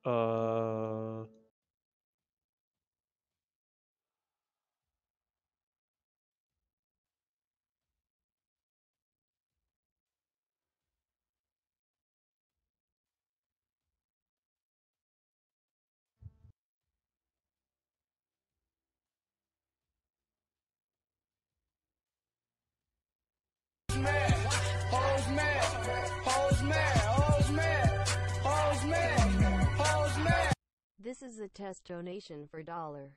Uh. This is a test donation for $1.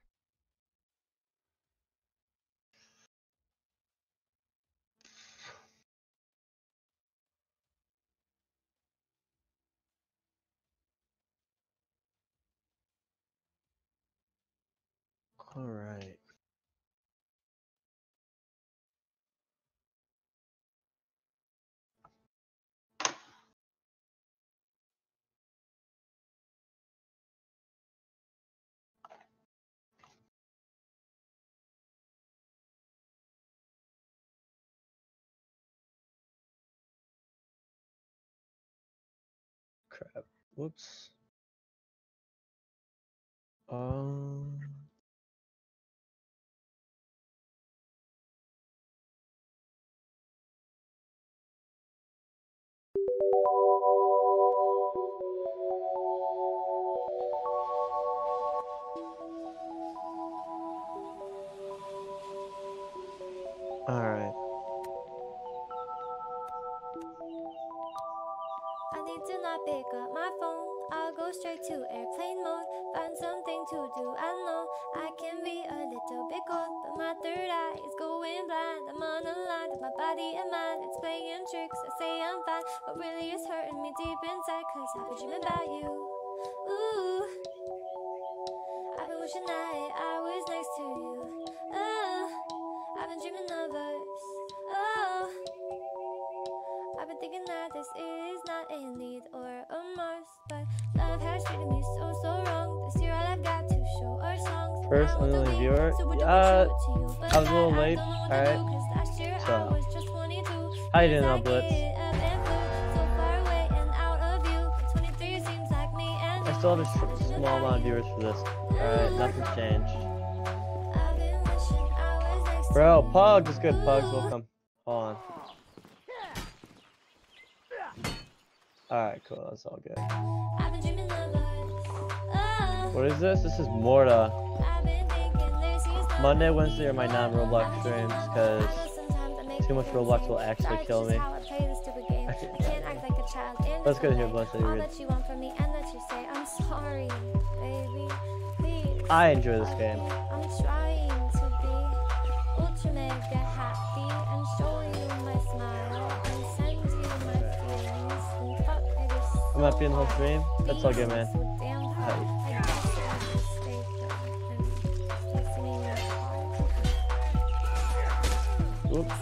All right. Crap. Whoops. Um. All right. I need to not pick up my phone. I'll go straight to airplane mode. Find something to do. I know I can be a little bit cold, but my third eye is going blind. I'm unaligned with my body and mind. It's playing tricks. I say I'm fine, but really it's hurting me deep inside. Cause I've been dreaming about you. Ooh, I've been wishing that I was next to you. Oh, I've been dreaming of us. Oh, I've been thinking that this is not a need or a must, but love has treated me so wrong. This year all I've got to show are songs. First and only viewer. I was a little late. Alright. So, how you doing, Blitz? I still have a small amount of viewers for this. Alright, nothing's changed. Bro, Pug is good. Pugs, welcome. Hold on. Alright, cool. That's all good. What is this? This is Morta. Monday, Wednesday are my non-Roblox streams because too much Roblox will actually kill me. Let's go here, Bless. I enjoy this game. I'm trying to be ultra mega happy and show you my smile and send you my feelings and fuck it. I'm not being the whole stream. That's all good, man. Oops.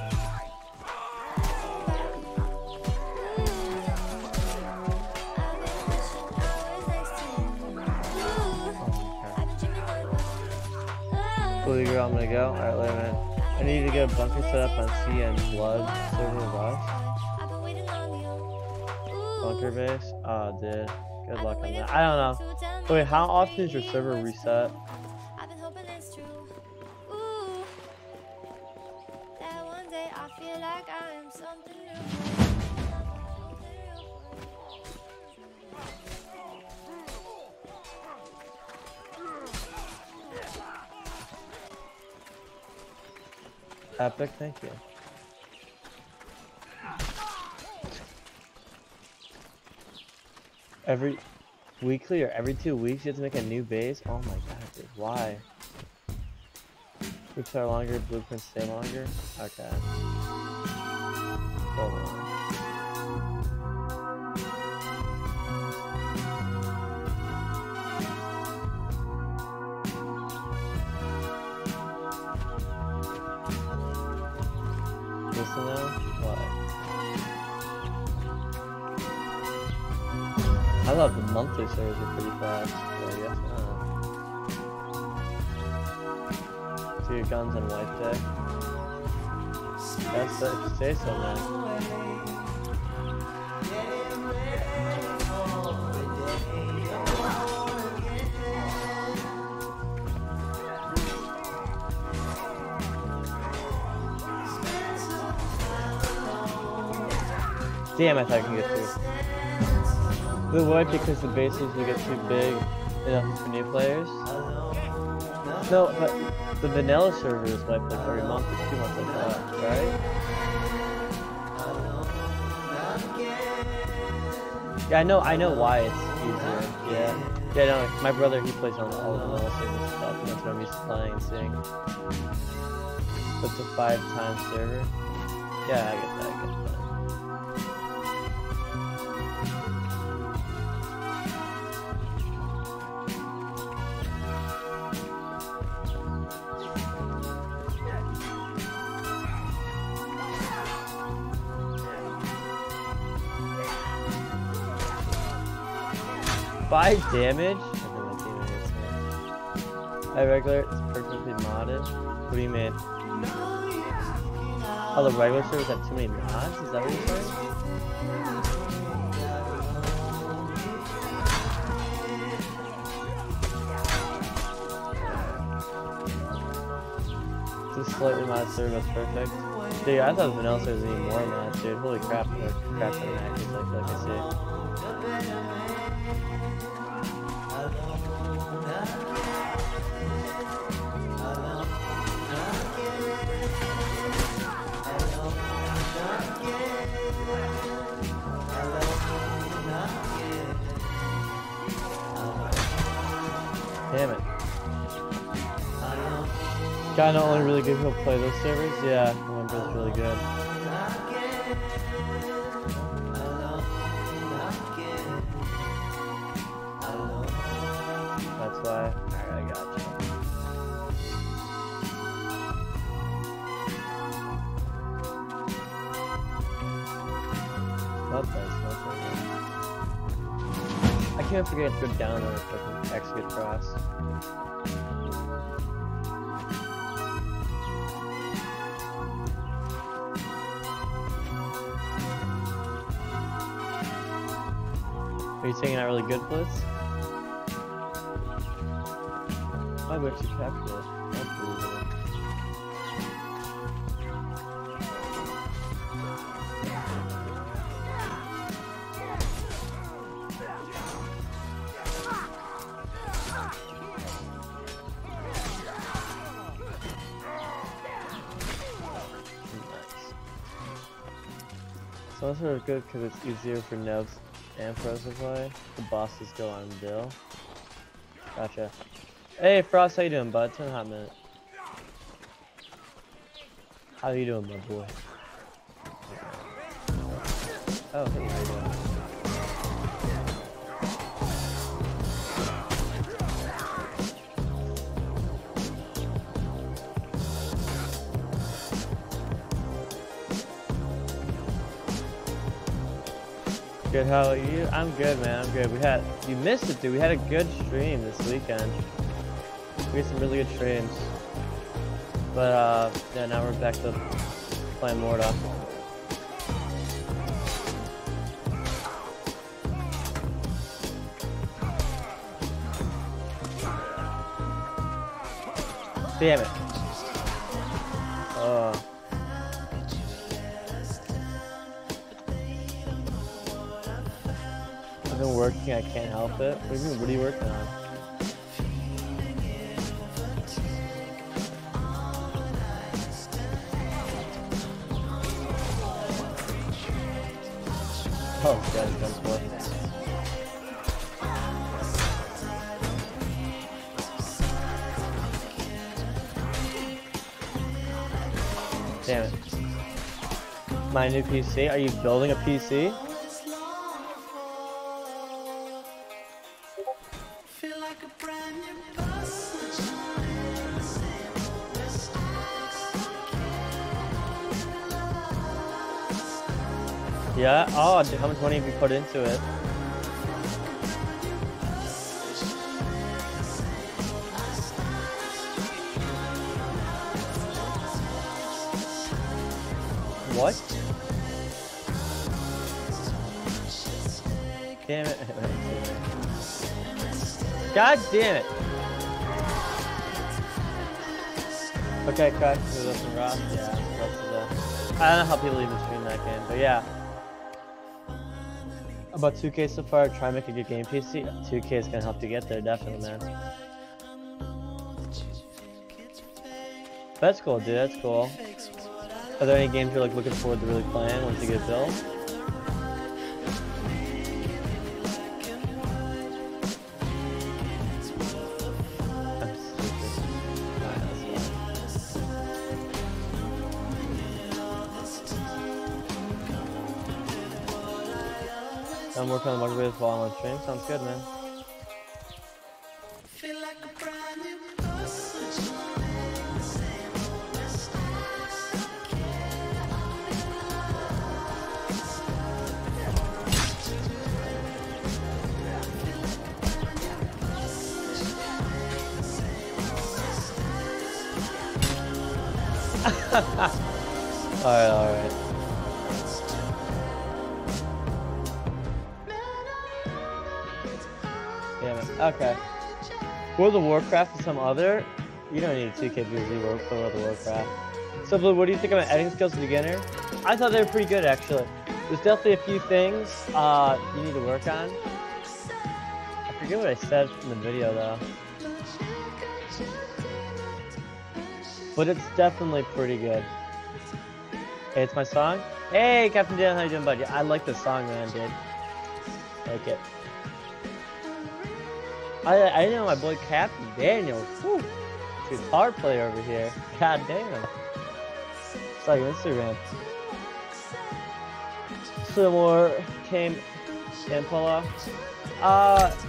Cool, girl, I'm gonna go. Alright, later, man. I need to get a bunker set up on CN Blood server Rust. Bunker base? Oh, dude. Good luck on that. I don't know. Wait, how often is your server reset? Epic, thank you. Every weekly or every 2 weeks you have to make a new base? Oh my god, dude, why? Groups are longer, blueprints stay longer? Okay. Hold on. Listen now? What? I thought the monthly servers were pretty fast, but I guess not. So your guns on wipe day? That's the say so, man. Damn, I thought I could get through. The what? Because the bases will get too big enough for new players? No, but the vanilla server is wiped like every month or 2 months, I thought, right? Yeah, I know why it's easier. Yeah, no, my brother, he plays on all the vanilla servers and stuff, and that's what I'm used to playing and seeing. It's a 5-time server. Yeah, I get that. 5 damage? I regular, it's perfectly modded. What do you mean? Oh, the regular servers have too many mods? Is that what you're saying? This slightly modded server was perfect. Dude, I thought vanilla servers was even more mods, dude. Holy crap, they're crap on actors like I see. Damn it. God, not only really good people play those servers? Yeah, November's really good. That's why. Alright, I gotcha. Not nice, I can't forget to go down there if I can actually get across. Are you saying not really good blitz? I wish you captured it. That's really good. So those are good because it's easier for nubs and pros to play. The bosses go on Bill. Gotcha. Hey Frost, how you doing, bud? It's been a hot minute. How you doing, my boy? Oh, hey, how you doing? Good, how are you? I'm good, man, I'm good. You missed it, dude. We had a good stream this weekend. We had some really good streams. But, yeah, now we're back to playing Morta. Damn it. I've been working, I can't help it. What are you working on? Oh, God, that's what. Damn it. My new PC? Are you building a PC? Yeah? Oh, how much money have you put into it? What? Damn it. God damn it. Okay, Crash, Ross. Yeah, I don't know how people even stream that game, but yeah. about 2K so far. Try and make a good game PC. 2K is gonna help you get there, definitely, man. That's cool, dude. That's cool. Are there any games you're like looking forward to really playing once you get built? I'm stupid. Alright, that's fine. I'm working on the multiplayer while I'm on stream. Sounds good, man. Alright. Yeah, man. Okay. World of Warcraft and some other? You don't need a 2K VZ for World of Warcraft. So, Blue, what do you think about editing skills as a beginner? I thought they were pretty good, actually. There's definitely a few things you need to work on. I forget what I said in the video, though. But it's definitely pretty good. Hey, it's my song. Hey, Captain Dan, how you doing, buddy? I like this song, man, dude. Like it. I know my boy Captain Daniel. Whew. Guitar player over here. God damn. It's like Instagram. Some more came and pull off.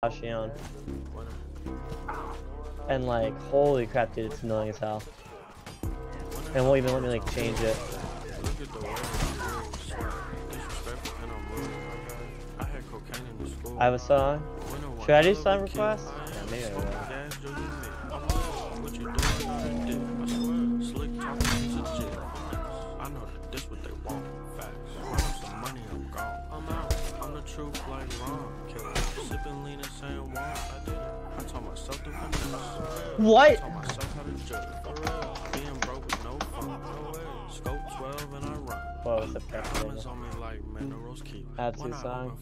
Shion. And like, holy crap, dude, it's annoying as hell. And won't even let me like change it. I have a song. Should I do song requests? Yeah, maybe I will. What? Whoa, what's up, Captain? Add two songs.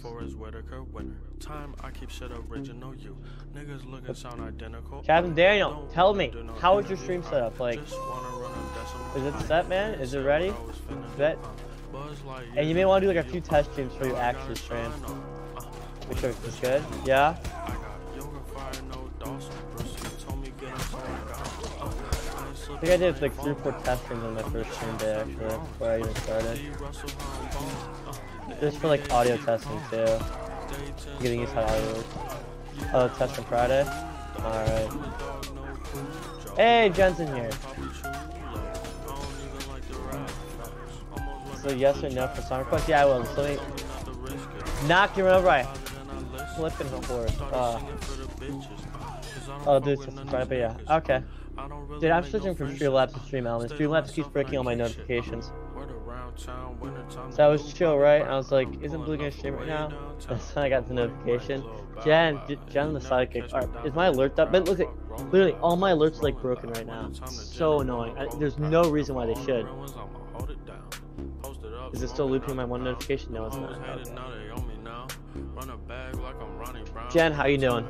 Captain Daniel, tell me, how is your stream set up? Like, is it set, man? Is it ready? Set? And you may want to do like a few test streams for your actual stream. Which is good? Yeah? I think I did like 3 or 4 test streams on my first stream day actually, before I even started. Just for like audio testing too. Getting used to how audio works. Oh, test on Friday? Alright. Hey, Jensen here. So yes or no for song request? Yeah, I will. So let me knock you over. Right. Flipping the horse. Oh, dude, it's Friday, but yeah. Okay. Dude, I'm switching from Streamlabs to StreamElements. Streamlabs keeps breaking all my notifications. So I was chill, right? I was like, isn't Blue gonna stream right now? That's when I got the notification. Jen the sidekick. Is my alert up? But look at, literally, all my alerts are like broken right now. It's so annoying. There's no reason why they should. Is it still looping my one notification? No, it's not. Okay. Jen, how you doing?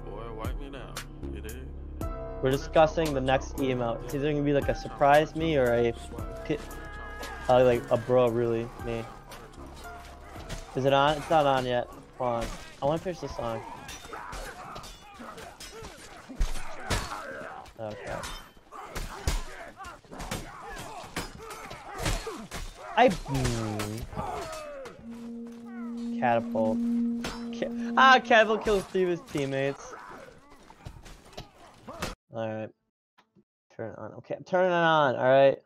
We're discussing the next email. It's either gonna be like a surprise me or a like a bro really me. Is it on? It's not on yet. Hold on. I want to finish the song. Okay. Catapult. Catapult kills 3 of his teammates. Alright. Turn it on. Okay, I'm turning it on, alright.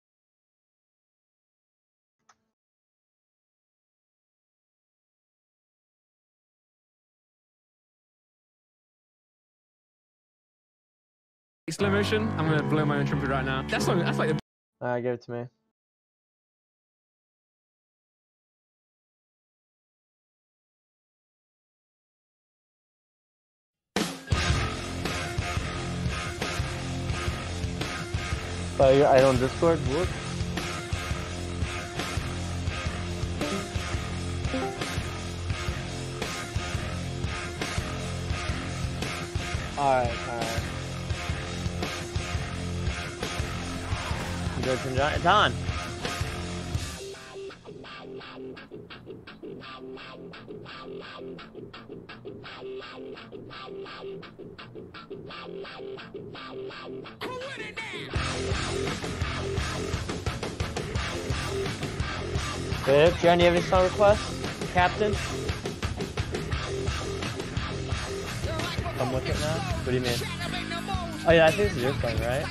Exclamation! I'm gonna blow my own trumpet right now. That's like the. Alright, give it to me. Oh, you're on Discord? What? Alright. You go turn it on. It's on! Good. Jen, you have any song requests? Captain? Come with it now? What do you mean? Oh yeah, I think this is your song, right?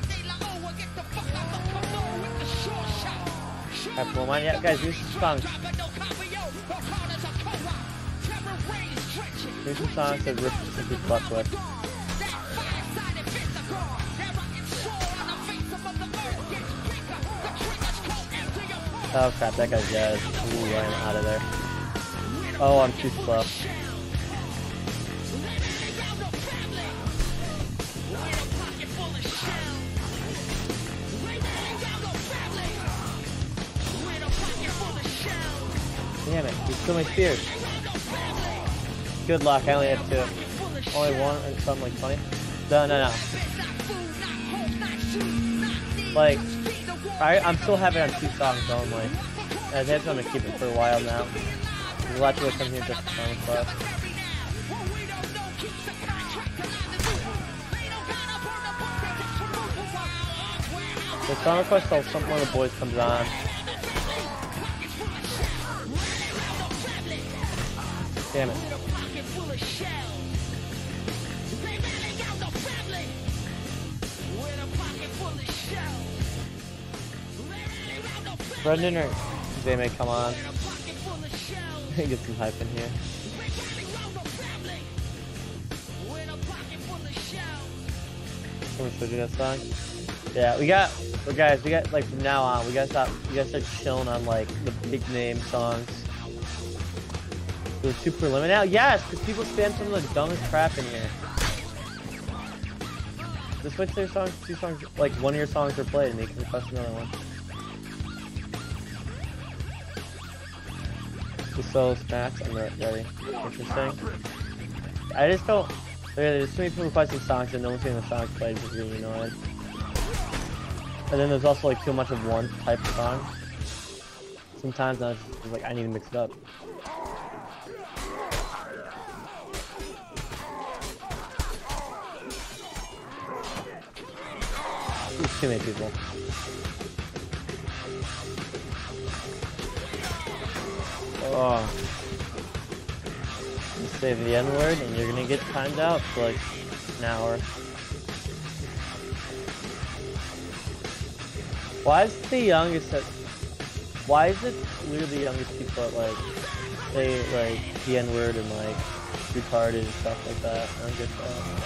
Captain, will mine? Yeah, guys, here's some songs. Here's some songs that Rich simply fuck with. Oh crap, that guy's dead. Ooh, I'm out of there. Oh, I'm too slow. Damn it, you stole my spears. Good luck, I only have 2. Only 1 or something like funny. No. Like, I'm still having it on 2 songs only. And I think I'm gonna keep it for a while now. There's a lot of people come here just for song requests. The song request till one of the boys comes on. Damn it. Brendan or they may come on. Get some hype in here. Someone showed you that song? Yeah, guys, we got like from now on, we gotta start chilling on like the big name songs. The super limit now? Yes, because people spam some of the dumbest crap in here. Just switch their songs, 2 songs, like one of your songs are played and they can request another one. The solo snacks, I'm ready. Interesting. I just don't. There's too many people requesting songs and no one's getting the songs played, which is really annoying. And then there's also like too much of one type of song. Sometimes I just like I need to mix it up. There's too many people. Oh. You say the N-word and you're gonna get timed out for like an hour. Why is the youngest why is it literally the youngest people that like say like the N-word and like retarded and stuff like that? I don't get that.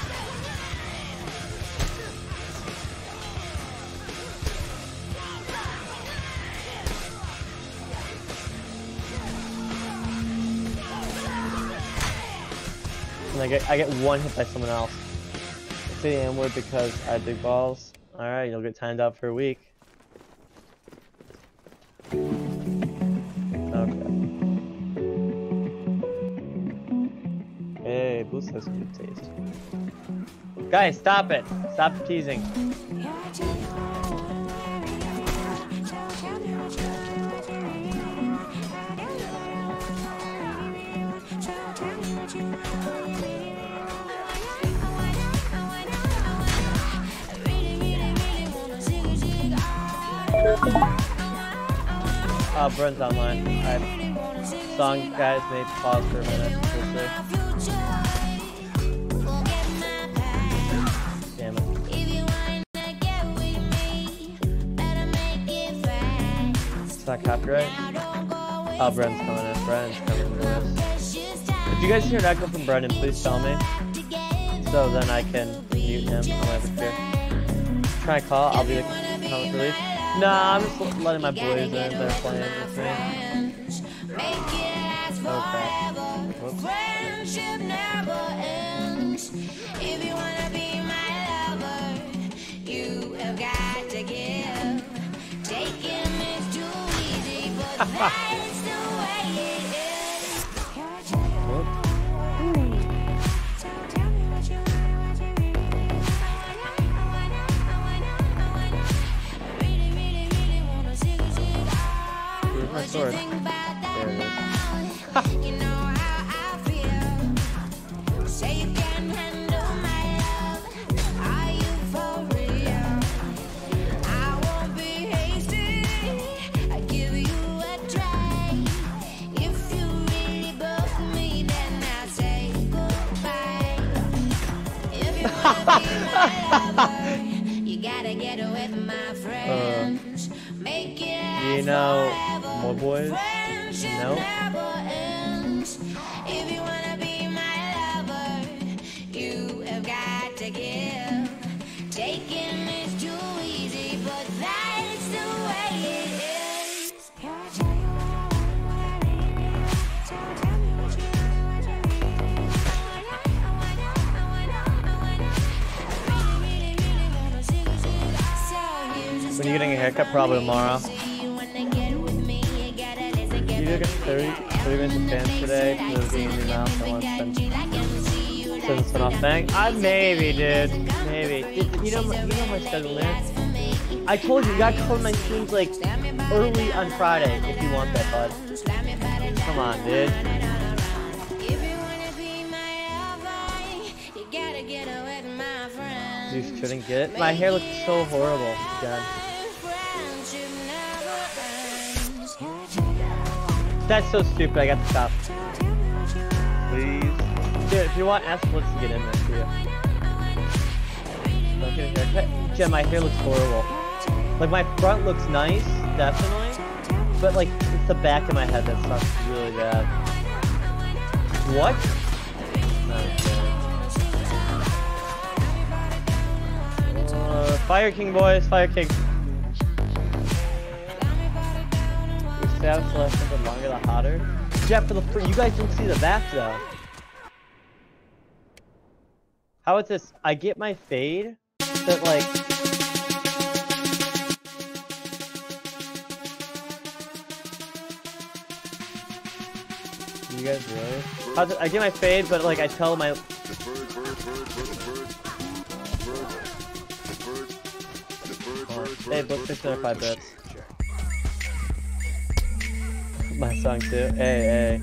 And I get one hit by someone else. I say the N-word because I have big balls. Alright, you'll get timed out for a week. Okay. Hey, Boost has good taste. Guys, stop it! Stop teasing. Brent's online. Alright. Song, guys, may pause for a minute. We'll see. Damn it. It's not copyright? Oh, Brent's coming in. Brent's coming in this. If you guys hear an echo from Brendan, please tell me. So then I can mute him on my other Try to call, I'll be the comment relief. Nah, I'm just letting my boys in. They're playing with me. Okay. Whoops. If you wanna be my lover, you have got to give. Taking is too easy, but that's the way it is. Where's my sword? There it is. You know how I feel. Say you can handle my love. Are you for real? I won't be hasty. I give you a try. If you really book me, then I'll say goodbye. If you wanna be my lover, you gotta get with my friends. Make it. You know more boys? No. If you wanna be my lover, you have got to give. Taking is too easy, but that's the way it is. When are you getting a haircut? Probably tomorrow. You did get 30 minutes of fans today for the game in your mouth. I want to send this one off. Thank. Maybe, dude. Maybe. You know my schedule, man. I told you, you gotta come to my streams like early on Friday if you want that, bud. Come on, dude. You shouldn't get it. My hair looks so horrible, God. That's so stupid, I got to stop. Please. Dude, if you want, ask Blitz to get in there for you. Don't get a haircut. Jen, my hair looks horrible. Like my front looks nice, definitely, but like it's the back of my head that sucks really bad. What? Okay. Fire King boys, Fire King. Your status lasts the longer the hotter. Jeff, for the you guys didn't see the back though. How is this? I get my fade, but like. You guys really? I get my fade, but like I tell my. Hey, book 605 bits. My song too. Hey.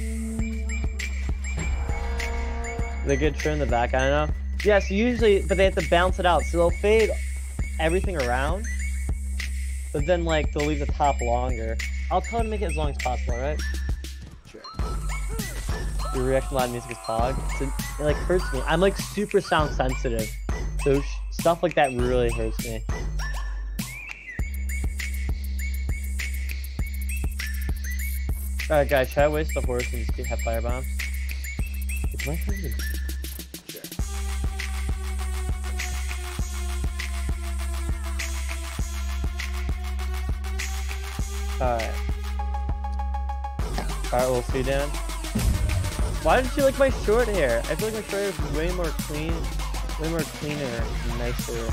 The good trim in the back, I don't know. Yeah, so usually, but they have to bounce it out. So they'll fade everything around, but then like they'll leave the top longer. I'll tell them to make it as long as possible, right? Your reaction to loud music is fog. So it like hurts me. I'm like super sound sensitive, so stuff like that really hurts me. Alright guys, should I waste the horse and just have fire bombs? It's my favorite. Alright, we'll see Dan. Why didn't you like my short hair? I feel like my short hair is way more clean, way more cleaner and nicer.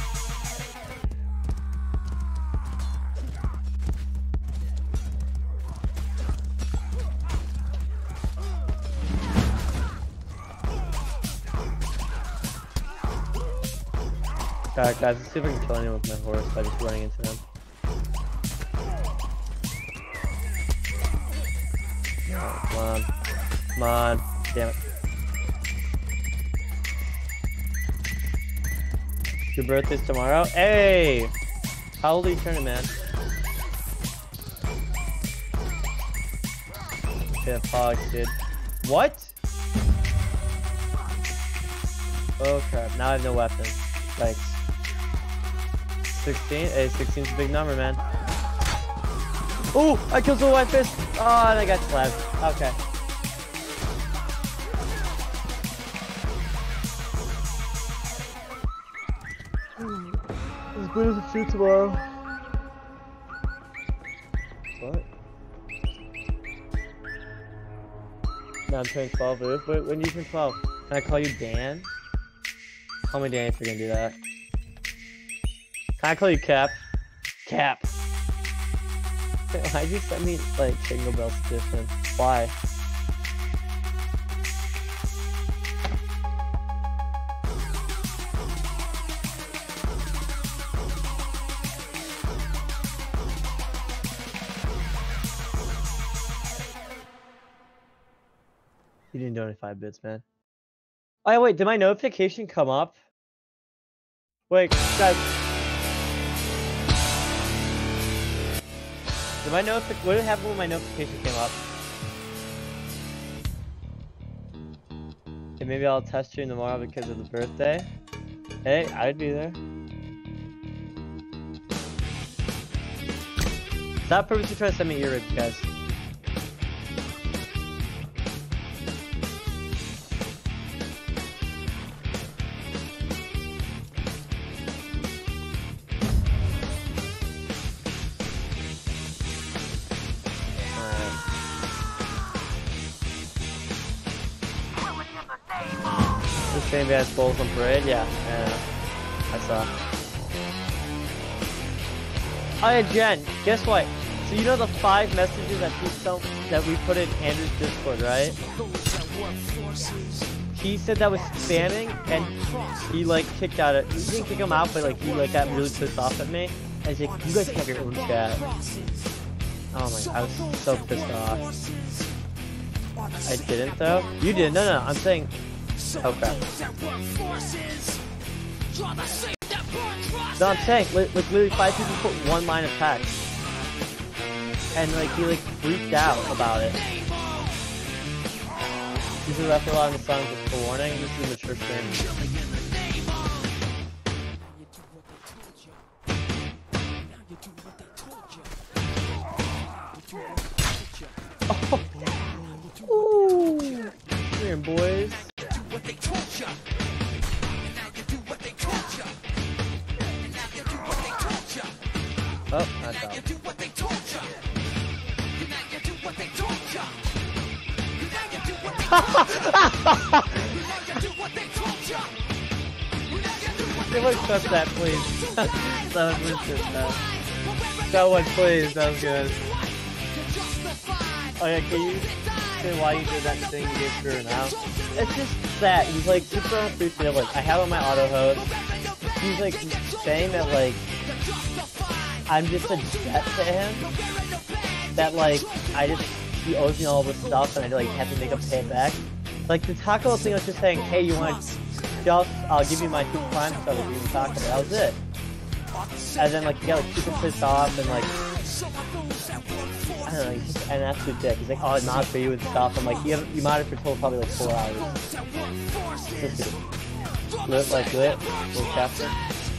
Alright guys, let's see if I can kill anyone with my horse by just running into them. Oh, come on. Come on. Damn it. Your birthday's tomorrow? Hey! How old are you turning, man? Yeah, pogs, dude. What? Oh crap, now I have no weapon. Thanks. 16? Hey, 16's a big number, man. Oh, I killed the white fist. Oh, and I got slapped. Okay. As good as a shoot tomorrow. What? No, I'm turning 12. Wait, when do you turn 12? Can I call you Dan? Call me Dan if you're gonna do that. Can I call you Cap? Cap. Why'd you send me like Jingle Bells edition? Why? You didn't donate 5 bits, man. Oh wait, did my notification come up? Wait, guys. Did my what did happen when my notification came up? Okay, maybe I'll test you tomorrow because of the birthday. Hey, I'd be there. Stop purposely trying to send me earrings, guys. Maybe I stole from parade, yeah, I saw. Oh yeah, Jen, guess what? So you know the 5 messages that we put in Andrew's Discord, right? He said that was spamming, and he like kicked out he didn't kick him out, but like he like got really pissed off at me. And he's like, you guys have your own chat. Oh my god, I was so pissed off. I didn't though? You did, no, I'm saying. Okay. No, I'm saying, like literally 5 people put 1 line of text. And like, he like freaked out about it. Usually left a lot of the songs just for warning, this is a mature stream. Oh, that's out. Someone clip that, please. Someone please clip that. Someone please, that was good. Oh yeah, can you say why you did that thing you did for now? It's just that, he's like super unappreciative. Like, I have on my auto host. He's like saying that like, I'm just a debt to him. That like, he owes me all this stuff and I like have to make him pay it back. Like the taco thing was just saying, hey, you want just, I'll give you my 2 prime stuff if you can taco. That was it. And then like he got like super pissed off and like, I don't know, he's just an absolute dick. He's like, oh, not for you and stuff. I'm like, you might have for total probably like 4 hours. Lit like lit, little chapter.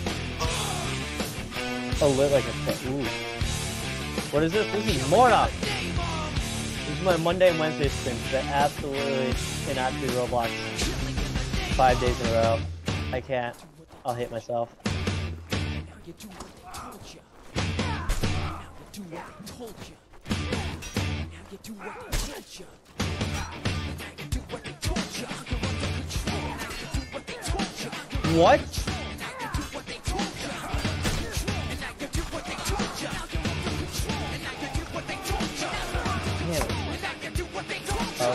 Oh, lit like a pit. Ooh. What is this? This is Mornock! This is my Monday and Wednesday stream, because I absolutely cannot do Roblox 5 days in a row. I can't. I'll hate myself. What? Oh.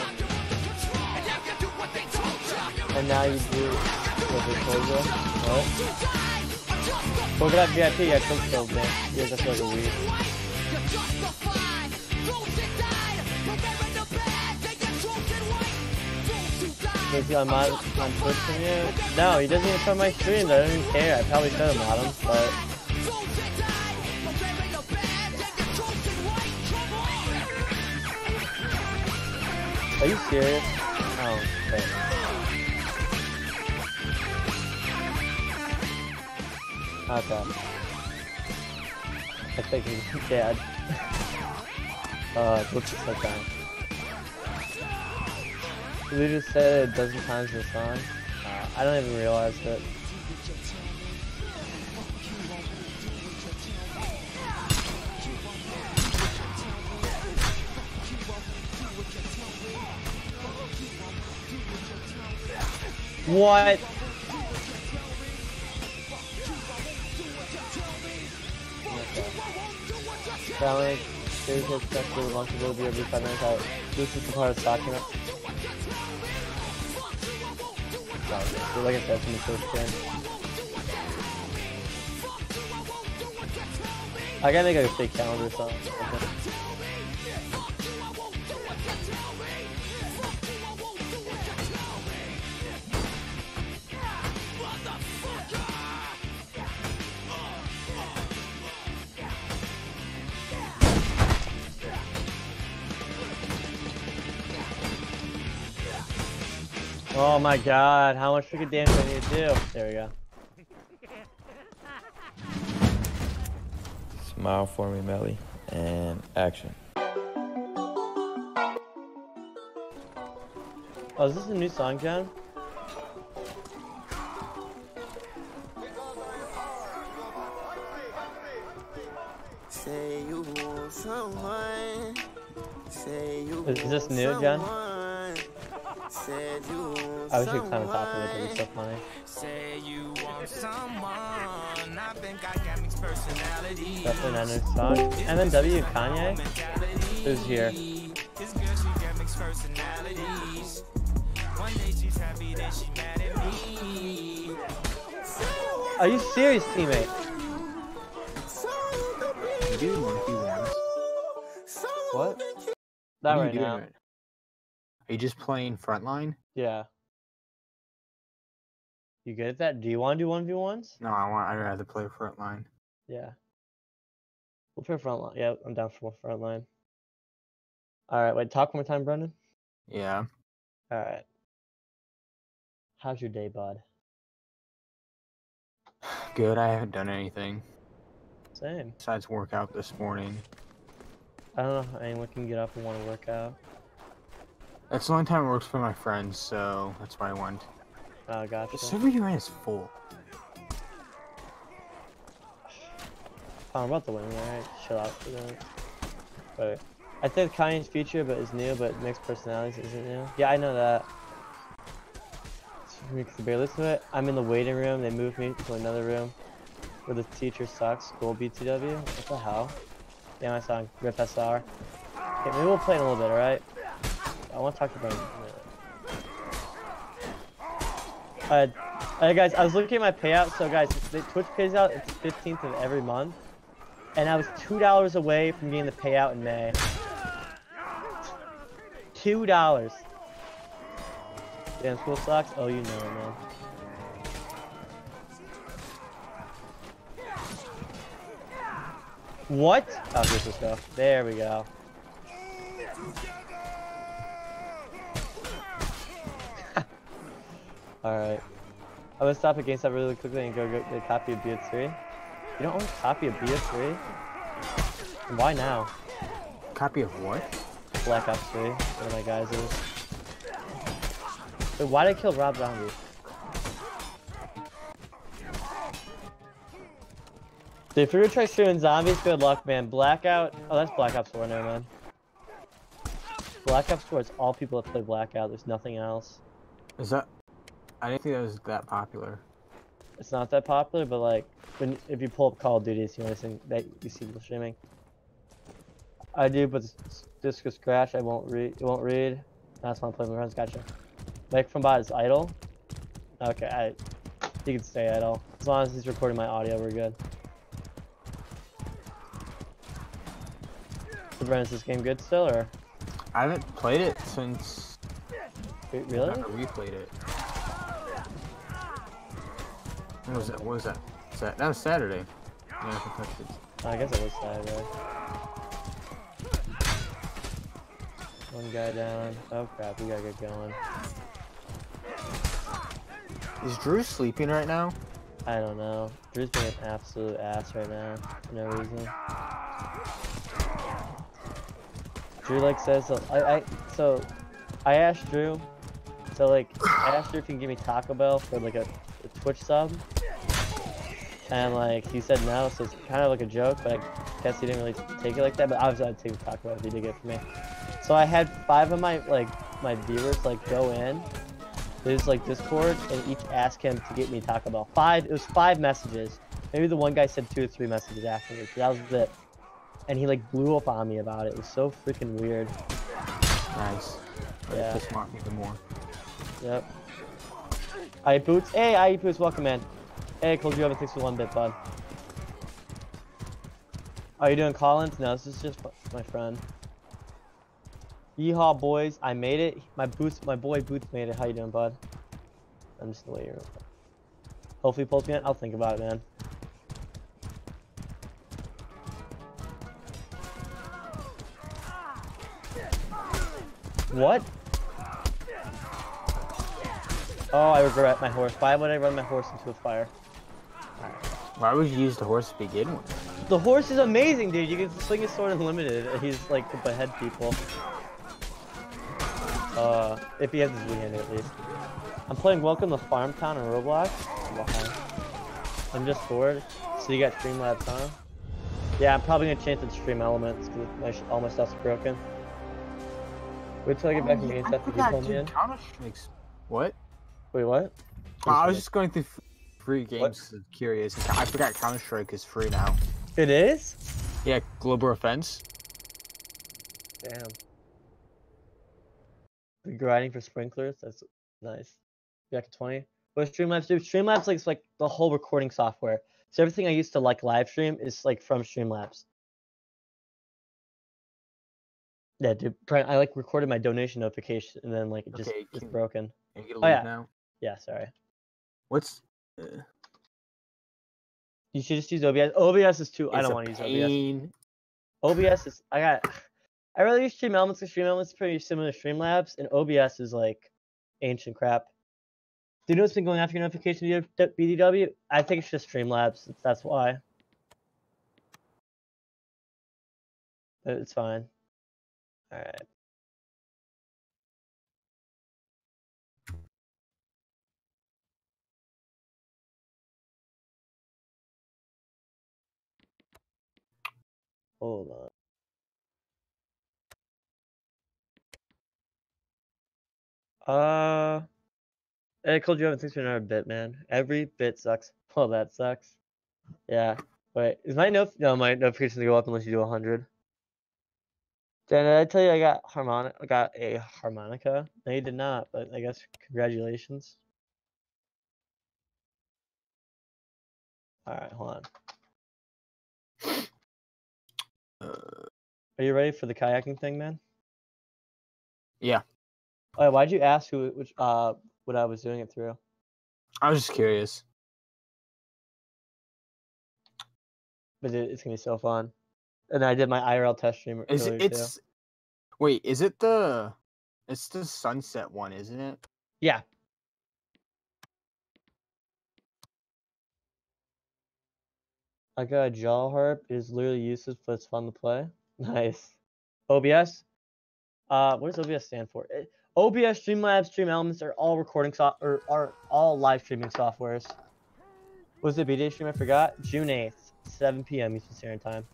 And now you do what they told you? What? We're gonna have VIP, yeah, cook stove, man. Yeah, that's like a weed. Is he on Twitch from you? No, he doesn't even come my streams. I don't even care. I probably should have mod him, but... Are you serious? Oh, okay. Okay. I think he's dead. What's this like that? We just said it a dozen times in the song. I don't even realize it. What? Family, there's a special launch will be every 5 minutes out. This is the part of stocking up. So like I said from the first game. I gotta make like a fake calendar or something. Okay. Oh my god, how much freaking damage do I need to do? There we go. Smile for me, Melly, and action. Oh, is this a new song, John? Is this new, John? I wish you could climb on top of it, it'd be so funny. Definitely not a new song. MNW Kanye? Who's here? Are you serious, teammate? Dude, if you want. What? Not What are right you now. doing? Are you just playing frontline? Yeah. You good at that? Do you want to do 1v1s? No, I'd rather play frontline. Yeah. We'll play frontline. Yeah, I'm down for frontline. Alright, wait, talk one more time, Brendan. Yeah. Alright. How's your day, bud? Good, I haven't done anything. Same. Besides work out this morning. I don't know how anyone can get up and want to work out. That's the only time it works for my friends, so that's why I went. Oh, gotcha. The server you're in is full. Oh, I'm about to win, alright? Chill out for that. Wait. I think Kanye's feature but is new, but mixed personalities isn't new. Yeah, I know that. We can barely listen to it. I'm in the waiting room. They moved me to another room where the teacher sucks. School BTW. What the hell? Yeah, my song. Rip SR. Okay, maybe we'll play in a little bit, alright? I want to talk to Brandon in a minute. Alright, guys, I was looking at my payout. So, guys, the Twitch pays out. It's 15th of every month. And I was $2 away from getting the payout in May. $2. Damn, school sucks. Oh, you know it, man. What? Oh, here's this go. There we go. Alright. I'm gonna stop at GameStop really quickly and go get a copy of BF3. You don't want a copy of BF3? Why now? Copy of what? Black Ops 3. One of my guys is. Wait, why did I kill Rob Zombie? Dude, if you're gonna try streaming zombies, good luck, man. Blackout. Oh, that's Black Ops 4 now, man. Black Ops 4 is all people that play Blackout. There's nothing else. Is that? I didn't think that was that popular. It's not that popular, but like, if you pull up Call of Duty, it's the only thing that you see people streaming. I do, but Disco Scratch, I won't read. It won't read. That's why I'm playing with friends. Gotcha. Microphone bot is idle. Okay, you can stay idle as long as he's recording my audio. We're good. So Brandon, is this game good still, or? I haven't played it since. Wait, really? Whenever we played it. What was that? What was that? That was Saturday. Yeah, I touched it. I guess it was Saturday. One guy down. Oh crap, we gotta get going. Is Drew sleeping right now? I don't know. Drew's being an absolute ass right now for no reason. Drew like says so I asked Drew. So like I asked Drew if he can give me Taco Bell for like a Twitch sub. And like he said no, so it's kind of like a joke, but I guess he didn't really take it like that. But obviously I'd take the Taco Bell if he did get it for me. So I had 5 of my viewers like go in. There's like Discord and each ask him to get me Taco Bell. 5. It was 5 messages. Maybe the one guy said 2 or 3 messages afterwards. That was it. And he like blew up on me about it. It was so freaking weird. Nice. Yeah. Piss him off even more. Yep. I Boots. Hey, I Boots. Welcome, man. Hey, Cold, you have a 6 for 1 bit, bud. Are you doing call-ins? No, this is just my friend. Yeehaw, boys! I made it. My boy Boots made it. How you doing, bud? I'm just gonna wait here. Hopefully, he pulls me in. I'll think about it, man. What? Oh, I regret my horse. Why would I run my horse into a fire? Why would you use the horse to begin with? The horse is amazing, dude. You can swing his sword unlimited. He's like to behead people. If he has his two-handed at least. I'm playing Welcome to Farmtown on Roblox. I'm just bored. So you got Streamlabs, huh? Yeah, I'm probably gonna change it to Stream Elements because all my stuff's broken. Wait till I get back from GameStop to pull me in. What? Wait, what? I was just going through free games because I'm curious. I forgot Counter-Strike is free now. It is? Yeah, Global Offense. Damn. You're grinding for sprinklers? That's nice. Back to 20. What does Streamlabs do? Streamlabs is like the whole recording software. So everything I used to like live stream is like from Streamlabs. Yeah, dude. I like recorded my donation notification and then like it just it's broken. Can you get a leave now? Yeah, sorry. What's? You should just use OBS. OBS is too. I don't want to use OBS. OBS is. I rather use Stream Elements because Stream Elements is pretty similar to Streamlabs, and OBS is like ancient crap. Do you know what's been going after your notification, BDW? I think it's just Streamlabs. That's why. It's fine. All right. Hold on. I told you I haven't seen another bit, man. Every bit sucks. Oh, that sucks. Yeah. Wait, is my my notifications go up unless you do 100? Did I tell you I got a harmonica? No, you did not, but I guess congratulations. All right, hold on. Are you ready for the kayaking thing, man? Yeah. Oh, why'd you ask what I was doing it through? I was just curious. But it's gonna be so fun. And I did my IRL test stream earlier too. Wait, it's the sunset one, isn't it? Yeah. I got a jaw harp. It is literally useless, but it's fun to play. Nice. OBS? What does OBS stand for? OBS, Streamlabs, Stream Elements are all are all live streaming softwares. Was the B-Day stream? I forgot. June 8th, 7 p.m. Eastern Standard Time.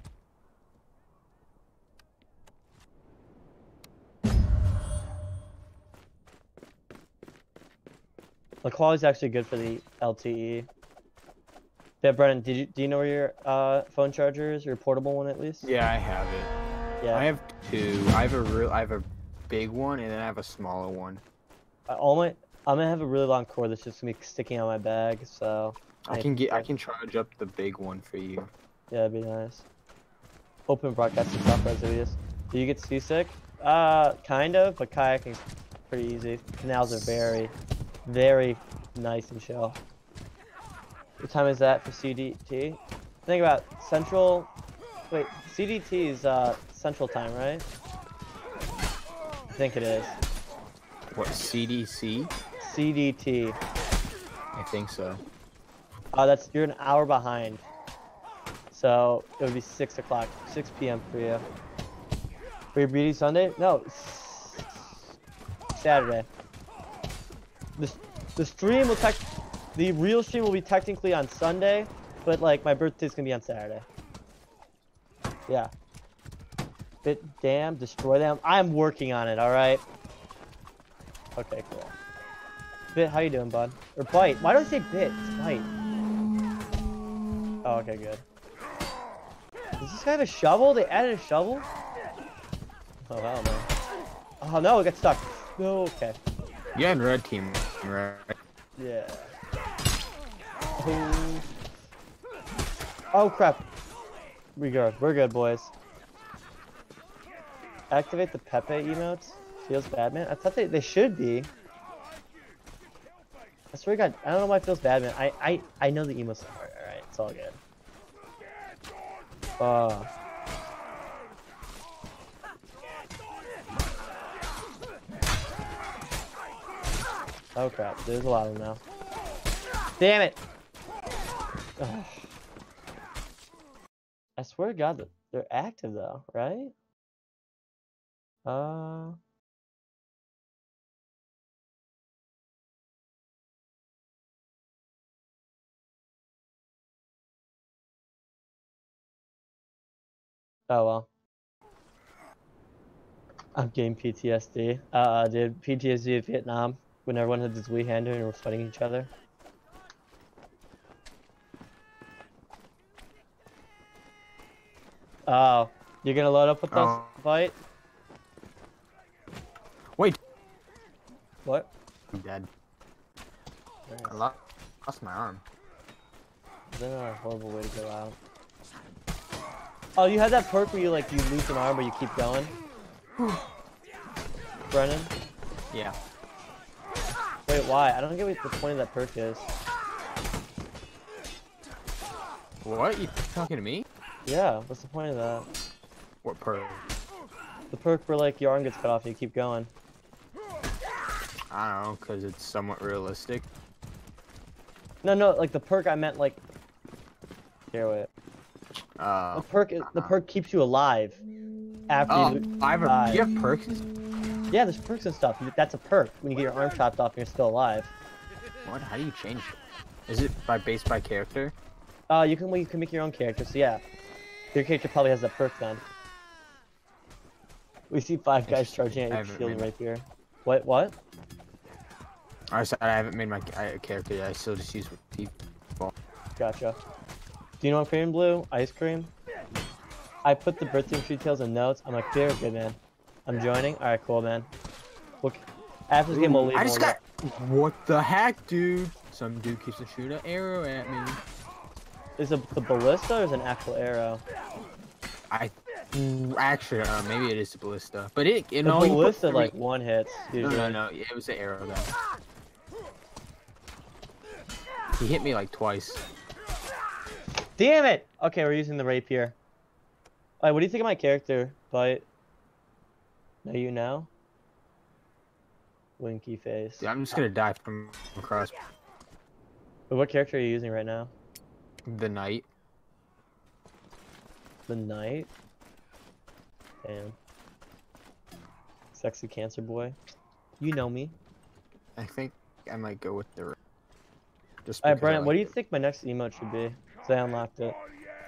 The quality is actually good for the LTE. Yeah, Brennan, do you know where your phone charger is? Your portable one, at least? Yeah, I have it. Yeah. I have two. I have a big one, and then I have a smaller one. I'm gonna have a really long cord that's just gonna be sticking out my bag, so I can charge up the big one for you. Yeah, that'd be nice. Open broadcasting software as it is. Do you get seasick? Kind of, but kayaking's pretty easy. Canals are very, very nice and chill. What time is that for CDT? Think about Central. Wait, CDT is Central Time, right? I think it is. What, CDC? CDT. I think so. You're an hour behind. So it would be 6 o'clock, 6 p.m. for you. For your beauty Sunday? No, Saturday. The stream will the real stream will be technically on Sunday, but like my birthday's gonna be on Saturday. Yeah. Bit damn, destroy them. I'm working on it, alright? Okay, cool. Bit, how you doing, bud? Or Bite. Why do I say Bit? It's Bite. Oh, okay, good. Does this guy have a shovel? They added a shovel? Oh, hell no. Oh, no, it got stuck. No, okay. Yeah, in red team, right? Yeah. Oh, crap. We're good, boys. Activate the Pepe emotes. Feels bad, man. I thought they should be. I swear to God, I don't know why it feels bad, man. I know the emotes are hard. Alright, it's all good. Oh crap, there's a lot of them now. Damn it! Ugh. I swear to God that they're active though, right? Oh well. I'm getting PTSD. Dude, PTSD of Vietnam when everyone had this Wii hander and were fighting each other. Oh, you're gonna load up with us fight? Wait. What? I'm dead. I lost my arm. That's a horrible way to go out. Oh, you had that perk where you lose an arm but you keep going? Brennan? Yeah. Wait, why? I don't get what the point of that perk is. What? You talking to me? Yeah, what's the point of that? What perk? The perk where like your arm gets cut off and you keep going. I don't know, because it's somewhat realistic. No, like the perk I meant like... Here, wait. The perk keeps you alive. After you die. You have perks? Yeah, there's perks and stuff. That's a perk. When you get your arm chopped off and you're still alive. What? How do you change it? Is it based by character? You can make your own character, so yeah. Your character probably has that perk then. We see 5 guys charging at your shield and rapier. What? I said I haven't made my character yet. I still just use default. Gotcha. Do you know what cream blue? Ice cream? I put the birthday details and notes. I'm like, very good, man. I'm joining. Alright, cool, man. Look, after this game, we'll leave. I just got. What the heck, dude? Some dude keeps to shoot an arrow at me. Is it the ballista or is it an actual arrow? Actually, maybe it is the ballista, but the ballista like one hits. Usually. No, it was the arrow though. He hit me like twice. Damn it! Okay, we're using the rapier. Alright, what do you think of my character? But now you know. Winky face. Dude, I'm just gonna die from across. But what character are you using right now? The knight. The knight? Damn. Sexy cancer boy. You know me. I think I might go with the. Alright, Brian, what do you think my next emote should be? Cause I unlocked it.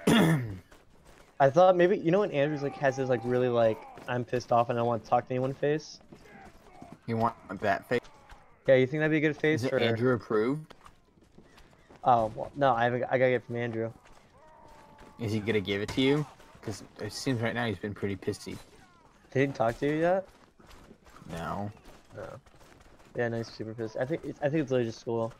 I thought maybe, you know when Andrew's like has his like really like I'm pissed off and I don't want to talk to anyone face? You want that face? Yeah, you think that'd be a good face? Is it Andrew approved? Oh, well, no, I gotta get it from Andrew. Is he gonna give it to you? Because it seems right now he's been pretty pissy. He didn't talk to you yet? No. No. Yeah, no, he's super pissed. I think it's literally just school.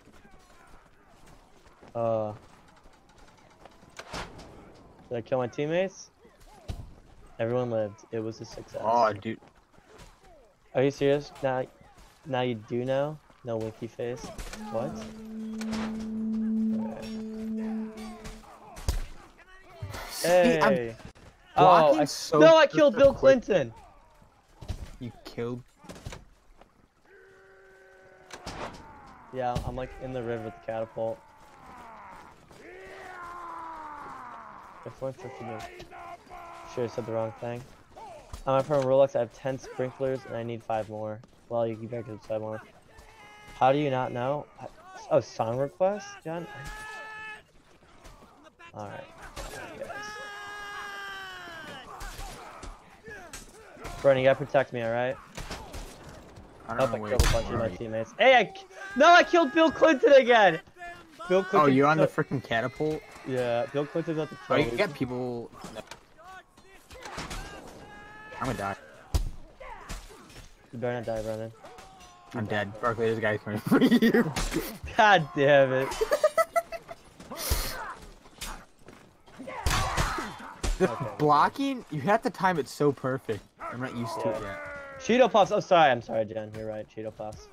Did I kill my teammates? Everyone lived. It was a success. Oh, dude. Are you serious? Now you do know? No winky face. What? Okay. Hey. Oh, no! I killed Bill Clinton. You killed. Yeah, I'm like in the river with the catapult. Sure, I said the wrong thing. I'm from Rolex. I have 10 sprinklers and I need 5 more. Well, you better get 5 more. How do you not know? Oh, song request, John. All right, guys. Brennan, you gotta protect me, all right? I hope I killed a bunch of my teammates. Hey, I killed Bill Clinton again. Bill Clinton. Oh, you're on the freaking catapult? Yeah, Bill Clinton's at the kill. Oh, you got people. I'm gonna die. You better not die, Brennan. I'm dead. Barkley, there's a guy coming for you. God damn it. The blocking, you have to time it so perfect. I'm not used to it yet. Cheeto Puffs. Oh, sorry. I'm sorry, Jen. You're right. Cheeto Puffs.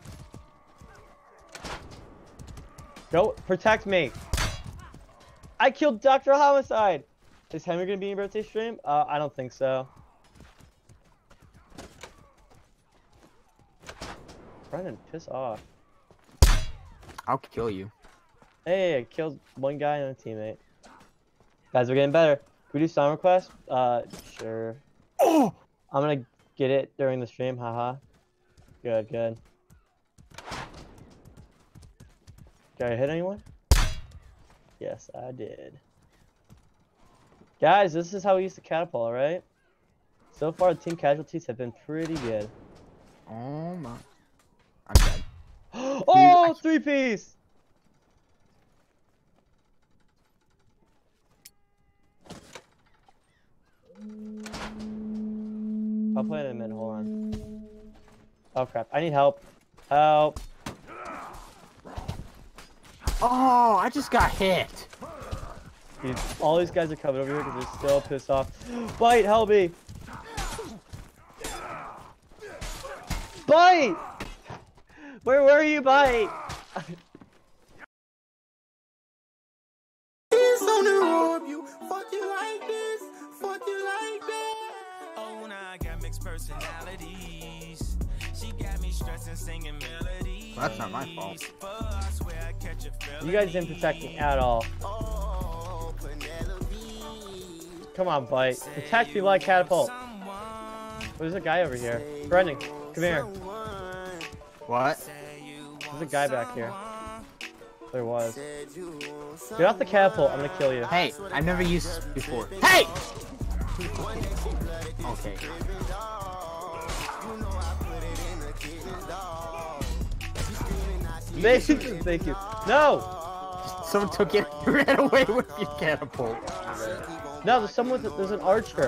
Go protect me. I killed Dr. Homicide. Is Henry gonna be in your birthday stream? I don't think so. Brennan, piss off. I'll kill you. Hey, I killed one guy and a teammate. Guys, we're getting better. Can we do song request? Sure. Oh! I'm gonna get it during the stream, haha. Good, good. Did I hit anyone? Yes, I did. Guys, this is how we use the catapult, right? So far, the team casualties have been pretty good. Oh my. I'm dead. Oh, dude, 3-piece! I'll play it in a minute, hold on. Oh crap, I need help. Help! Oh, I just got hit. Dude, all these guys are coming over here because they're still pissed off. Bite, help me! Bite! Where were you, Bite? Oh, now I got mixed personalities. She got me stressing, singing melodies. Well, that's not my fault. You guys didn't protect me at all. Come on, Bite. Protect me like catapult. There's a guy over here. Brendan, come here. What? There's a guy back here. There was. Get off the catapult. I'm gonna kill you. Hey, I've never used this before. Hey! Okay. Thank you. No! Someone took it and ran away with your catapult. No, there's someone. There's an archer.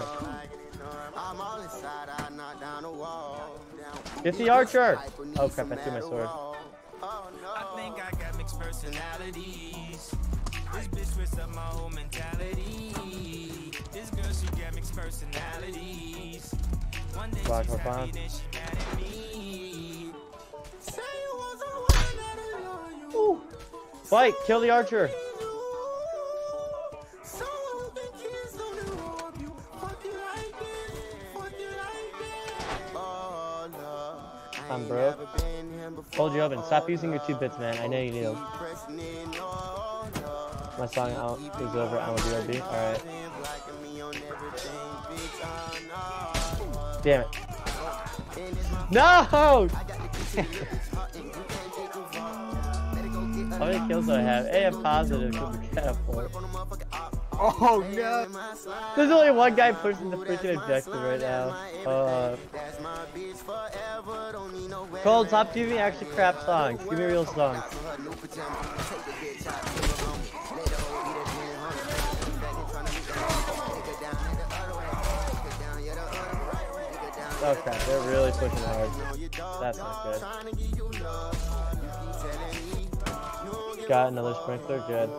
Get the archer! Oh crap! I threw my sword. I think I got mixed personalities. This bitch twists up my whole mentality. This girl, she got mixed personalities. One day Rock, she's rock, happy, rock. then she mad at me. Say you was the one that I love you. Fight! Kill the archer! Someone think kids don't rob you. Fuck you like this, fuck you like that. Oh, no. I'm broke. Hold you open. Stop using your 2 bits, man. I know you need them. My song out is over. I'm a BRB. Alright. Damn it. No! How many kills do I have? Hey, I'm positive because the catapult. Oh no! There's only one guy pushing the freaking objective right now. Cole, top TV actually crap songs. Give me real songs. Oh crap, they're really pushing hard. That's not good. Got another sprinkler, good.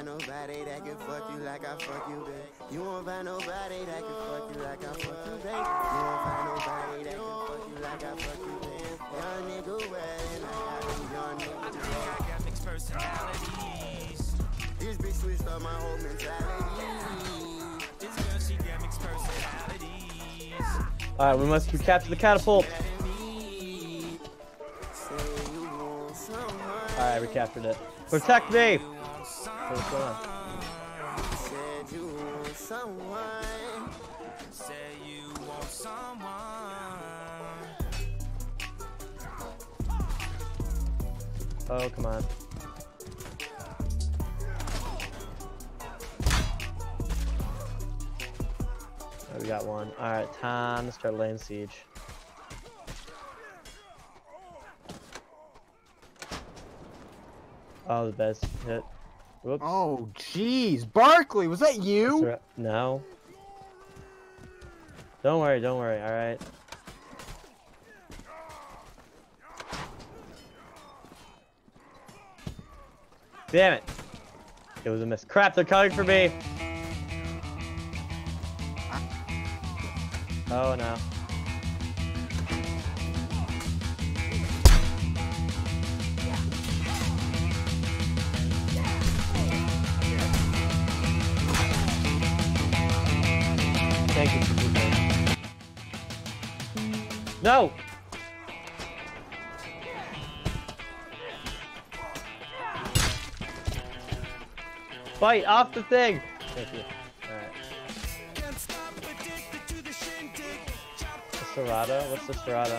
This bitch switched up my whole mentality. This girl, she got mixed personalities. Alright, we must recapture the catapult. Alright, we captured it. Protect me! What's going on? Said you want someone. Say you want someone. Oh, come on. Oh, we got one. Alright, time to start laying siege. Oh, the best hit. Whoops. Oh jeez, Barkley, was that you? No. Don't worry, alright. Damn it! It was a miss. Crap, they're coming for me! Oh no. Thank you for that. No! Fight off the thing! Thank you. Alright. The Serrata? What's the Serrata?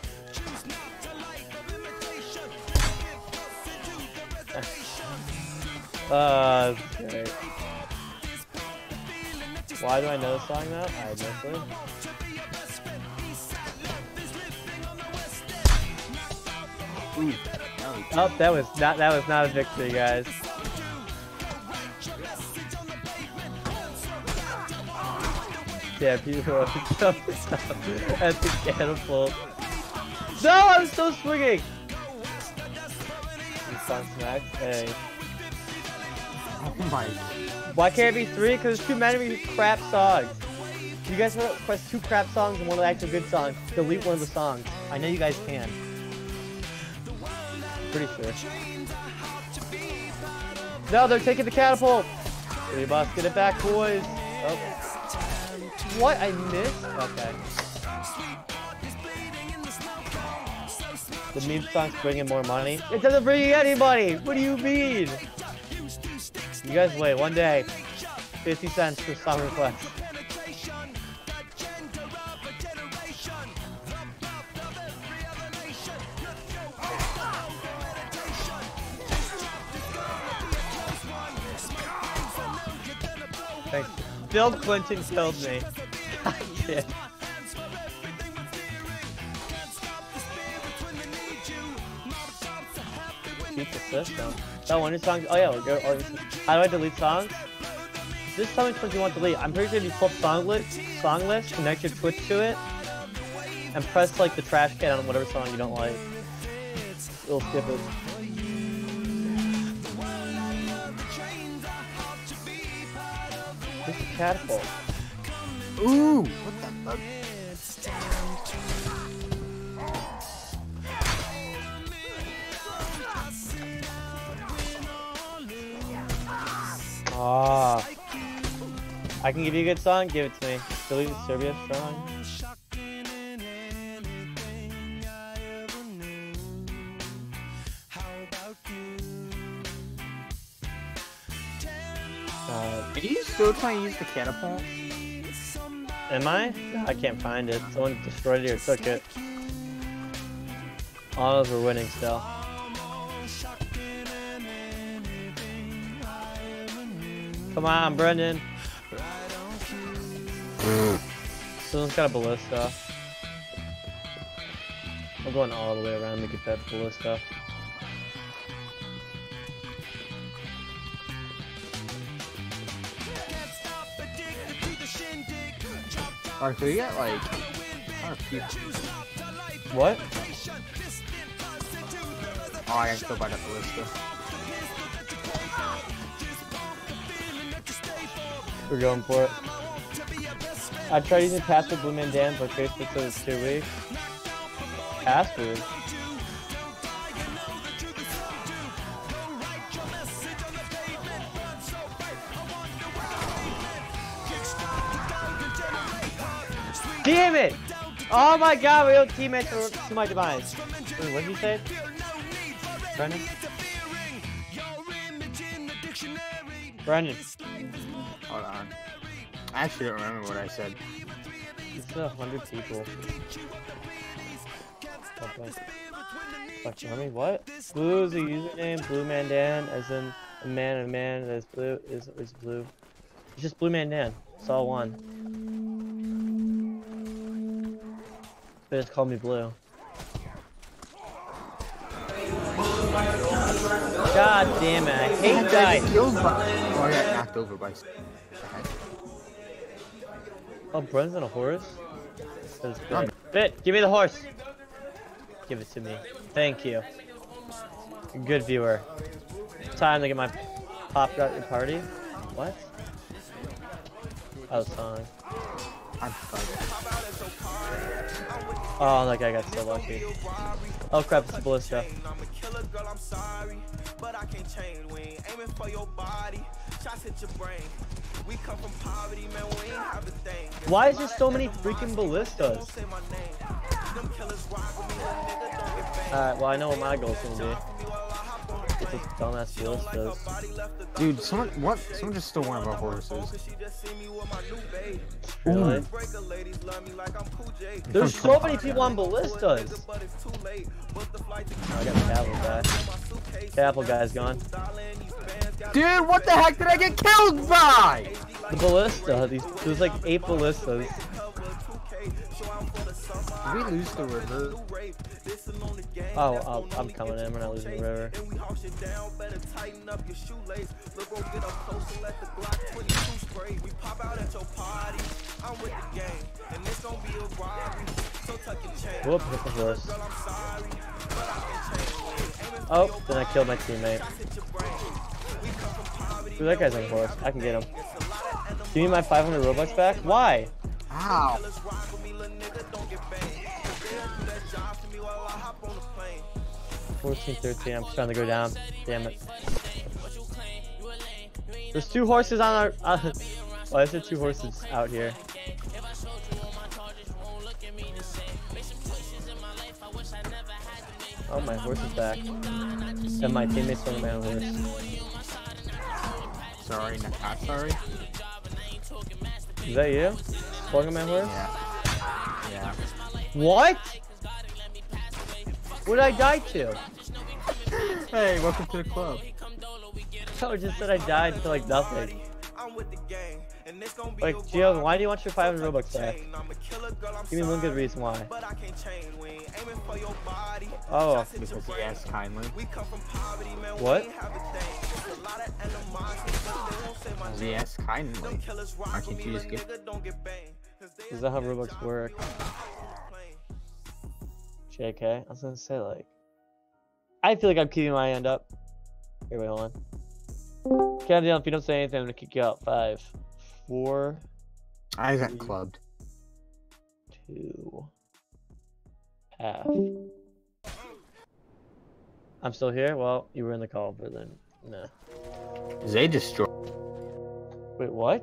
Great. Why do I know the song now? I admit. Oh, that was not a victory, guys. Yeah, people are jumping at the catapult. No, I'm still swinging. Fun smack. Hey. Oh my. Why can't it be 3? Because there's too many crap songs. You guys want to request 2 crap songs and one actual good song. Delete one of the songs. I know you guys can. Pretty sure. No, they're taking the catapult. We must get it back, boys. Oh. What? I missed? Okay. The meme song's bringing more money. It doesn't bring you anybody. What do you mean? You guys wait. One day, 50 cents for song request. Thanks. Bill Clinton killed me. Yeah. Keep the system. That one of your songs. Oh yeah, we'll go. How do I delete songs? Just tell me which ones you want to delete. I'm pretty sure if you flip song list, connect your Twitch to it, and press like the trash can on whatever song you don't like. It'll skip it. This is catapult. Ooh, what the fuck? Ah, I can give you a good song. Give it to me. Delete Serbia strong. Are you still trying to use the catapult? Am I? I can't find it. Someone destroyed it or took it. All of us are winning still. Come on, Brendan. Someone's got a ballista. I'm going all the way around to get that ballista. Alright, so you got like... people. What? Oh, I can still buy that ballista. We're going for it. I tried using password Blue Man Dan, but Facebook says it's too weak. Password? Damn it! Oh my god, real teammates are to my demise. Wait, what did you say? Brendan? Brendan. Hold on. I actually don't remember what I said. It's 100 people. Okay. Fuck, let me, what? Blue is a username, Blue Man Dan, as in a man that is blue, is blue. It's just Blue Man Dan. It's all one. They just call me Blue. God damn it, I hate that. Oh, I got knocked over by... Oh, Bren's on a horse? That's good. Fit, give me the horse. Give it to me. Thank you. Good viewer. Time to get my pop out your party. What? I was fine. I'm fucked. Oh, that guy got so lucky. Oh crap, it's a ballista. Why is there so many freaking ballistas? Alright, well I know what my goal's gonna be. Get those dumbass ballistas. Dude, someone just stole one of our horses. Really? There's so many people on ballistas. Oh, I got the Capel guy. Capel guy's gone. Dude, what the heck did I get killed by? The ballista. There's like 8 ballistas. Did we lose the river? Oh, I'm coming in. We're not losing the river. Whoop, hit the horse. Oh, then I killed my teammate. Ooh, that guy's on a horse. I can get him. Give me my 500 Robux back? Why? Ow. 14, 13, I'm trying to go down. Damn it. There's 2 horses on our... well, I said 2 horses out here. Oh, my horse is back. And my teammate's on my own horse. Sorry, not sorry. Is that you? Swung on my horse? Yeah. What? What did I die to? Hey, welcome to the club. I just said I died to like nothing. Like, Gio, why do you want your 500 Robux back? Give me one good reason why. Oh. Because he asked kindly. What? Because he asked kindly. Why can't you just get... Is that how Robux work? JK? I was gonna say, like... I feel like I'm keeping my hand up. Here, wait, hold on. Count down. If you don't say anything, I'm gonna kick you out. 5, 4... I got clubbed. 2... half. I'm still here? Well, you were in the call, but then... Nah. Zay destroyed. Wait, what?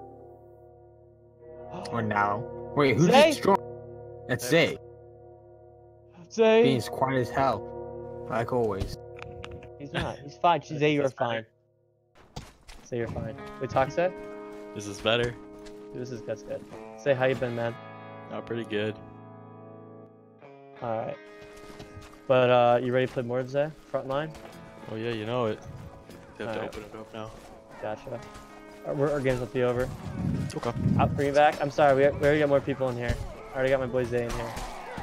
Or now. Wait, who Zay? destroyed? That's Zay. Zay! Being quiet as hell. Like always. He's not. He's fine. Zay, you're fine. Say you're fine. Wait, talk, Zay? This is better. This is that's good. Say how you been, man. Not pretty good. Alright. But, you ready to play more, Zay? Front line? Oh yeah, you know it. You have to Alright. open it up now. Gotcha. Our games will be over. Okay. I'll bring you back. I'm sorry, we already got more people in here. I already got my boy Zay in here.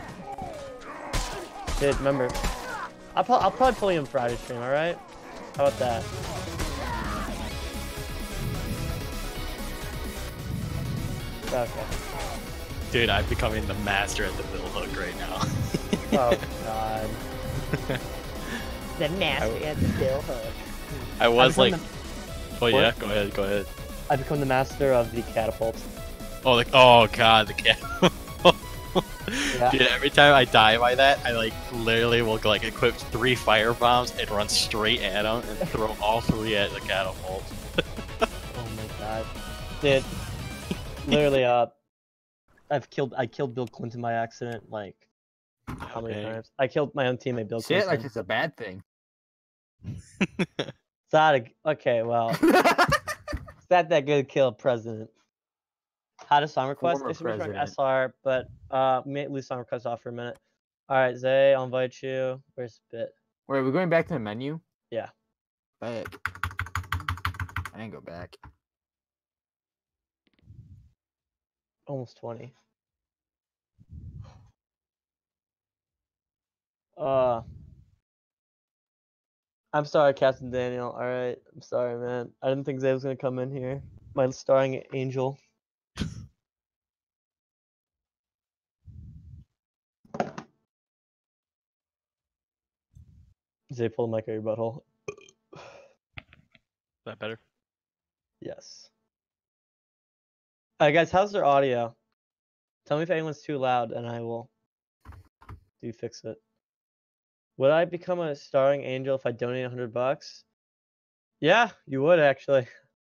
Dude, remember. I'll probably pull you in Friday stream, alright? How about that? Okay. Dude, I'm becoming the master at the middle hook right now. Oh, God. The master at the bill hook. I was like... Oh yeah, What? go ahead. I become the master of the catapult. Oh, oh god, the cat. Yeah. Dude, every time I die by that, I like literally will like equip 3 fire bombs and run straight at them and throw all 3 at the catapult. Oh my god. Dude, literally, I killed Bill Clinton by accident, like, how many Okay. times? I killed my own teammate, Bill Say it Clinton. like it's a bad thing. It's not a, okay, well, it's not that good to kill a president. How to song request? Former It should be from president. SR, but we may lose song request off for a minute. Alright, Zay, I'll invite you. Where's Bit? Wait, are we going back to the menu? Yeah. Bet. I didn't go back. Almost 20. I'm sorry, Captain Daniel. Alright, I'm sorry, man. I didn't think Zay was gonna come in here. My starring angel. Zay, pull the mic out your butthole. Is that better? Yes. Alright, guys, how's their audio? Tell me if anyone's too loud, and I will fix it. Would I become a starring angel if I donate $100? Yeah, you would actually.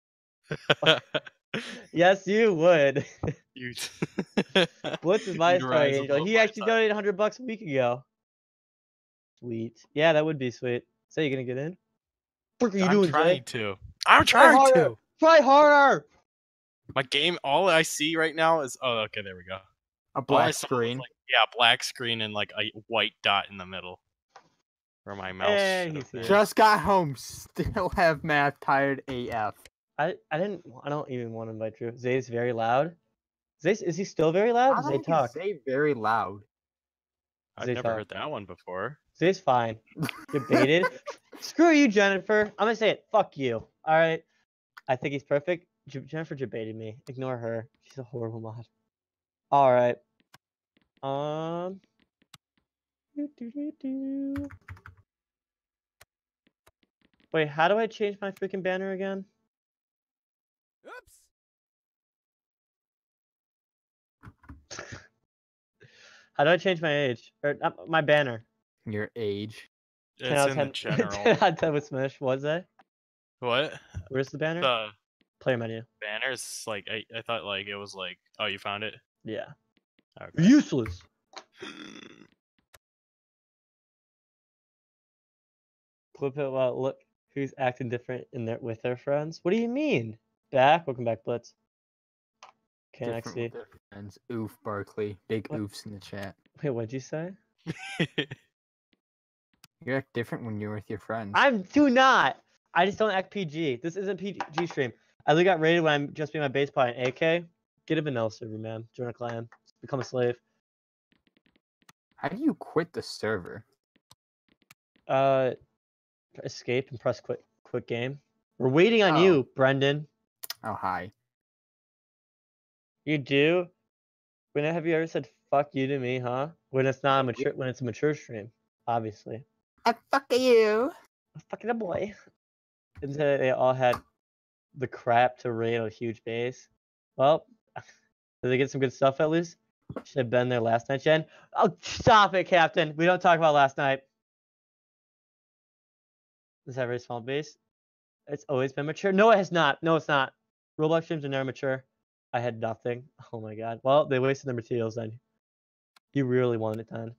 Yes, you would. You... Blitz is my You'd starring rise angel. above He my actually side. donated $100 a week ago. Sweet. Yeah, that would be sweet. So you gonna get in? What are you I'm doing, trying Jay? to. I'm Try trying harder. to. Try harder. My game, all I see right now is... Oh, okay, there we go. A All I black saw was, screen. like, yeah, black screen and like a white dot in the middle. Where my mouse Hey, should he's have been. here. Just got home. Still have math tired AF. I don't even want to invite Drew. Zay's very loud. Is he still very loud? How Zay the heck talk. is Zay very loud? I've Zay never talk. heard that one before. Zay's fine. Debated. Screw you, Jennifer. I'm gonna say it. Fuck you. All right. I think he's perfect. Jennifer debated me. Ignore her. She's a horrible mod. All right. Wait, how do I change my freaking banner again? Oops. How do I change my age? Or my banner? Your age. It's in the general. 10 out of 10 with Smish. What's that? What? Where's the banner? The Player menu. banners, like, I thought, like, it was like... Oh, you found it? Yeah. Okay. Useless. Clip it. Well, look who's acting different with their friends. What do you mean? Back. Welcome back, Blitz. Can't Different see. with their friends. Oof, Barkley. Big What? oofs in the chat. Wait, what'd you say? You act different when you're with your friends. Do not. I just don't act PG. This isn't PG stream. I only got raided when I'm just being my base by an AK. Get a vanilla server, man. Join a clan. Become a slave. How do you quit the server? Escape and press quit game. We're waiting on Oh. you, Brendan. Oh, hi. You do? When have you ever said fuck you to me, huh? When it's not a mature, when it's a mature stream, obviously. Fuck you. Fucking a boy. Until they all had the crap to raid a huge base. Well, did they get some good stuff at least? Should have been there last night, Jen. Oh, stop it, Captain. We don't talk about last night. Is that a very small base? It's always been mature. No, it has not. No, it's not. Roblox streams are never mature. I had nothing. Oh my god. Well, they wasted their materials then. You really wanted it done.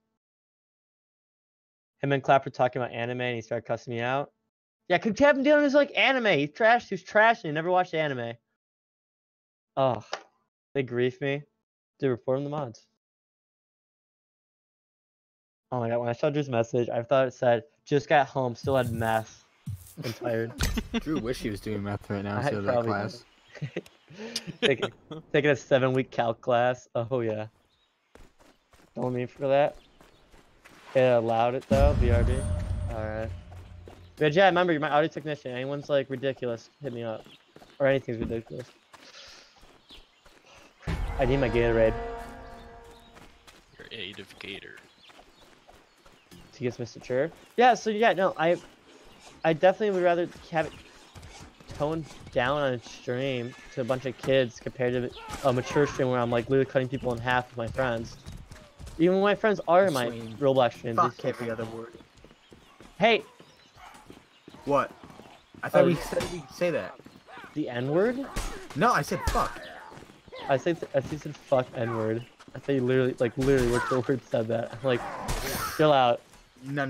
Him and Clapper talking about anime and he started cussing me out. Yeah, because Captain Dylan is like anime. He's trash. He's trash and he never watched anime. Oh, they grief me. They report him the mods. Oh my god, when I saw Drew's message, I thought it said, just got home, still had meth. I'm tired. Drew wish he was doing math right now I instead of that probably class. taking a 7-week calc class. Oh yeah. Don't need for that. It allowed it though, BRB. Alright. But yeah, remember, you're my audio technician. Anyone's like ridiculous, hit me up. Or anything's ridiculous. I need my Gatorade. Your aid of Gator. He gets Mr. Chur. Yeah, so yeah, no, I definitely would rather have it toned down on a stream to a bunch of kids compared to a mature stream where I'm like literally cutting people in half with my friends. Even when my friends are in my Swing. Roblox streams. Fuck they every other word. Hey, What? I thought Oh. we said we'd say that. the N-word? No, I said fuck. I said fuck N-word. I thought you literally what the word said that. I'm like, chill out. No.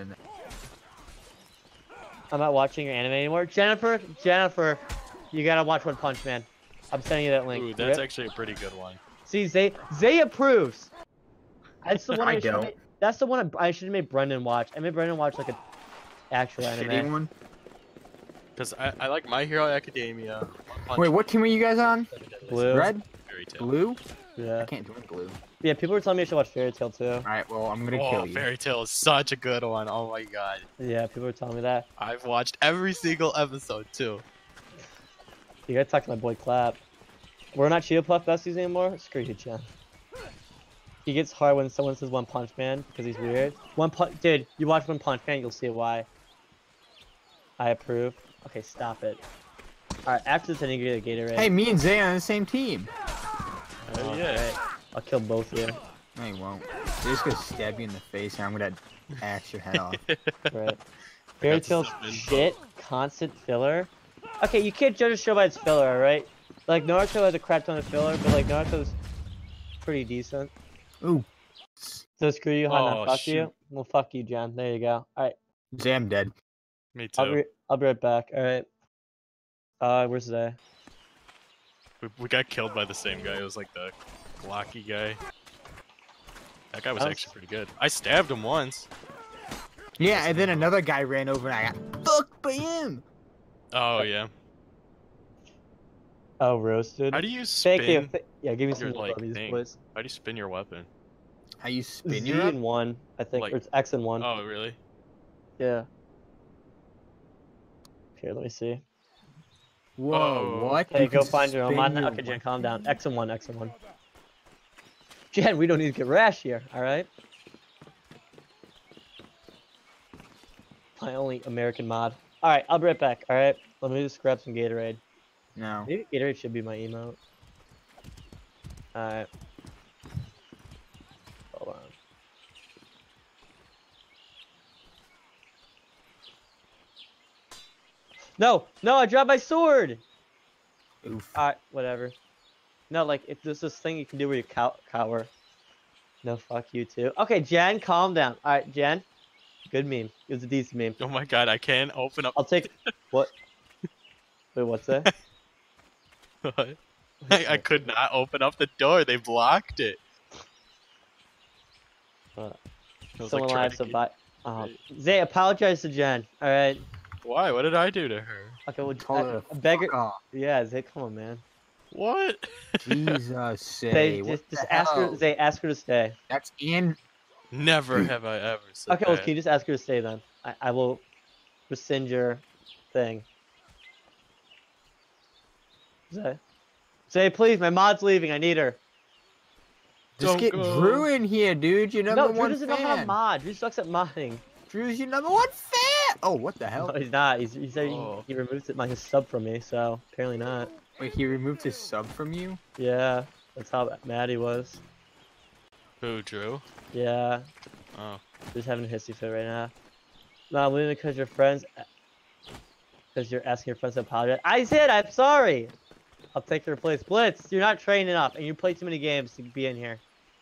I'm not watching your anime anymore. Jennifer, you gotta watch One Punch Man. I'm sending you that link. Ooh, that's Rip. actually a pretty good one. See, Zay approves. That's the one I I should don't. have made. That's the one I should have made Brendan watch. I made Brendan watch like an actual Shitty anime. one. Because I like My Hero Academia. Wait, what team are you guys on? Blue. Red? Fairy Tail. Blue? Yeah. I can't join blue. Yeah, people were telling me I should watch Fairy Tail too. Alright, well, I'm gonna Oh, kill you. Fairy Tail is such a good one. Oh my god. Yeah, people were telling me that. I've watched every single episode too. You gotta talk to my boy Clap. We're not Chia Puff besties anymore? Screw you, Chen. He gets hard when someone says One Punch Man because he's weird. Dude, you watch One Punch Man, you'll see why. I approve. Okay, stop it. Alright, after this I need to get a Gatorade. Hey, me and Zay are on the same team. Oh, yeah. Alright, I'll kill both of you. No, you won't. They're just gonna stab you in the face and I'm gonna axe your head off. Right. Fairy Tail's shit, constant filler. Okay, you can't judge a show by its filler, alright? Like, Naruto has a crap ton of filler, but like, Naruto's pretty decent. Ooh. So screw you, Hana. Oh, Fuck shoot. you. Well, fuck you, John. There you go. Alright, Zay, I'm dead. Me too. I'll be right back. Alright. Where's Zay? We got killed by the same guy. It was like the blocky guy. That guy was I was- actually pretty good. I stabbed him once. Yeah, and then another guy ran over and I got fucked by him. Oh yeah. Oh, roasted. How do you Thank you. spin? Yeah, give me your, some like, love, these thing? boys. How do you spin your weapon? How you spin Z your up? and 1, I think. Like- Or it's X and 1. Oh really? Yeah. Here, let me see. Whoa, Oh. what? Hey, You go can find your own. spin your Okay, Jen, calm down. X and 1, X and 1. Jen, we don't need to get rash here, alright? My only American mod. Alright, I'll be right back, alright? Let me just grab some Gatorade. No. Maybe Gatorade should be my emote. Alright. Hold on. No! No, I dropped my sword! Oof. Alright, whatever. No, like, if there's this thing you can do where you cower. No, fuck you too. Okay, Jen, calm down. Alright, Jen. Good meme. It was a decent meme. Oh my god, I can't open up. I'll take... What? Wait, what's that? I could not open up the door. They blocked it. What? I was, Someone trying live to to get- buy... Zay, apologize to Jen. Alright? Why? What did I do to her? Okay, well, Told her to beggar. fuck off. Yeah, Zay, come on, man. What? Jesus, Zay, say what just the ask her. hell? Zay, ask her to stay. That's in. Never have I ever said Okay, well, that. can you just ask her to stay then? I will rescind your thing. Zay. Zay, please, my mod's leaving. I need her. Just Don't get go. Drew in here, dude. Your number No, Drew one doesn't know how to fan. mod. Drew sucks at modding. Drew's your number one fan. Oh, what the hell? No, he's not. He said Oh. he removed my sub from me, so apparently not. Wait, he removed his sub from you? Yeah, that's how mad he was. Who, Drew? Yeah, Oh. just having a hissy fit right now. No, I'm leaving because your friends, because you're asking your friends to apologize. I said I'm sorry. I'll take your place. Blitz, you're not trained enough, and you play too many games to be in here.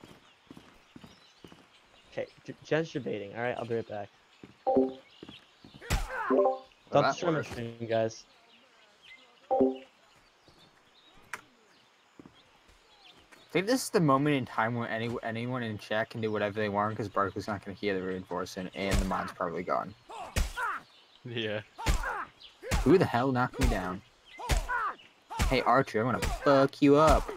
Okay, Jen's debating. All right, I'll be right back. Don't that destroy my worked. stream, guys. I think this is the moment in time where anyone in chat can do whatever they want because Barkley's not going to hear the reinforcement and the mod's probably gone. Yeah. Who the hell knocked me down? Hey Archer, I'm gonna fuck you up.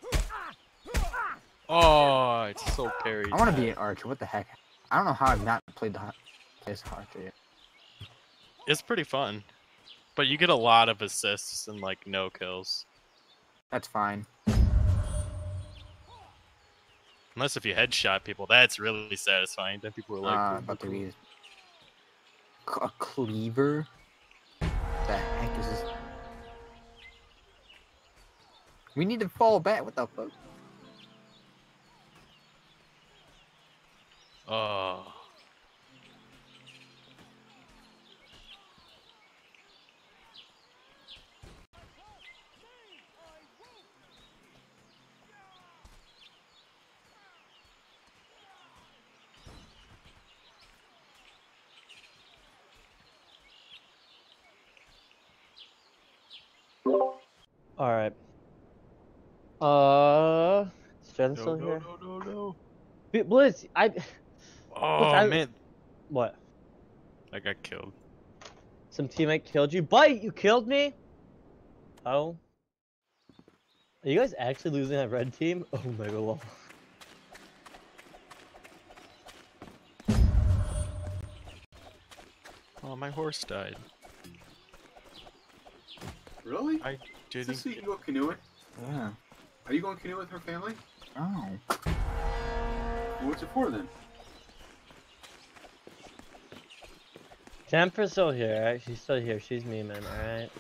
Oh, it's so parried. I want to be an Archer. What the heck? I don't know how I've not played the this Archer yet. It's pretty fun. But you get a lot of assists and like no kills. That's fine. Unless if you headshot people, that's really satisfying. Then people are like, About to be a cleaver. The heck is this? We need to fall back. What the fuck? oh. All right. Is Jen No, still no, here? no, no, no. Blitz, Oh, man. What? I got killed. Some teammate killed you? Bite! You killed me? Oh. Are you guys actually losing that red team? Oh my god. Oh, my horse died. Really? I Is didn't. this so you can go canoeing? Yeah. Are you going canoeing with her family? Oh. Well, what's it for then? Jennifer's still here, right? She's still here. She's memeing, alright?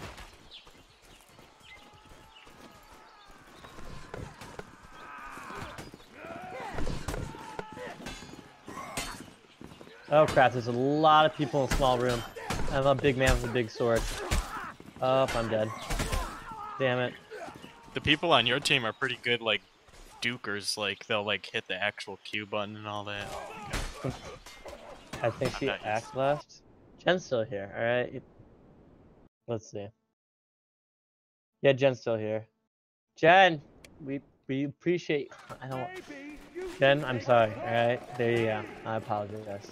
Oh crap, there's a lot of people in a small room. I'm a big man with a big sword. Oh, I'm dead. Damn it. The people on your team are pretty good, like, dukers. Like, they'll, like, hit the actual Q button and all that. Oh, my God. I think she Nice. act left. Jen's still here, alright? Let's see. Yeah, Jen's still here. Jen! We appreciate... I don't... Jen, I'm sorry, alright? There you go. I apologize.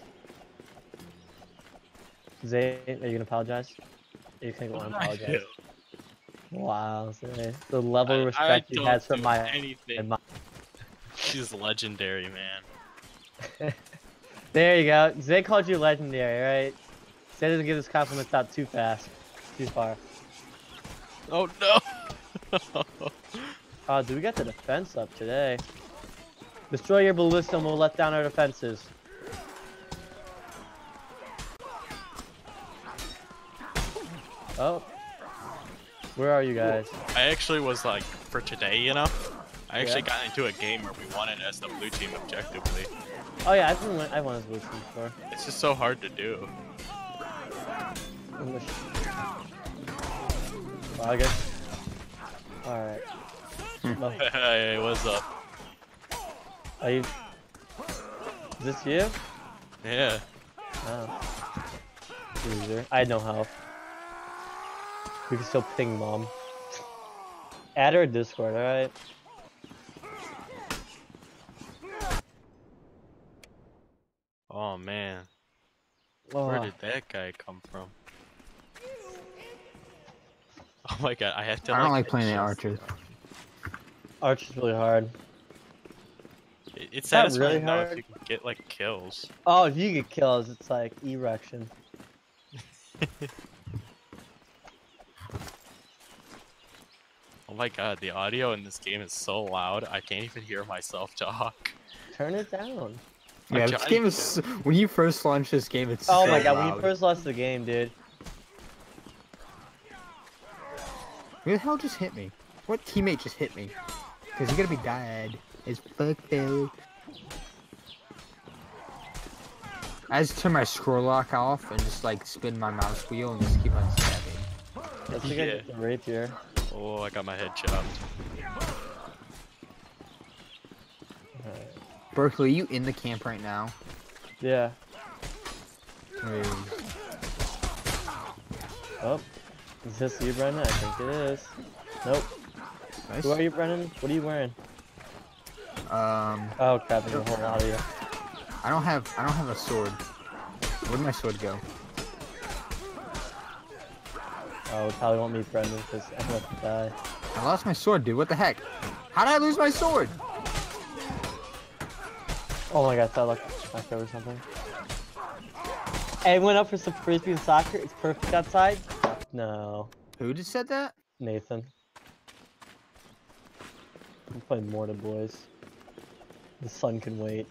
Zay, are you gonna apologize? You think I want to apologize? Wow, Zay. The level of respect you don't has from do my... anything. She's legendary, man. There you go. Zay called you legendary, right? Zay doesn't give his compliments out too fast. Too far. Oh, no! Oh, dude, we got the defense up today. Destroy your ballista and we'll let down our defenses. Oh. Where are you guys? I actually was like, for today, you know? I actually got into a game where we won it as the blue team objectively. Oh yeah, I won as blue team before. It's just so hard to do. Well, I guess. Alright. No. Hey, what's up? Are you... Is this you? Yeah. Oh. Loser. I had no health. We can still ping mom. Add her Discord, alright? Oh, man. Oh. Where did that guy come from? Oh my god, I have to. I don't like adjust playing the archer. Arch is really hard. It's not satisfying really though hard. if you can get like kills. Oh, if you get kills, it's like erection. Oh my god, the audio in this game is so loud, I can't even hear myself talk. Turn it down. Yeah, I'm this trying game to. is. When you first launched this game, it's Oh so my god, when loud. you first lost the game, dude. Who the hell just hit me? What teammate just hit me? Cause you're gonna be dead. It's fuck dude. I just turn my scroll lock off and just like spin my mouse wheel and just keep on stabbing. I think I get the rapier. Oh, I got my head chopped. Berkeley, you in the camp right now? Yeah. Wait. Oh. Is this you, Brendan? I think it is. Nope. Nice. Who are you, Brendan? What are you wearing? Um. Oh crap, there's a whole lot of you. I don't have a sword. Where'd my sword go? Oh, probably won't meet Brendan because I'm about to die. I lost my sword, dude. What the heck? How did I lose my sword? Oh my god, I like knocked over something. Hey, went up for some frisbee and soccer. It's perfect outside. No, Who just said that? Nathan. I'm playing Mortar Boys. The sun can wait.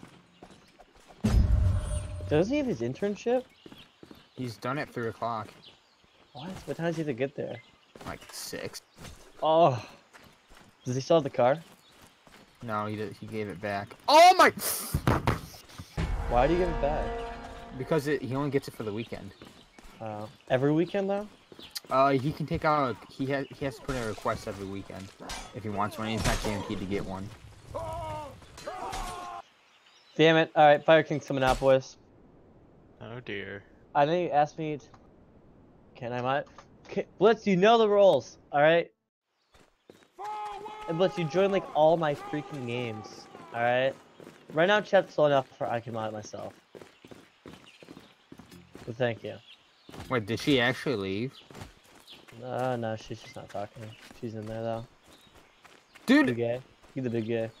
Doesn't he have his internship? He's done at 3 o'clock. What? What time does he have to get there? Like 6. Oh. Does he still have the car? No, he did, he gave it back. Oh my! Why do you give it back? Because he only gets it for the weekend. Every weekend though? He can take out. He has to put in a request every weekend if he wants one. He's not guaranteed to get one. Damn it! All right, Fire King's coming out, boys. Oh dear. I know you asked me. Can I might? Blitz, you know the rules, all right? And Blitz, you join like all my freaking games, all right? Right now, chat's slow enough for I can mod myself. But thank you. Wait, did she actually leave? No, she's just not talking. She's in there though. Dude! Big gay. You the big gay.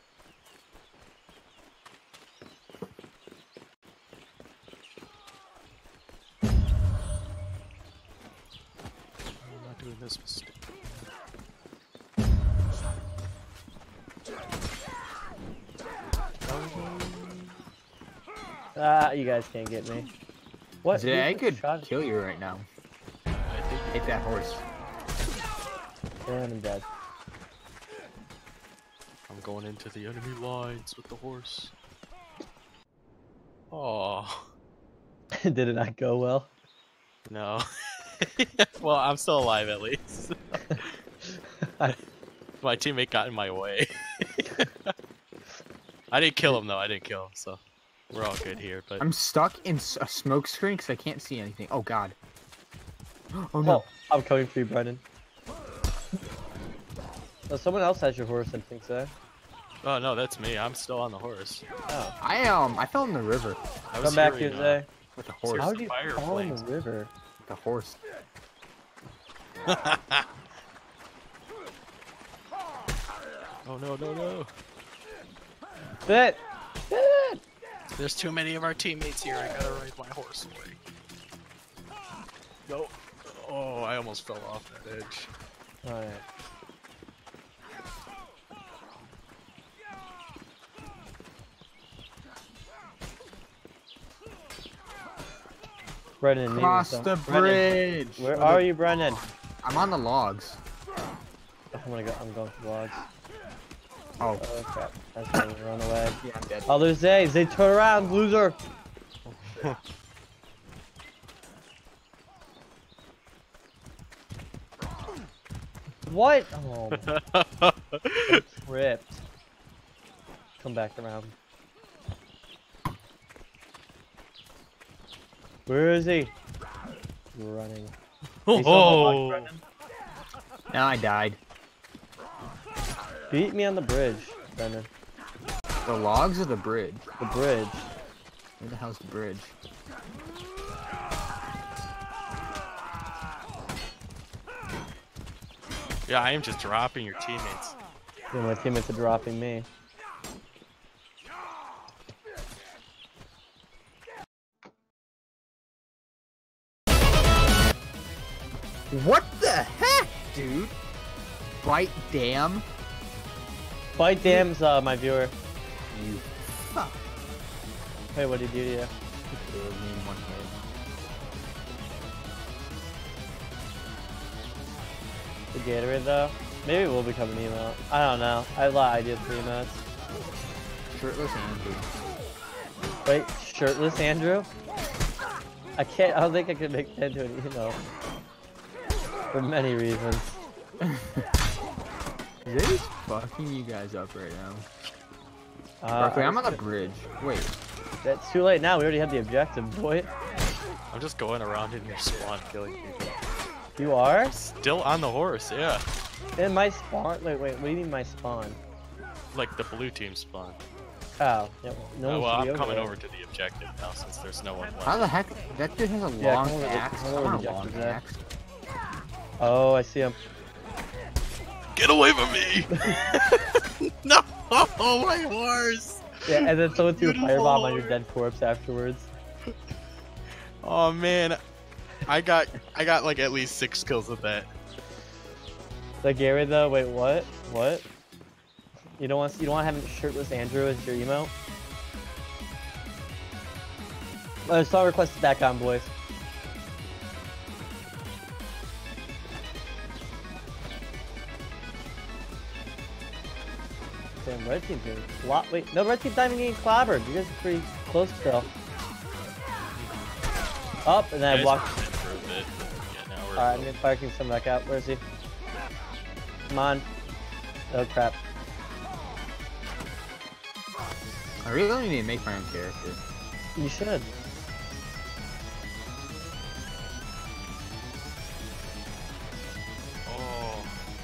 I'm not doing this mistake. Ah, you guys can't get me. What? Dude, I Who could shot- kill you right now. I think Hit that horse. And I'm dead. I'm going into the enemy lines with the horse. Oh Did it not go well? no. Well, I'm still alive at least. My teammate got in my way. I didn't kill him though. I didn't kill him, so we're all good here. But I'm stuck in a smoke screen because I can't see anything. Oh god. Oh no. Oh, I'm coming for you, Brendan. Oh, someone else has your horse, I think so. oh no, that's me. I'm still on the horse. Oh. I fell in the river I was Come back, hearing, Jose. with the horse. How did you fire fall in flames. the river? The horse. Oh no, no, no. Fit! Fit! There's too many of our teammates here. I gotta ride my horse away. No. Oh, I almost fell off that edge. Alright. Brendan, meet Cross me the some- Brendan, bridge. where are you, Brendan? I'm on the logs. I'm going for logs. Oh. Oh crap. That's gonna run away. Yeah, I'm dead. Oh, there's Zays. They turn around, loser. What? Oh, I tripped. Come back around. Where is he? Running. He's on the block, Brendan. Now I died. Beat me on the bridge, Brendan. The logs or the bridge? The bridge. Where the hell's the bridge? Yeah, I am just dropping your teammates. Yeah, my teammates are dropping me. What the heck, dude? Bite damn. Bite Dam's my viewer. You fuck. Hey, what did he do to you? Killed me in one hit. The Gatorade though? Maybe it will become an emote. I don't know. I have a lot of ideas for emotes. Shirtless Andrew. Wait, shirtless Andrew? I don't think I could make that into an emote. For many reasons. Is fucking you guys up right now? Berkeley, I'm on the bridge. Wait. That's too late now. We already had the objective, boy. I'm just going around in your spawn killing people. You are? Still on the horse, yeah. In my spawn? Wait, what do you mean my spawn? Like the blue team spawn. Oh, yeah, no Well, one's I'm coming there. over to the objective now since there's no one left. How the heck? That dude has a Yeah, long come over to- axe. come I over want to a long objective there. axe. Oh, I see him. Get away from me! No! Oh, my horse! Yeah, and then someone threw a Good firebomb on your lord. dead corpse afterwards. Oh man, I got like at least 6 kills with that. The Gary though, wait, what? What? You don't want to have shirtless Andrew as your emote? Song requested back on, boys. Damn, red team's getting wait, no, red team's not even getting clobbered. You guys are pretty close still. Up, and then I Guys walked. were in for a bit, but yeah, now we're Alright, I'm gonna fire King some back out. Where is he? Come on. Oh crap. I really need to make my own character. You should. Oh.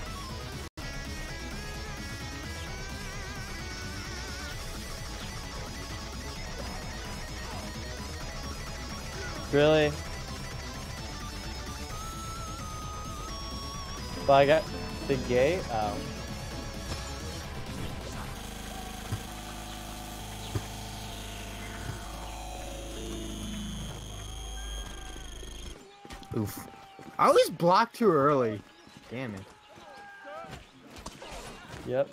Really? But I got the gate? Oh. Oof. I always block too early. Damn it. Yep.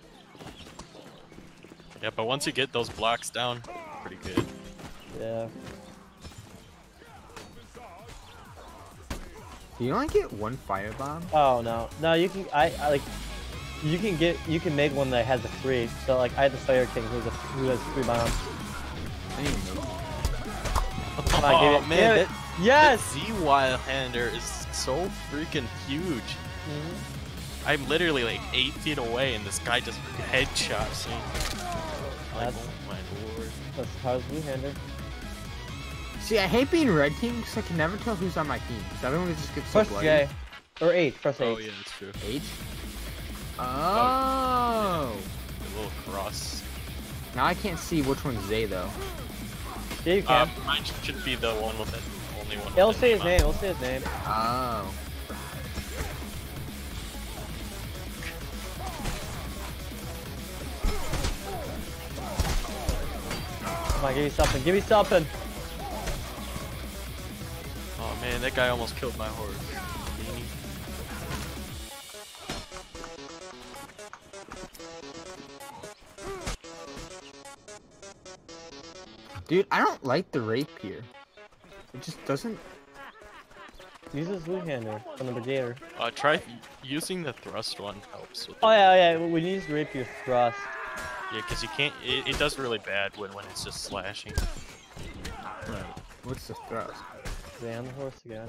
Yeah, but once you get those blocks down, pretty good. Yeah. Do you only get one firebomb? Oh no. No, you can I like you can make one that has a 3. So like I had the Fire King who has 3 bombs. I need to make Come on, give it, man, give it. Yes! that Z-Wildhander is so freaking huge. I'm literally like 8 feet away and this guy just headshots me. Like, That's- oh my lord. That's how's Blue Hander. See, I hate being red team because I can never tell who's on my team. So everyone just gets so Push bloody. J. Or 8, press 8. Oh yeah, that's true. H? Oh. A little cross. Now I can't see which one's Zay though. Yeah, you can. Mine should be the one with it. Only one. It'll with say the his name, it'll say his name. Oh. Come on, give me something, give me something! Oh man, that guy almost killed my horse. Dude, I don't like the rapier. It just doesn't. Use his Blue Hander from the Brigader. Try using the thrust one helps. With Oh the- yeah, we need to rapier thrust. Yeah, because you can't. It does really bad when it's just slashing. Right. What's the thrust? Stay on the horse again.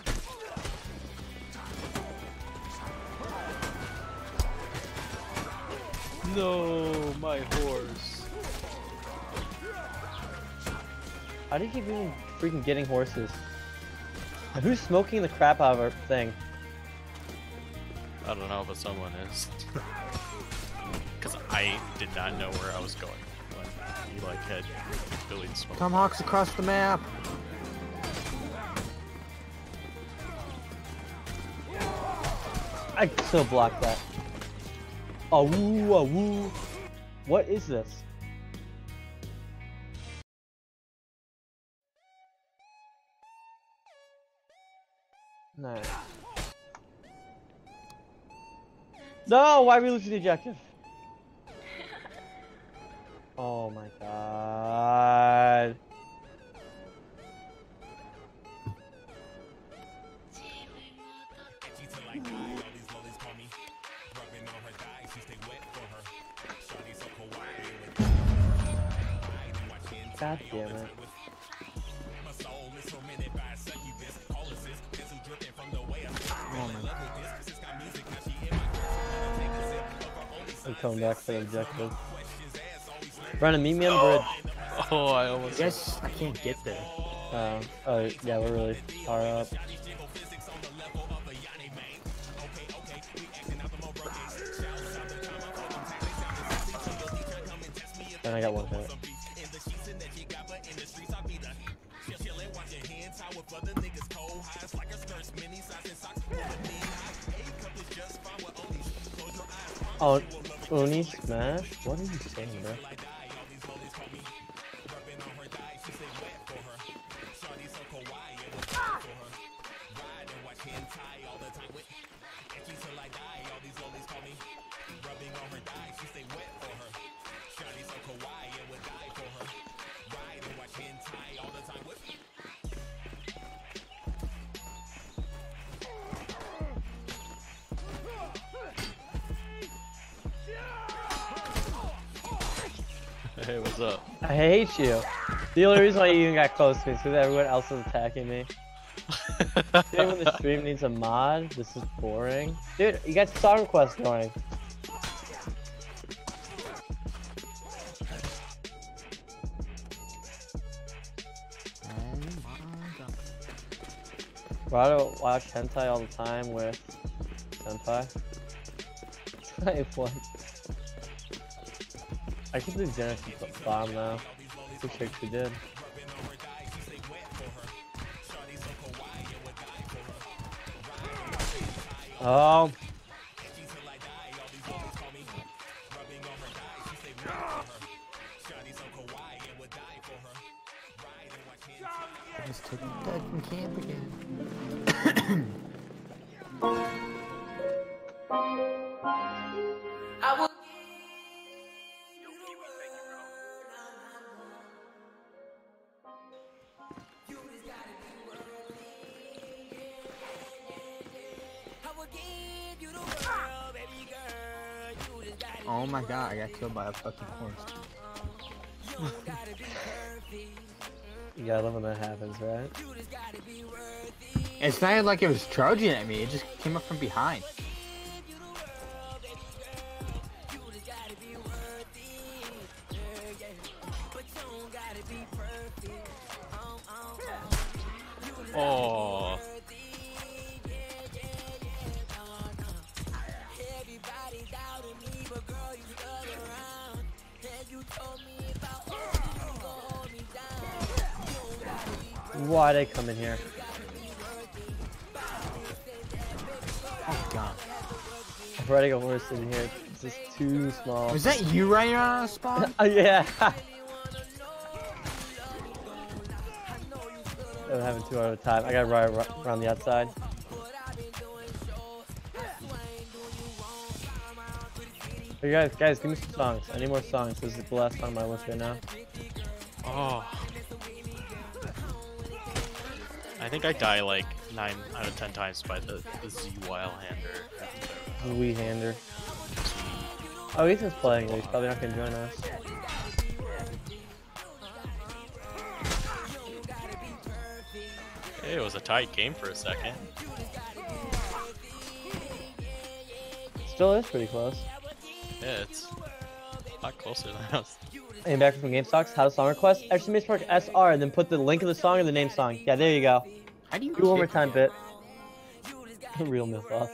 No, my horse. How do you keep even freaking getting horses? And who's smoking the crap out of our thing? I don't know, but someone is. Because I did not know where I was going when you like had Billy smoke. Tomahawks across the map. I still blocked that. Oh woo, oh woo. What is this? Nice. No, why are we losing the objective? Oh my god. God damn it. I'm coming back for the objective. Brandon, meet me on the bridge. Oh, I almost. Yes, I can't get there. Oh, yeah, we're really far up. And I got one hit. Oh, Uni smash? What are you saying, bro? Hey, what's up? I hate you. The only reason why you even got close to me is because everyone else was attacking me. Dude, when the stream needs a mod, this is boring. Dude, you got song requests going. Why do I watch hentai all the time with senpai? I won. I can do Genesis bomb now. Wish I actually did. Oh. I just took dead from camp again. Oh my god, I got killed by a fucking horse. You gotta love when that happens, right? It's not like it was charging at me, it just came up from behind. Oh. Why'd I come in here? Oh god. I'm riding a horse in here. It's just too small. Was that you riding around a spawn? Yeah. I'm having 2 hours of time. I gotta ride around the outside. Hey guys, give me some songs. I need more songs. This is the last song on my list right now. Oh. I think I die like 9 out of 10 times by the Z-Wilehander. Wee-hander. Oh, Ethan's playing. He's probably not gonna join us. Hey, it was a tight game for a second. Still is pretty close. Yeah, it's a lot closer than I was. Hey, back from GameStocks, how to song request? !SR and then put the link of the song and the name song. Yeah, there you go. How do you do one more time, Bit? Real myth off.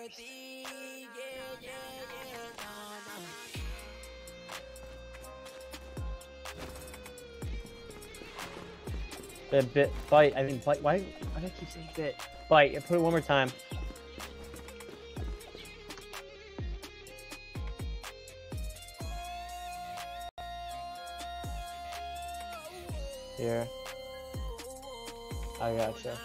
Bit, bite. I mean, bite. Why do I keep saying bit? Bite. Put it one more time. Here. I gotcha.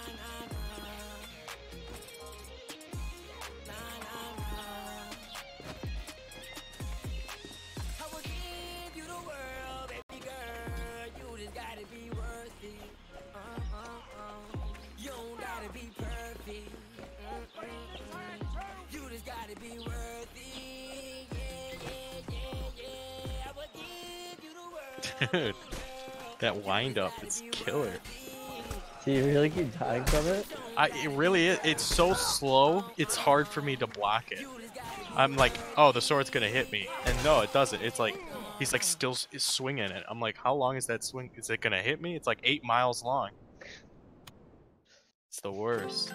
Dude, that wind up is killer. Do you really keep dying from it? It really is. It's so slow. It's hard for me to block it. I'm like, oh, the sword's gonna hit me, and no, it doesn't. It's like he's like still swinging it. I'm like, how long is that swing? Is it gonna hit me? It's like 8 miles long. It's the worst.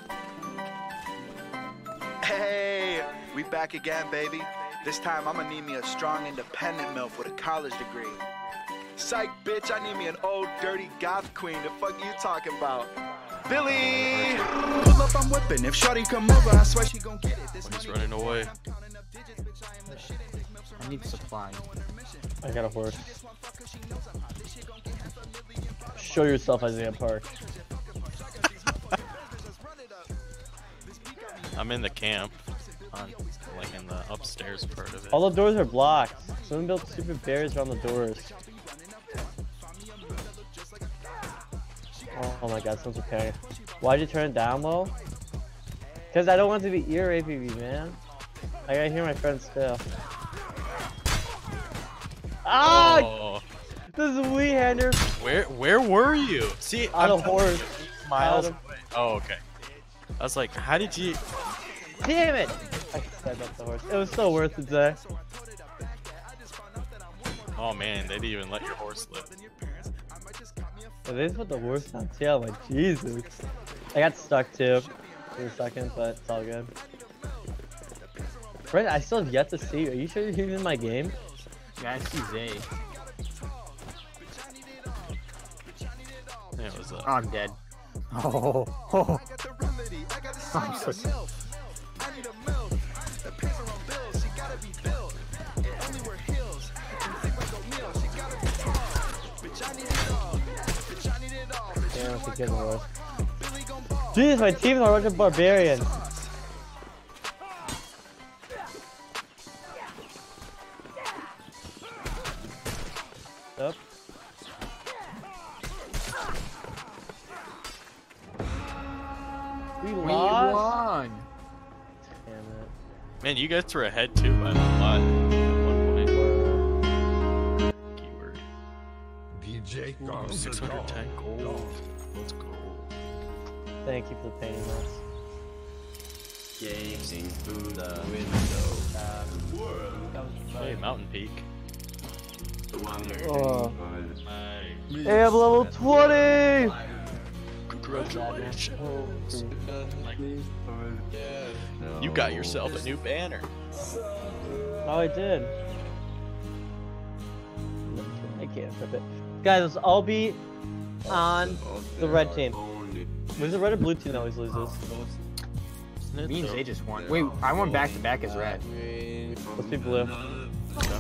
Hey, we back again, baby. This time I'm gonna need me a strong, independent MILF with a college degree. Psych, bitch, I need me an old, dirty goth queen. The fuck you talking about? Billy! Pull up, I'm whipping. If shorty come over, I swear she gon' get it. This He's running away. I need supply. I got a horse. Show yourself, Isaiah Park. I'm in the camp, like in the upstairs part of it. All the doors are blocked. Someone built stupid barriers around the doors. Oh my god, someone's repairing. Why'd you turn it down low? Because I don't want it to be ear APB, man. I gotta hear my friends still. Ah! Oh. This is a wee hander. Where were you? See, On I'm a horse. miles Adam. away. Oh, okay. I was like, how did you? Damn it! I stepped up the horse. It was so worth it, Zay. Oh man, they didn't even let your horse live. But they just put the horse on tail, like Jesus. I got stuck too for a second, but it's all good. Brent, I still have yet to see you. Are you sure you're even in my game? Yeah, I see Zay. Yeah, it was Oh, I'm dead. Oh, oh. I'm so sad. Damn, it's a good horse. Jesus, my team's are a bunch of barbarians. Up. We lost. won. Damn it. Man, you guys were ahead too by a lot at one point. Keyword. DJ Ooh, 610 gold. Let's go. Thank you for the painting us. Gazing through the window. Hey, Mountain Peak. Oh. Nice. Hey, I'm level 20! Congratulations. You got yourself a new banner. Oh, I did. I can't flip it. Guys, let's all be on the red team. Was the red or blue team that always loses? Me and Zay just won. Wait, I won back to back as red. Let's be blue. Okay.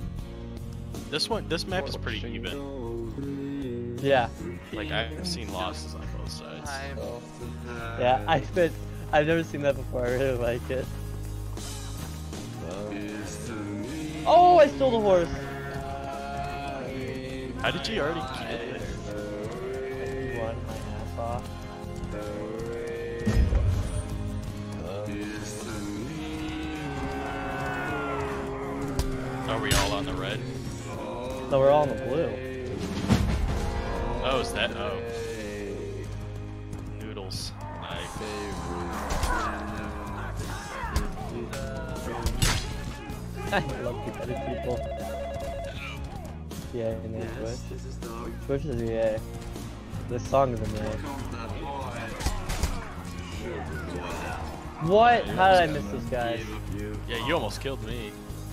This map is pretty even. Yeah. Like I've seen losses on both sides. Yeah, I've never seen that before. I really like it. Oh, I stole the horse. How did you already get it? I won my ass off. Are we all on the red? No, we're all in the blue. Oh, is that? Oh. Noodles. I love competitive people. Yeah, and then Twitch. Twitch is yeah. This song is amazing. What? How did I miss this guy? Yeah, you almost killed me.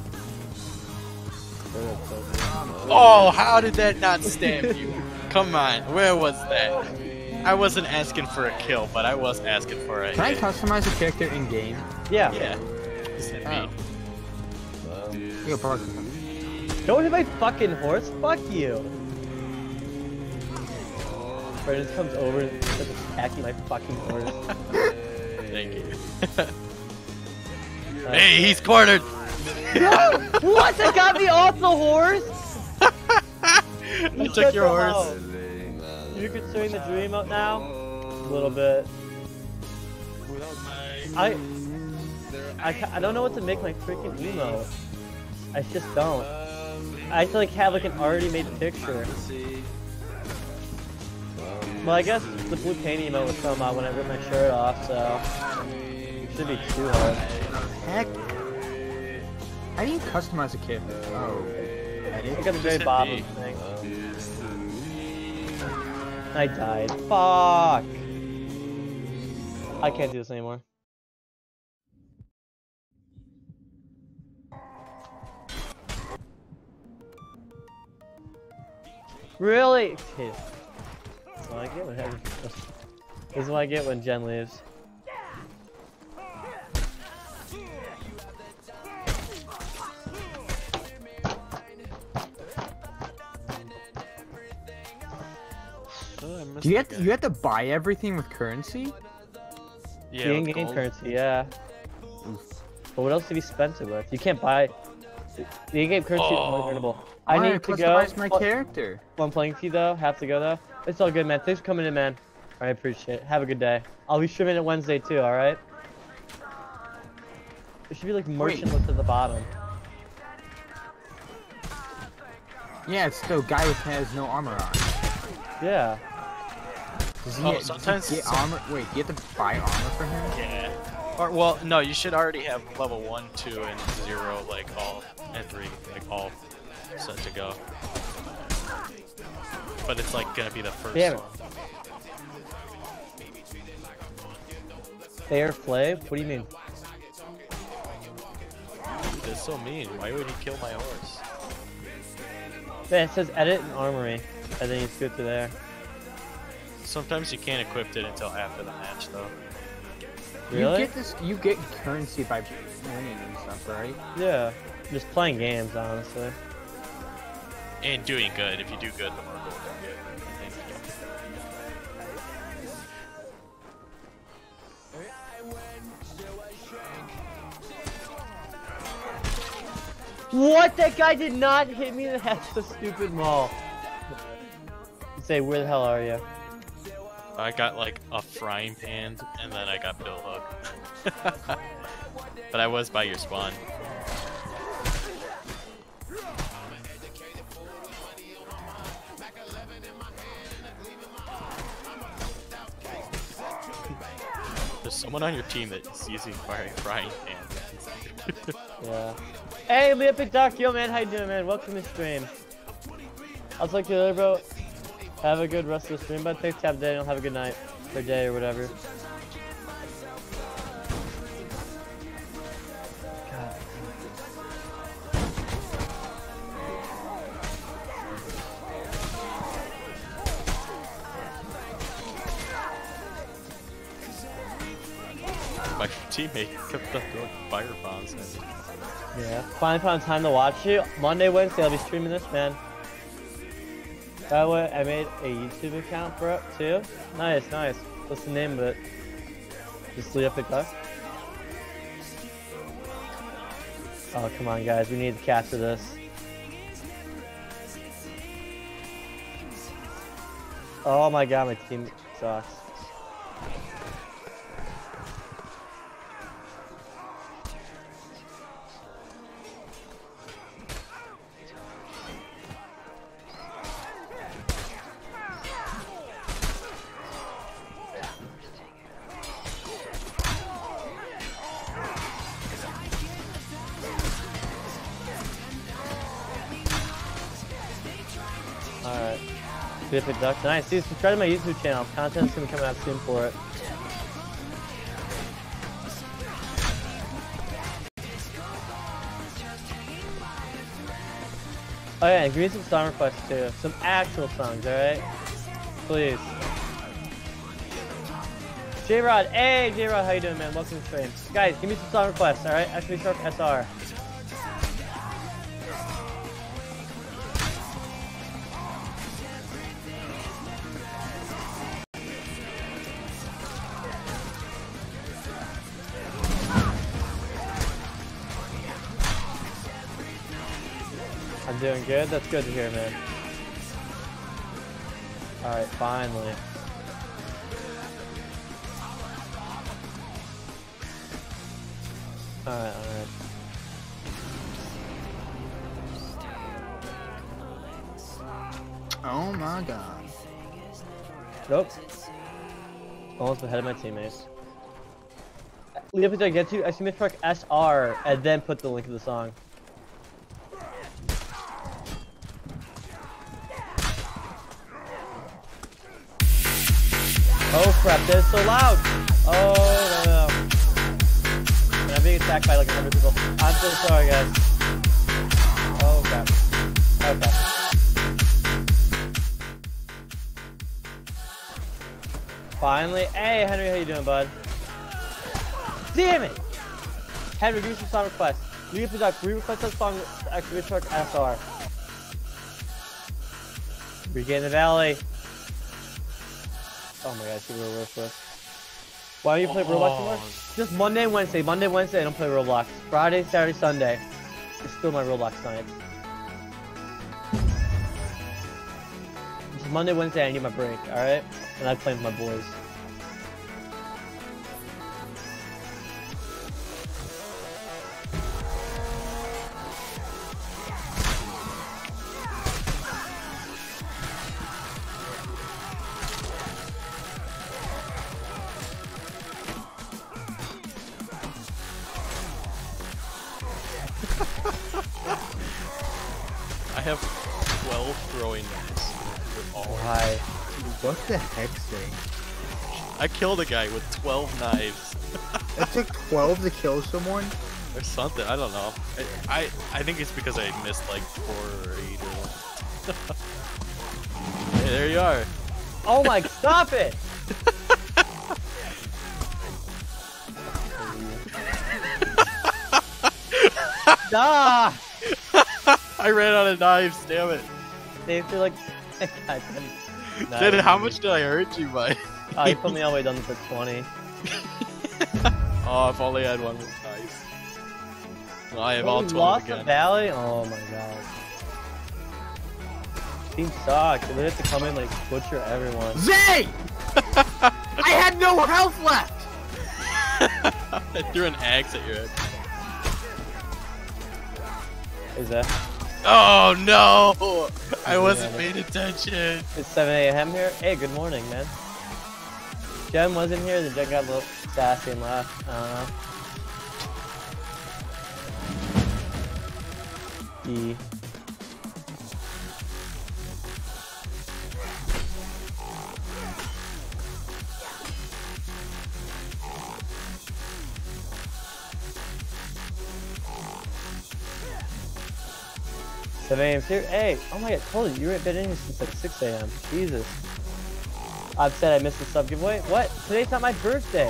Oh, how did that not stamp you? Come on, where was that? I wasn't asking for a kill, but I was asking for a Can I hit. customize a character in game? Yeah. Yeah. Just hit me. Yo, Park. Don't hit my fucking horse. Fuck you. friend just comes over and starts attacking my fucking horse. Thank you. Hey, he's cornered! No! What? That got me off the horse? I took your horse. You're considering the dream out now? A little bit. I don't know what to make my freaking emote. I just don't. I have to like have like an already made picture. Well, I guess the blue paint emote would come out when I rip my shirt off, so it shouldn't be too hard. Heck. How do you customize a kit? Oh. I got the very bottom thing. I died. Fuck! I can't do this anymore. Really? Okay. That's what I get when this is what I get when Jen leaves. Do you have to buy everything with currency? Yeah, the in-game currency, yeah. But what else have you spent it with? You can't buy. The in-game currency is only earnable. I need to go. Customize my character. Well, I'm playing with you though. Have to go though. It's all good, man. Thanks for coming in, man. I appreciate it. Have a good day. I'll be streaming it Wednesday too. All right. There should be like merchant list at the bottom. Yeah, it's the guy who has no armor on. Yeah. Does he sometimes get armor? Wait, you have to buy armor for him? Yeah. Or well, no, you should already have level 1, 2, and 0 like all and 3 like all set to go. But it's like gonna be the first one. Fair play? What do you mean? That's so mean. Why would he kill my horse? Yeah, it says edit and armory. I think it's good to there. Sometimes you can't equip it until after the match, though. Really? You get currency by winning and stuff, right? Yeah. Just playing games, honestly. And doing good. If you do good, the more gold you get. What? That guy did not hit me in the head with a stupid maul. Say, where the hell are you? I got like a frying pan, and then I got Bill Hook. But I was by your spawn. There's someone on your team that's using frying pan. Yeah. Hey, Leopard Duck, yo man, how you doing, man? Welcome to the stream. I'll talk to you later, bro. Have a good rest of the stream, but thanks, Tab Daniel. Have a good night, or day, or whatever. God. My teammate kept up throwing fire bombs at me. Yeah. Finally found time to watch you. Monday, Wednesday, I'll be streaming this, man. By the way, I made a YouTube account for it too. Nice, nice. What's the name of it? Just Leopard Duck? Oh, come on, guys. We need to capture this. Oh my god, my team sucks. Alright. Leopard Duck. Nice. See, subscribe to my YouTube channel. Content's gonna be coming out soon for it. Oh yeah, and give me some song requests too. Some actual songs, alright? Please. J-Rod, hey J-Rod, how you doing, man? Welcome to the stream. Guys, give me some song requests, alright? Actually, Sharp SR. doing good? That's good to hear, man. Alright, finally. Alright. Oh my god. Nope. Almost ahead of my teammates. Lead up until I get to exclamation mark SR and then put the link to the song. Oh crap, that's so loud! Oh no. And I'm being attacked by like 100 people. I'm so sorry, guys. Oh crap. Okay. Finally. Hey, Henry, how you doing, bud? Damn it! Henry, give me some song requests. Leave a duck. Re-request that song. Exclamation mark SR. Regain the Valley. Oh my gosh, real worthless. Why don't you play Roblox anymore? Just Monday and Wednesday. Monday, Wednesday, I don't play Roblox. Friday, Saturday, Sunday. It's still my Roblox nights. Just Monday, Wednesday, I need my break, alright? And I play with my boys. I have 12 throwing knives. Why? What the heck's thing? I killed a guy with 12 knives. It took 12 to kill someone? Or something, I don't know. I think it's because I missed like 4 or 8 or something. Hey, there you are. Oh my, stop it! Ah! I ran out of knives, damn it. They feel like... Then how much did I hurt you by? Oh, you put me all the way down to 20. Oh, if only I had one with knives. Well, I have all 12 lost again. the Valley? Oh my god. Team sucks. They have to come in like butcher everyone. Zay! I had no health left! I threw an axe at your head. Is that? Oh no! I wasn't paying attention. It's 7 a.m. here. Hey, good morning, man. Jen wasn't here, then Jen got a little sassy and left. I don't know. E. here. Hey, oh my god, totally. You were been in here since like 6 a.m. Jesus. I've said I missed the sub giveaway. What? Today's not my birthday.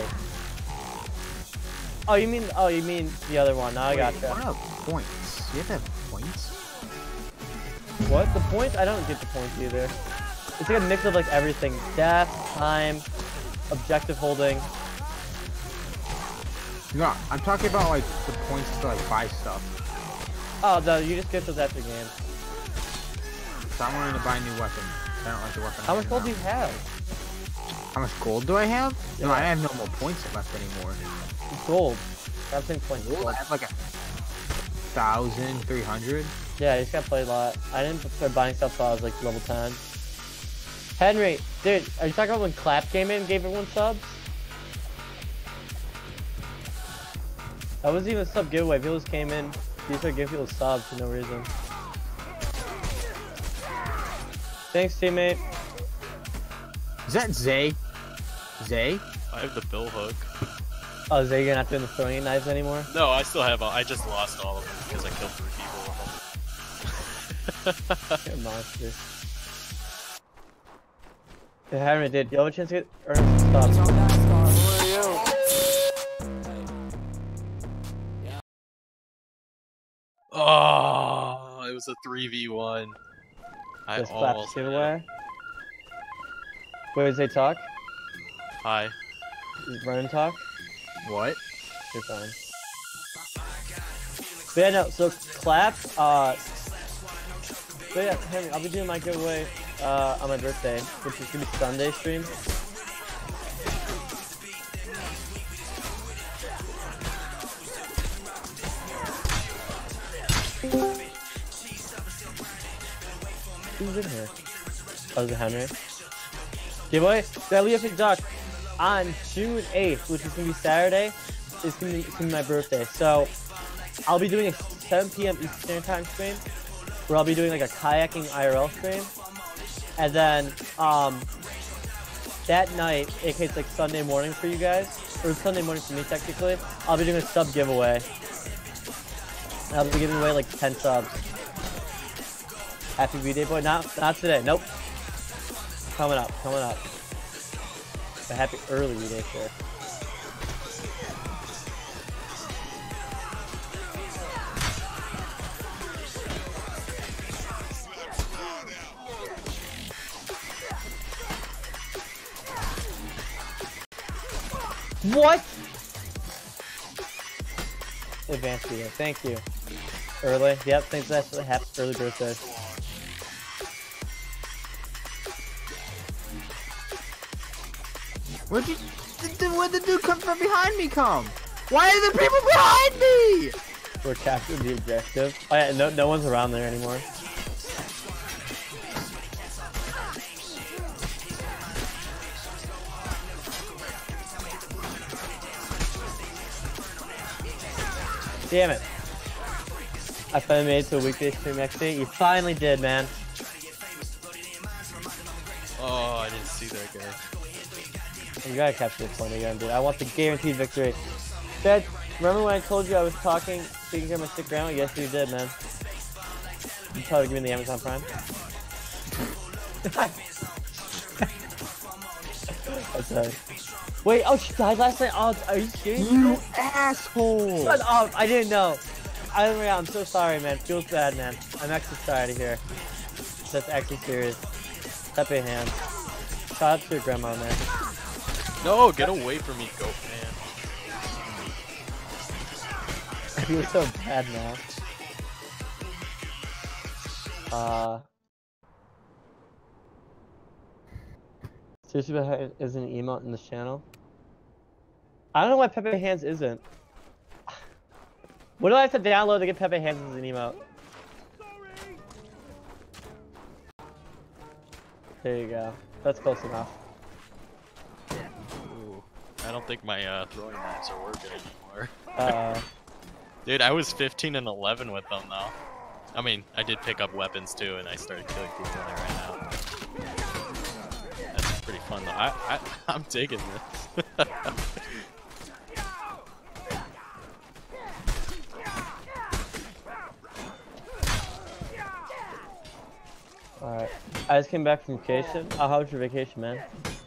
Oh, you mean the other one? Now I gotcha. What are points? You have to have points? What? The points? I don't get the points either. It's like a mix of like everything. Death, time, objective holding. No, I'm talking about like the points to like buy stuff. Oh, no, you just get those after game. So I wanted to buy a new weapon. I don't like the weapon. How much gold do you have? How much gold do I have? Yeah. No, I have no more points left anymore. Gold. I'm saying points. Gold? I have like 1,300. Yeah, you just gotta play a lot. I didn't start buying stuff until I was like level 10. Henry, dude, are you talking about when Clap came in and gave everyone subs? That wasn't even a sub giveaway. People just came in. You started giving people subs for no reason. Thanks, teammate. Is that Zay? Zay? I have the bill hook. Oh, Zay, you're not doing the throwing knives anymore? No, I still have. I just lost all of them because I killed 3 people with them. You're a monster. Hey, Henry, did you have a chance to get earn some subs? Oh, it was a 3v1. I Just Clap's almost giveaway. Wait, did they talk? Hi. Run talk? What? You're fine. But yeah, no, so Clap, So yeah, Henry, I'll be doing my giveaway on my birthday, which is gonna be Sunday stream. Who's in here? Oh, is it Henry? Giveaway? Gotta leave a duck on June 8th, which is gonna be Saturday. It's gonna be my birthday. So I'll be doing a 7 p.m. Eastern Standard Time stream, where I'll be doing like a kayaking IRL stream. And then that night, aka it's like Sunday morning for you guys, or Sunday morning for me technically, I'll be doing a sub giveaway. And I'll be giving away like 10 subs. Happy V-Day boy? Not today. Nope. Coming up. A happy early V-Day sure. What? Advanced V-Day. Thank you. Early. Yep. Thanks. That's happy early birthday. Where'd the dude come from behind me come? Why are there people behind me? We're capturing the objective. Oh yeah, no one's around there anymore. Damn it. I finally made it to a weekday stream next day. You finally did, man. Oh, I didn't see that guy. You gotta capture the point again, dude. I want the guaranteed victory. Dad, remember when I told you I was taking care of my sick grandma? Yes, you did, man. You probably give me the Amazon Prime. That's right. Wait, oh, she died last night? Oh, are you serious? You asshole! Shut up! I didn't know. I'm so sorry, man. Feels bad, man. I'm actually sorry to hear. That's actually serious. Pepe hands. Shout out to your grandma, man. No, get away from me, goat man. You're so bad now. Seriously, Pepe isn't an emote in this channel? I don't know why Pepe Hands isn't. What do I have to download to get Pepe Hands as an emote? There you go. That's close enough. Ooh, I don't think my throwing knives are working anymore. Dude, I was 15 and 11 with them though. I mean, I did pick up weapons too, and I started killing people when I ran out. That's pretty fun though. I'm digging this. Alright. I just came back from vacation. Oh, how was your vacation, man?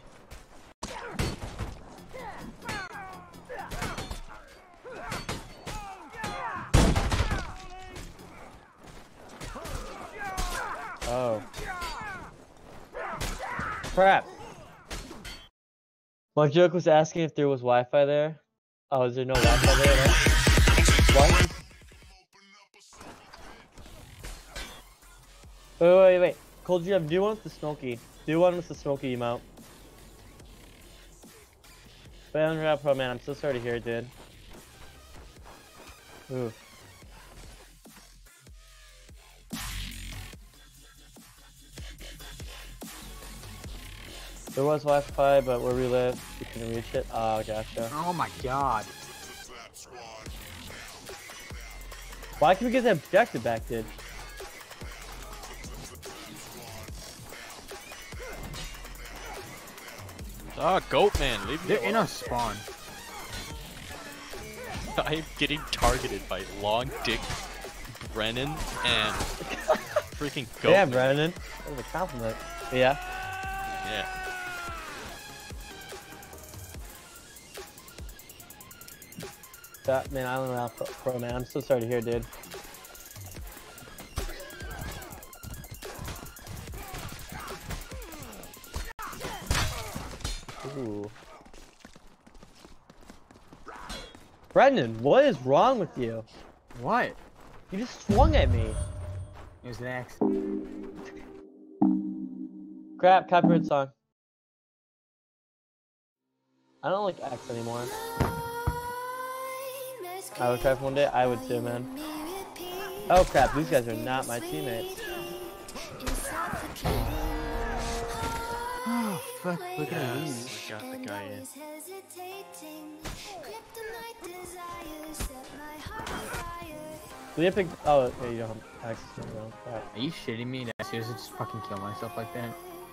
Oh. Crap. My joke was asking if there was Wi-Fi there. Oh, is there no Wi-Fi there? What? Wait. Cold GM, do one with the Smoky. Do one with the Smoky emote. But I'm Pro, man. I'm so sorry to hear it, dude. Ooh. There was Wi-Fi, but where we live, we couldn't reach it. Oh, gotcha. Oh my god. Why can we get that objective back, dude? Ah, goat man, leave me They're in a spawn. I am getting targeted by Long Dick Brennan and freaking goat. Yeah, man. Brennan. That was a compliment. Yeah. Yeah. That man, Island Ralph Pro, man. I'm so sorry to hear, dude. Ooh. Brendan, what is wrong with you? What? You just swung at me. It was an accident. Crap, copyright song. I don't like X anymore. I would try for one day. I would too, man. Oh crap, these guys are not my teammates. Oh fuck! Look at Yes, these. we got the guy in. Leah picked. Oh, okay, you don't have access to them. Crap. Are you shitting me? Did I seriously just fucking kill myself like that?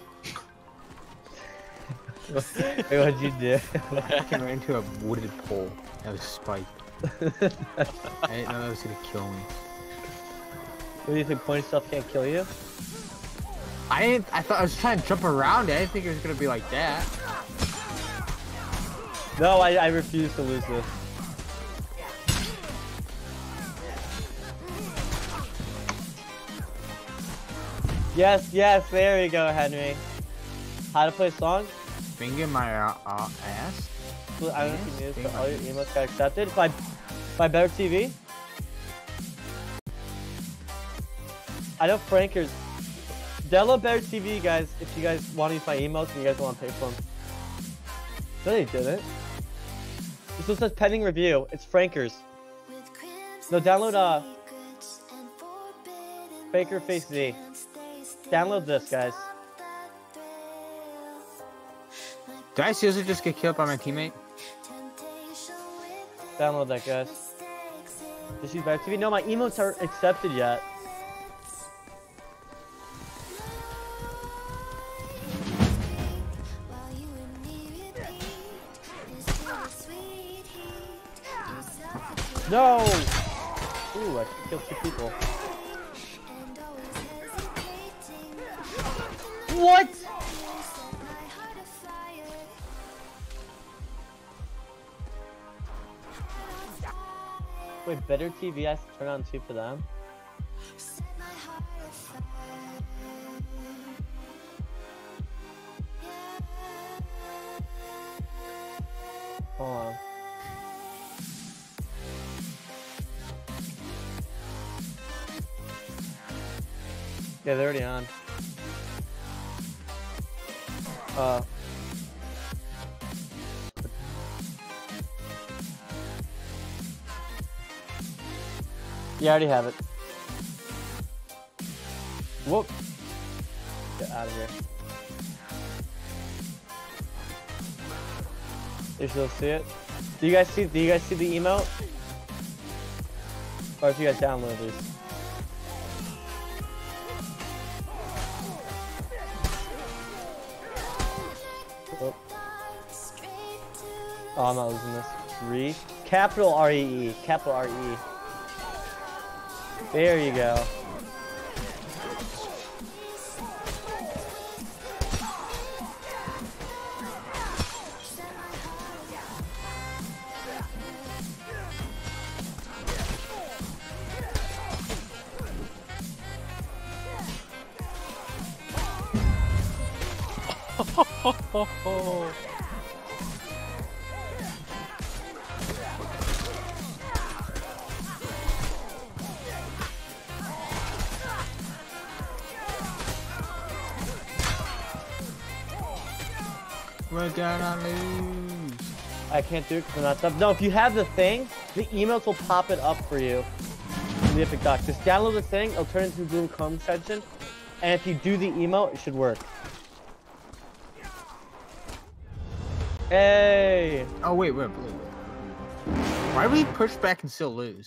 Wait, what'd you do? I fucking ran into a wooded pole. That was spiked. I didn't know that was gonna kill me. What do you think? Point stuff can't kill you? I thought I was trying to jump around it. I didn't think it was gonna be like that. No, I refuse to lose this. Yes, yes, there you go, Henry. How to play a song? Finger my ass. I don't know if you knew, but all your emails got accepted by Better TV. I know Frankers. Download Better TV, guys, if you guys want to use my emails and you guys want to pay for them. No, they didn't. This one says pending review. It's Frankers. No, download Faker Face Z. Download this, guys. Did I seriously just get killed by my teammate? Download that, guys. Just use Better TV. No, my emotes aren't accepted yet. No! Ooh, I killed 2 people. What? Wait, Better TV has to turn on too for them? Hold on. Yeah, they're already on. Yeah, I already have it. Whoop. Get out of here. You still see it? Do you guys see the emote? Or if you guys download these? Oh. Oh, I'm not losing this. 3. Capital R-E-E. Capital R-E. There you go. We're gonna lose. I can't do it because I'm not sub. No, if you have the thing, the emails will pop it up for you in the Epic Doc. Just download the thing, it'll turn into a Google Chrome extension, and if you do the email, it should work. Hey! Oh wait. Why do we push back and still lose?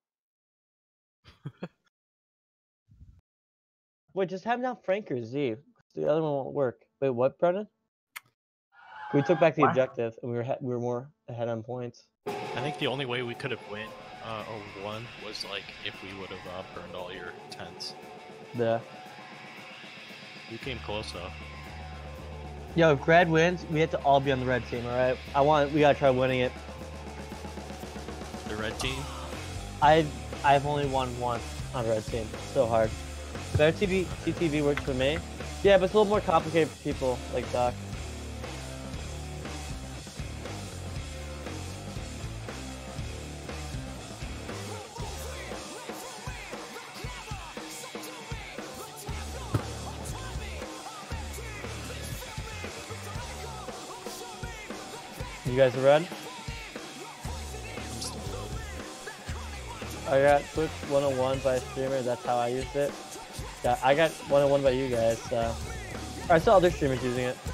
Wait, just have now Frank or Z. The other one won't work. Wait, what, Brennan? We took back the objective, and we were more ahead on points. I think the only way we could have won was like if we would have burned all your tents. Yeah. We came close though. Yo, if Grad wins, we have to all be on the red team, alright? We gotta try winning it. The red team? I've only won once on red team. It's so hard. Better TTV works for me. Yeah, but it's a little more complicated for people like Doc. You guys are red? I got Twitch 101 by a streamer, that's how I used it. Yeah, I got 101 by you guys, so. I saw other streamers using it.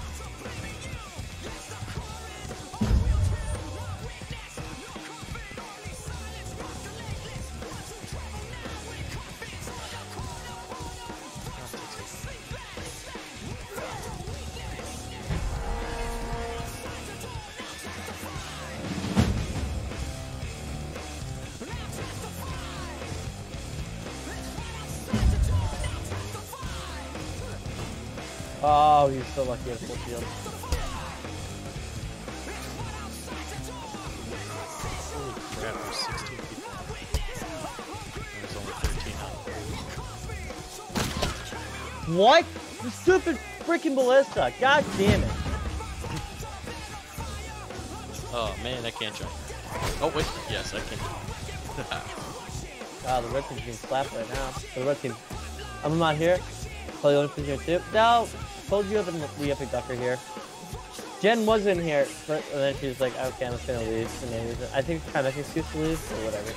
Oh, he's so lucky at full field. Holy crap, there's 16 people. And there's only 13 on. What? You stupid freaking ballista. God damn it. Oh man, I can't jump. Oh wait, yes, I can. Wow, the red team's being slapped right now. The red team. I'm not here. Probably the only person here too. No! Told you up in the epic ducker here. Jen was in here, but and then she was like, okay, I'm just gonna leave. And then I think it's kind of an excuse to leave, or whatever.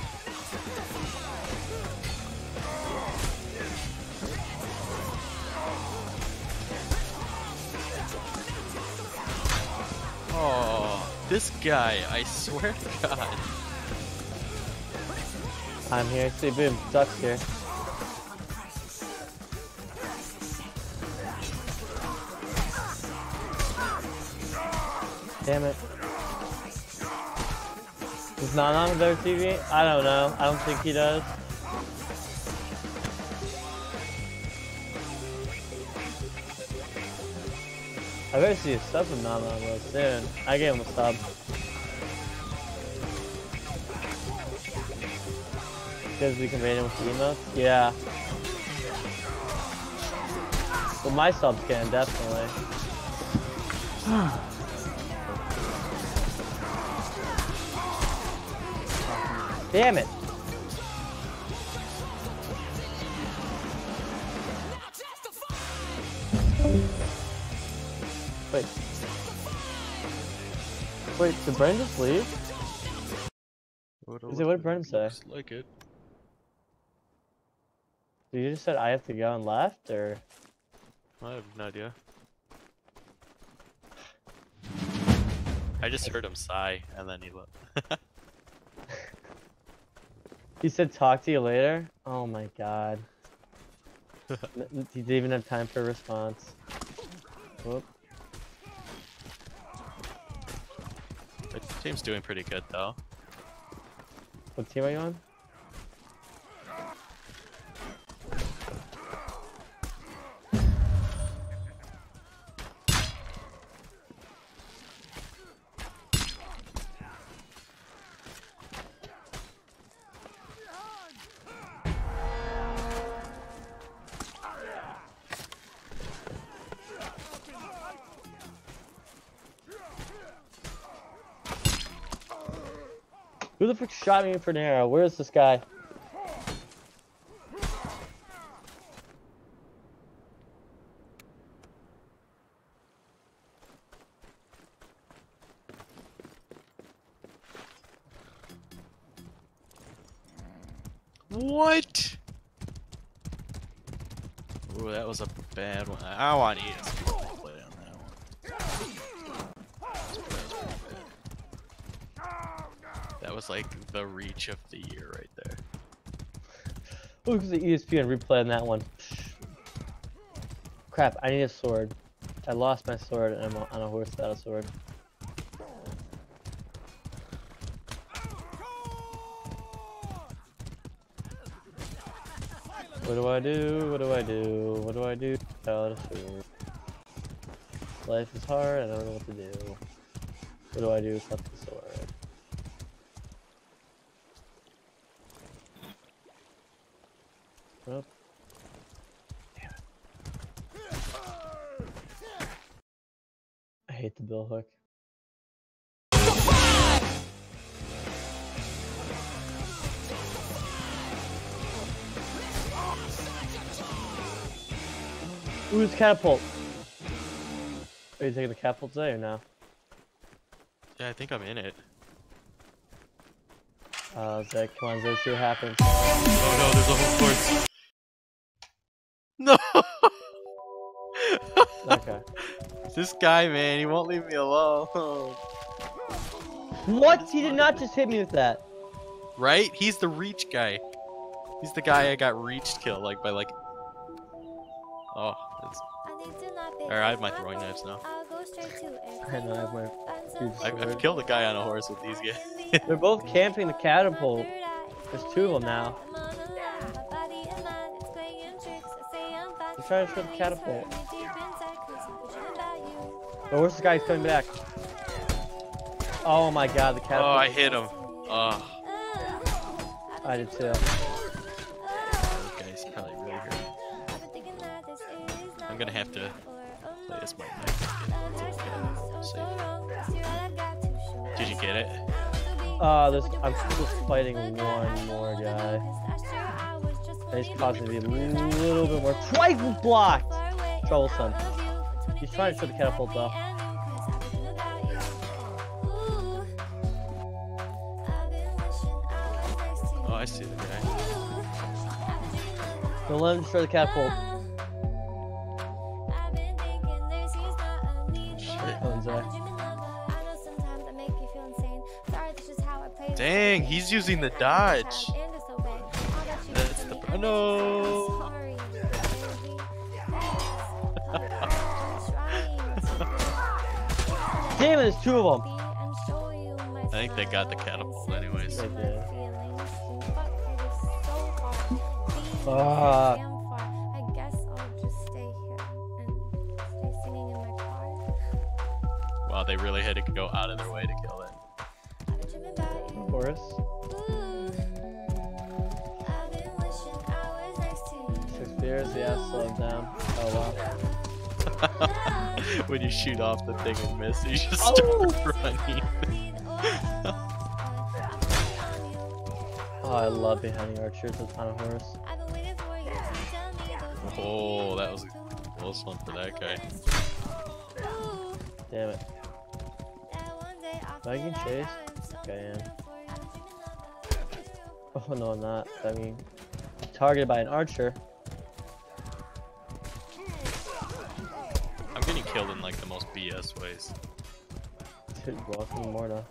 Oh, this guy, I swear to God. I'm here. See, boom, ducks here. Damn it. Does Nanan have better TV? I don't know. I don't think he does. I better see a sub from Nanan real soon. I gave him a sub. Because we can rate him with the emotes? Yeah. Well, my subs can, definitely. Damn it! Wait. Wait, did Brendan just leave? What did Brendan say? Looks like it. You just said I have to go and left, or? I have no idea. I just heard him sigh, and then he left. He said talk to you later? Oh my god. He didn't even have time for a response. Whoop. The team's doing pretty good though. What team are you on? Who the frick shot me for an arrow? Where is this guy? What? Ooh, that was a bad one. I want ESP to play on that one. That was like the reach of the year right there. Look at the ESPN replay on that one. Crap, I need a sword. I lost my sword and I'm on a horse without a sword. What do I do? What do I do? What do I do? Without a sword. Life is hard, I don't know what to do. What do I do without the sword? Oh. Damn it. I hate the bill hook. Ooh, it's catapult. Are you taking the catapult today or no? Yeah, I think I'm in it. Zach, come on, Zach, see what happens. Oh no, there's a whole course. No! Okay. This guy, man, he won't leave me alone. What? He did not just hit me with that. Right? He's the reach guy. He's the guy I got reached killed, like, by, like... Oh, it's... Alright, I have my throwing knives now. I know, I have my huge I've sword. killed a guy on a horse with these guys. They're both camping the catapult. There's two of them now. He's trying to shoot the catapult. The horse guy's coming back. Oh my god, the catapult. Oh, I hit him. Oh. I did too. Okay, he's probably really hurt. I'm gonna have to play as my knife. Did you get it? I'm still fighting one more guy. And he's causing me a little bit more. Twice blocked! Troublesome. He's trying to shoot the catapult though. Oh, I see the guy. Don't let him destroy the catapult. Oh, Zach. Dang, he's using the dodge. That's the no. Damn it, there's two of them. I think they got the catapult anyways. They did. Wow, they really had to go out of their way to kill it. Horus. 6 beers, yeah, slow him down. Oh wow. When you shoot off the thing and miss, you just start running. Oh, I love behind the archers on a horse. Oh, that was a close one for that guy. Damn it. I can chase? Okay, I am. Oh no, I'm not. I mean, targeted by an archer. I'm getting killed in like the most BS ways. Dude, welcome Morta.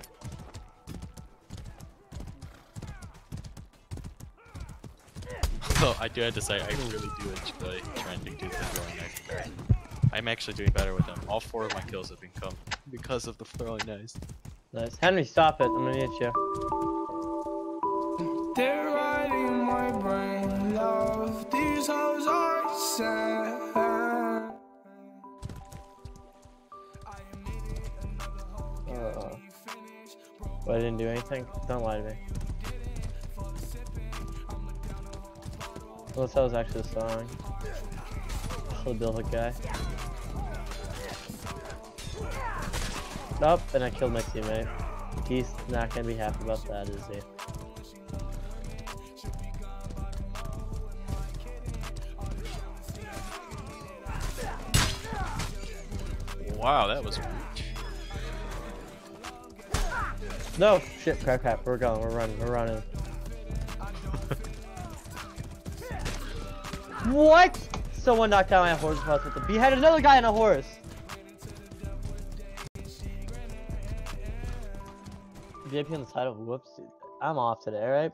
Oh, I do have to say, I really do enjoy trying to do the throwing knife guy. I'm actually doing better with them. All 4 of my kills have been come because of the throwing knives. Nice. Henry, stop it. I'm gonna hit you. They're riding my brain, love. These hoes are sad. But I didn't do anything? Don't lie to me. Unless that was actually the song. The Bill guy. Nope, and I killed my teammate. He's not gonna be happy about that, is he? Wow, that was... No! Shit, crap. We're going, we're running. What? Someone knocked down my horse with the behead another guy on a horse! VIP on the side of whoops. Dude. I'm off today, alright?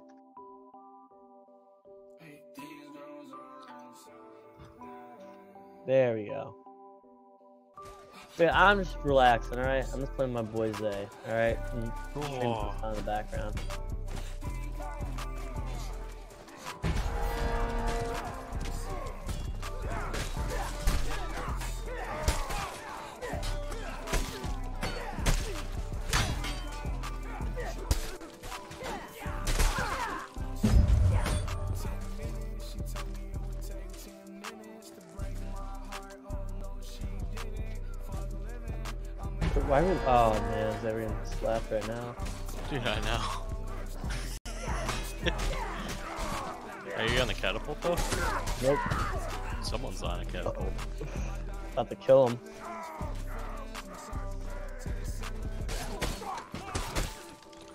There we go. But I'm just relaxing, alright? I'm just playing my boys A, alright? On the background. Why would, oh man, is everyone slapped right now? Dude, I know. Are you on the catapult though? Nope. Someone's on a catapult. About to kill him.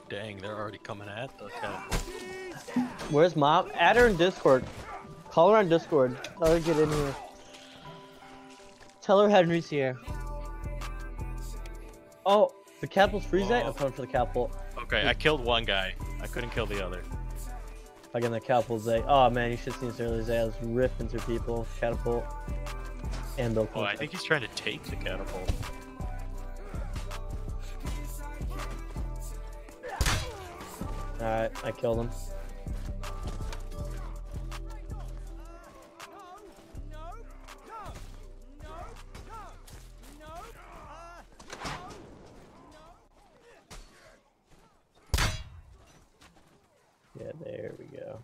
Dang, they're already coming at the catapult. Where's Mom? Add her in Discord. Call her on Discord. Tell her to get in here. Tell her Henry's here. Oh, the catapult's freeze. I'm coming for the catapult. Okay, I killed one guy. I couldn't kill the other. Again, the catapult Zay. Oh man, you should have seen this earlier. Zay. I was ripping through people. Catapult. And Bill. Oh, I think he's trying to take the catapult. Alright, I killed him. Yeah, there we go.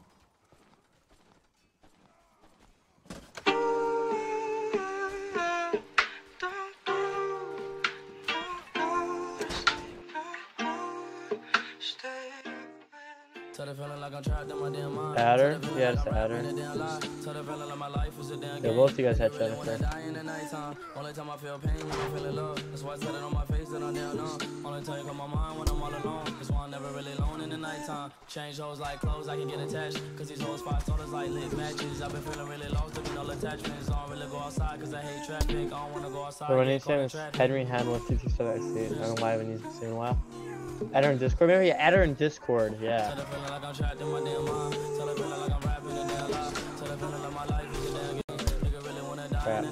Add her? Yeah, just add her. Yeah, both you guys had Jennifer. Only time I feel pain when I'm feeling love. That's why I said it on my face that I'm down on. Only time you come my mind when I'm all alone. That's why I'm never really alone in the nighttime. Change hoes like clothes, I can get attached. Cause these hoes five sodas like lit matches. I've been feeling really lost, looking all attachments. I don't really go outside cause I hate traffic. I don't wanna go outside. So my name's Henry Hanwell 267 XC. I don't know why I haven't used it in a while. Add her in Discord. Remember, yeah, add her in Discord. Yeah. Crap.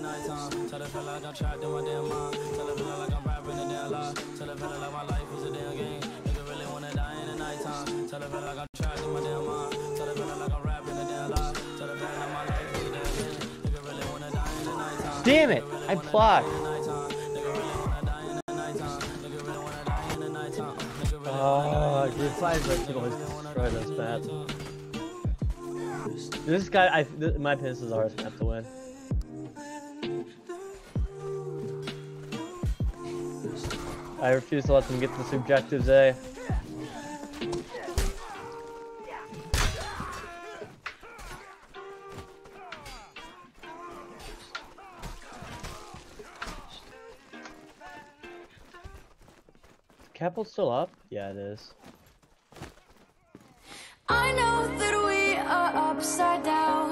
Damn it! I blocked. Oh, the five can always destroy this map. This guy, in my opinion, this is the hardest map to win. I refuse to let them get this objectives, eh? Catapult's still up? Yeah, it is. I know that we are upside down.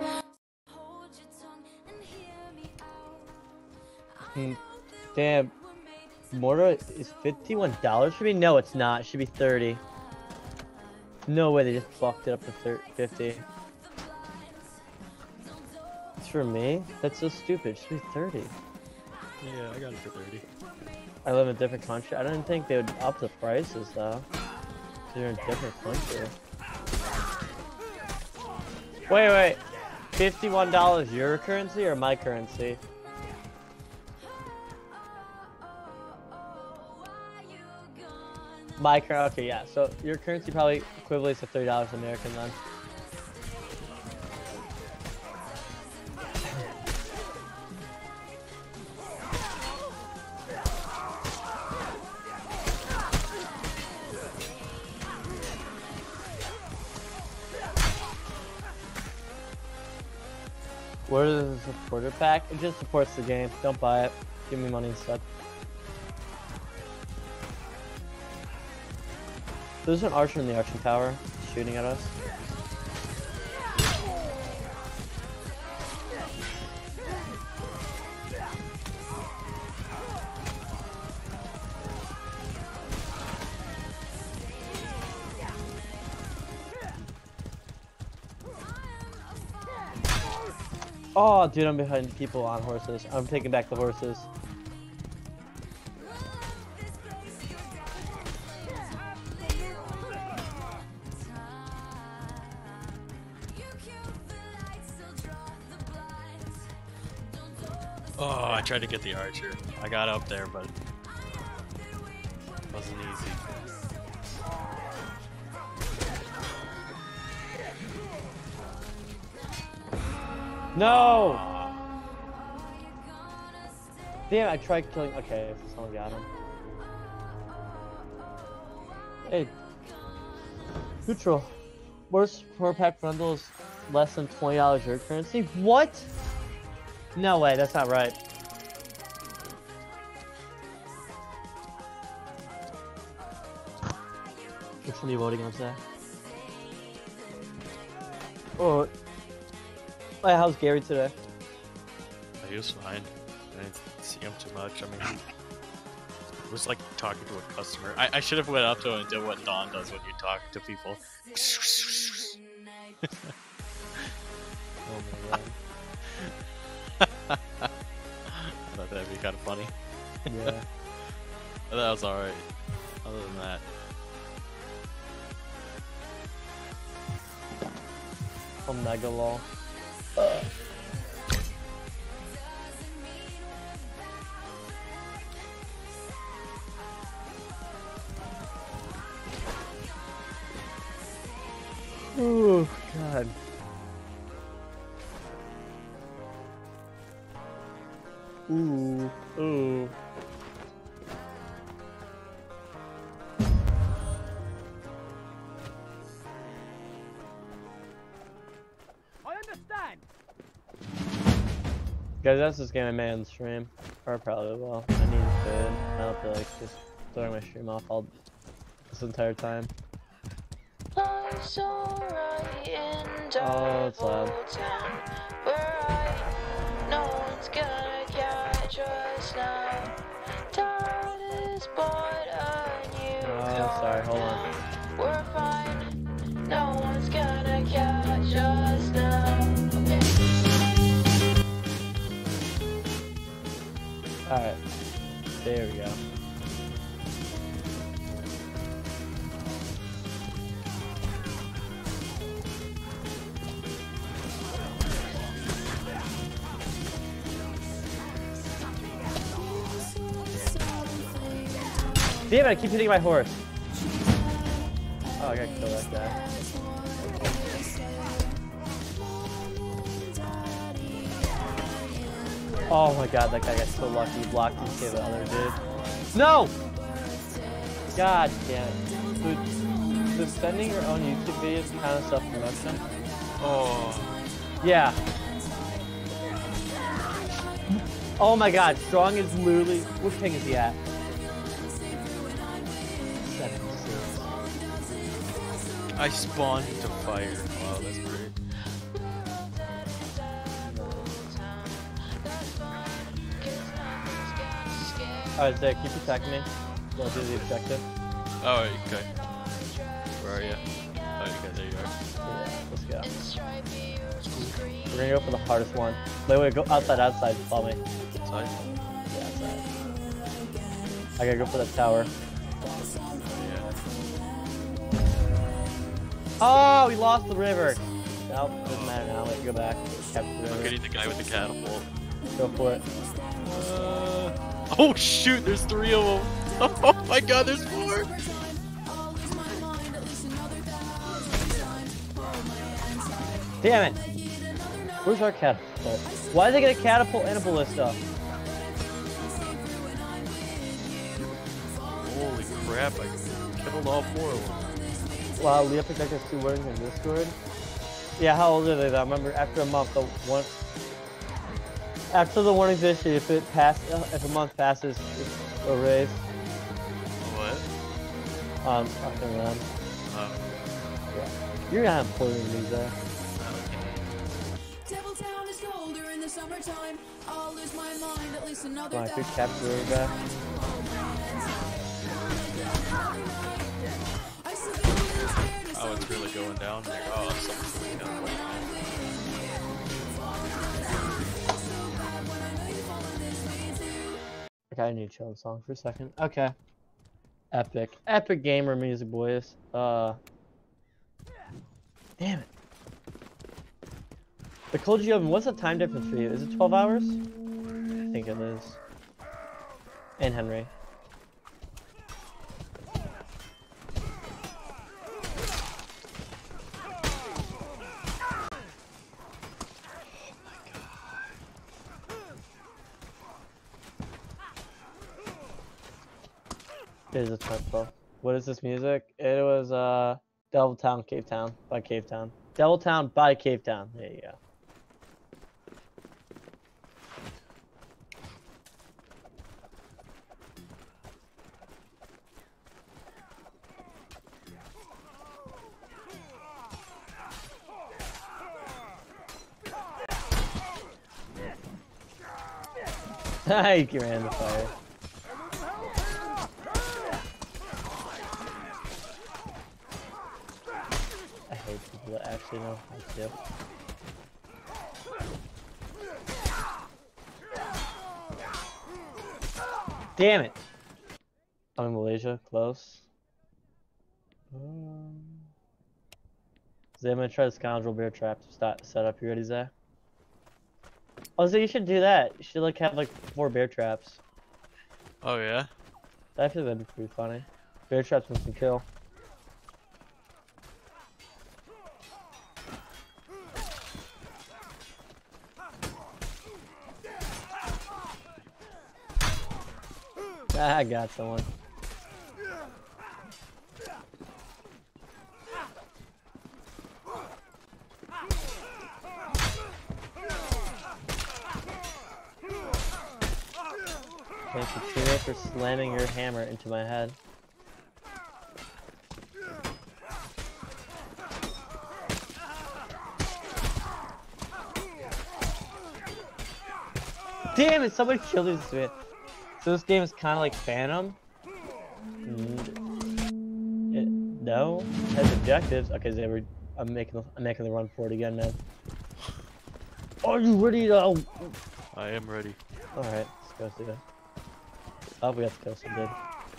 Damn. Mortar is $51 for me? No, it's not. It should be 30. No way they just fucked it up to 50. It's for me? That's so stupid. It should be 30. Yeah, I got it for 30. I live in a different country. I didn't think they would up the prices though. They're in a different country. Wait. $51 your currency or my currency? My currency, okay, yeah. So your currency probably equivalents to $30 American then. What is the supporter pack? It just supports the game. Don't buy it. Give me money instead. There's an archer in the arching tower shooting at us. Oh, dude, I'm behind people on horses. I'm taking back the horses. Oh, I tried to get the archer. I got up there, but it wasn't easy. No! Damn, I tried killing. Okay, someone got him. Hey, neutral. Worst per pack bundle is less than $20 your currency. What? No way, that's not right. What are you voting on today? Oh. Hey, how's Gary today? He was fine. I didn't see him too much. I mean, he was like talking to a customer. I should have went up to him and did what Don does when you talk to people. Oh my god. I thought that'd be kind of funny. Yeah. But that was alright. Other than that. Omega lol. Oh god. Ooh, ooh. I understand. Guys, that's this game I made on stream. Or probably will. I need food. I don't feel like just throwing my stream off all this entire time. Oh, it's loud. No one's gonna catch us now. Todd is born a new Oh, sorry, hold on. We're fine. No one's gonna catch us now. Alright. There we go. Damn it, I keep hitting my horse. Oh, I gotta kill that guy. Oh my god, that guy got so lucky. He blocked and saved the other dude. No! God damn it. Dude, so sending your own YouTube videos is kind of self-promotion. Oh. Yeah. Oh my god, Strong is literally... What ping is he at? 76. I spawned into fire. Wow, that's great. Alright, Zach, keep attacking me. We'll do the objective. Oh, okay. Where are you? Oh, okay, there you are. Yeah, let's go. We're gonna go for the hardest one. Wait, go outside, follow me. Outside? Yeah, outside. I gotta go for that tower. Oh, we lost the river. Nope, doesn't matter now. Let's go back. Capture the river. I'm getting the guy with the catapult. Go for it. Oh shoot, there's 3 of them. Oh my god, there's 4. Damn it. Where's our catapult? Why did they get a catapult and a ballista? Holy crap, I killed all 4 of them. Wow, Leah picked up 2 warnings in Discord. Yeah, how old are they though? I remember after a month, after the warnings issued, if a month passes, it's a raise. What? Fucking them. Oh. Yeah. You're gonna have plenty of these there. Devil is colder in the summertime. I'll lose my mind at least another Come on, quick capture the river back. Oh, it's really going down there. Oh, something's going down. Okay, I need to chill the song for a second. Okay. Epic gamer music, boys. Damn it. The Koji oven, what's the time difference for you? Is it 12 hours? I think it is. And Henry. It is a tempo. What is this music? It was Devil Town, Cave Town by Cave Town. Devil Town by Cave Town. There you go. I ran the fire. I hate people that actually know how to. Damn it! I'm in Malaysia, close. Zay, I'm gonna try the scoundrel bear trap set up. You ready, Zay? Oh, Zay, you should do that. You should like have like 4 bear traps. Oh yeah? I feel that'd be pretty funny. Bear traps make some kill. Ah, I got someone. Thank you, Tina, for slamming your hammer into my head. Damn it! Somebody killed this man. So this game is kind of like Phantom. No, it has objectives. Okay, Zay, I'm making the run for it again, man. Are you ready to? I am ready. All right, let's go see it. Oh, we have to kill some dude.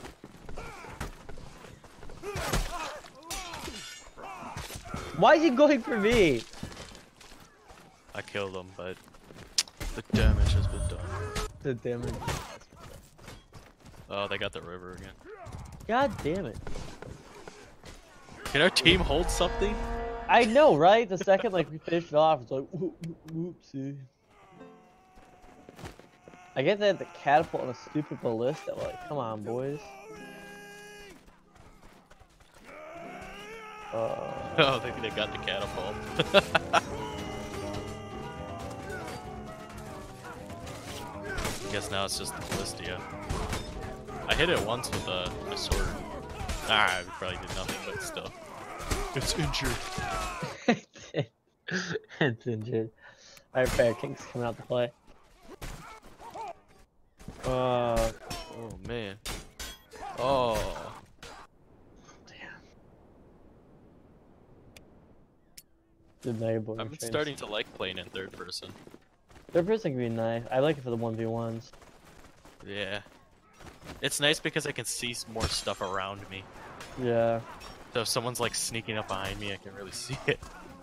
Why is he going for me? I killed him, but the damage has been done. The damage. Oh, they got the river again. God damn it. Can our team hold something? I know, right? The second like we finished it off, it's like whoopsie. I get that the catapult and a stupid ballista. Like, come on, boys. Oh, they got the catapult. I guess now it's just the ballista. I hit it once with a sword. Ah, I probably did nothing, but still. It's injured. It's injured. Alright, Fire King's coming out to play. Oh man. Oh. Damn. I'm starting to like playing in third person. Third person can be nice. I like it for the 1v1s. Yeah. It's nice because I can see more stuff around me. Yeah. So if someone's like sneaking up behind me, I can really see it.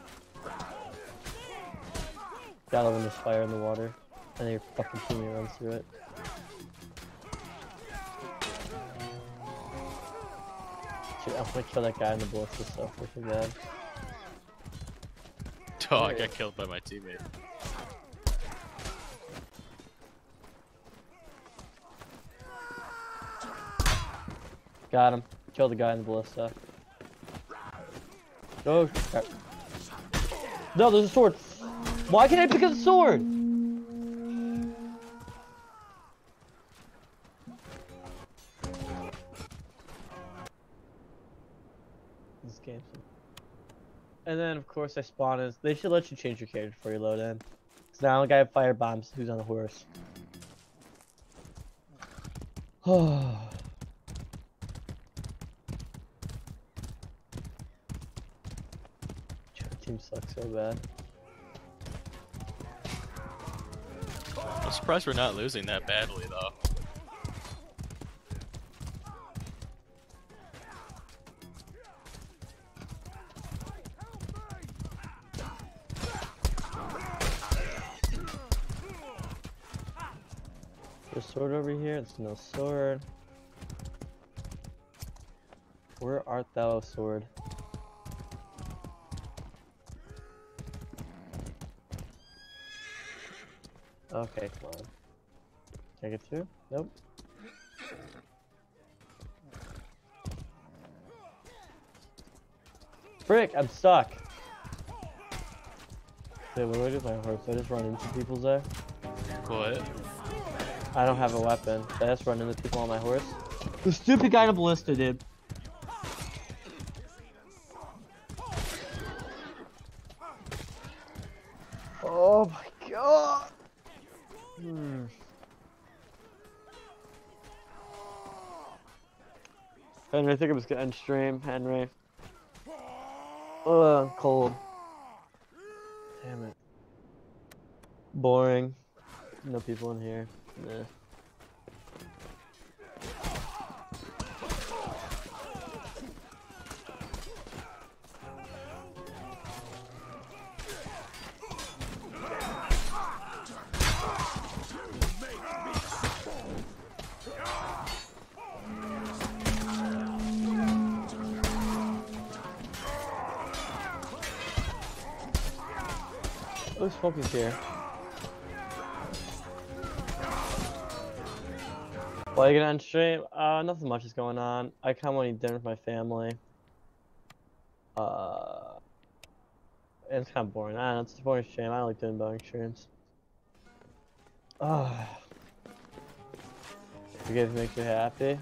Gotta when there's fire in the water, and then your fucking teammate runs through it. Dude, I'm gonna kill that guy in the ballista so freaking bad. Oh, I got killed by my teammate. Got him. Killed the guy in the ballista. Oh, crap. No, there's a sword. Why can't I pick up the sword? This game's... And then, of course, I spawn as... They should let you change your character before you load in. Because now the guy fire bombs who's on the horse. Oh. Team sucks so bad. I'm surprised we're not losing that badly, though. There's a sword over here. There's no sword. Where art thou, sword? Okay, come on. Can I get through? Nope. Frick, I'm stuck. Wait, what do I do with my horse? I just run into people's there? What? I don't have a weapon. I just run into people on my horse. The stupid guy in a ballista, dude. Oh my god! Henry, I think I'm just gonna end stream. Henry. Ugh, cold. Damn it. Boring. No people in here. Nah. Who's focused here? Well, are you gonna end stream? Nothing much is going on. I kinda wanna eat dinner with my family. And it's kinda boring. I don't know, it's a boring stream. I don't like doing boring streams. You guys make you happy?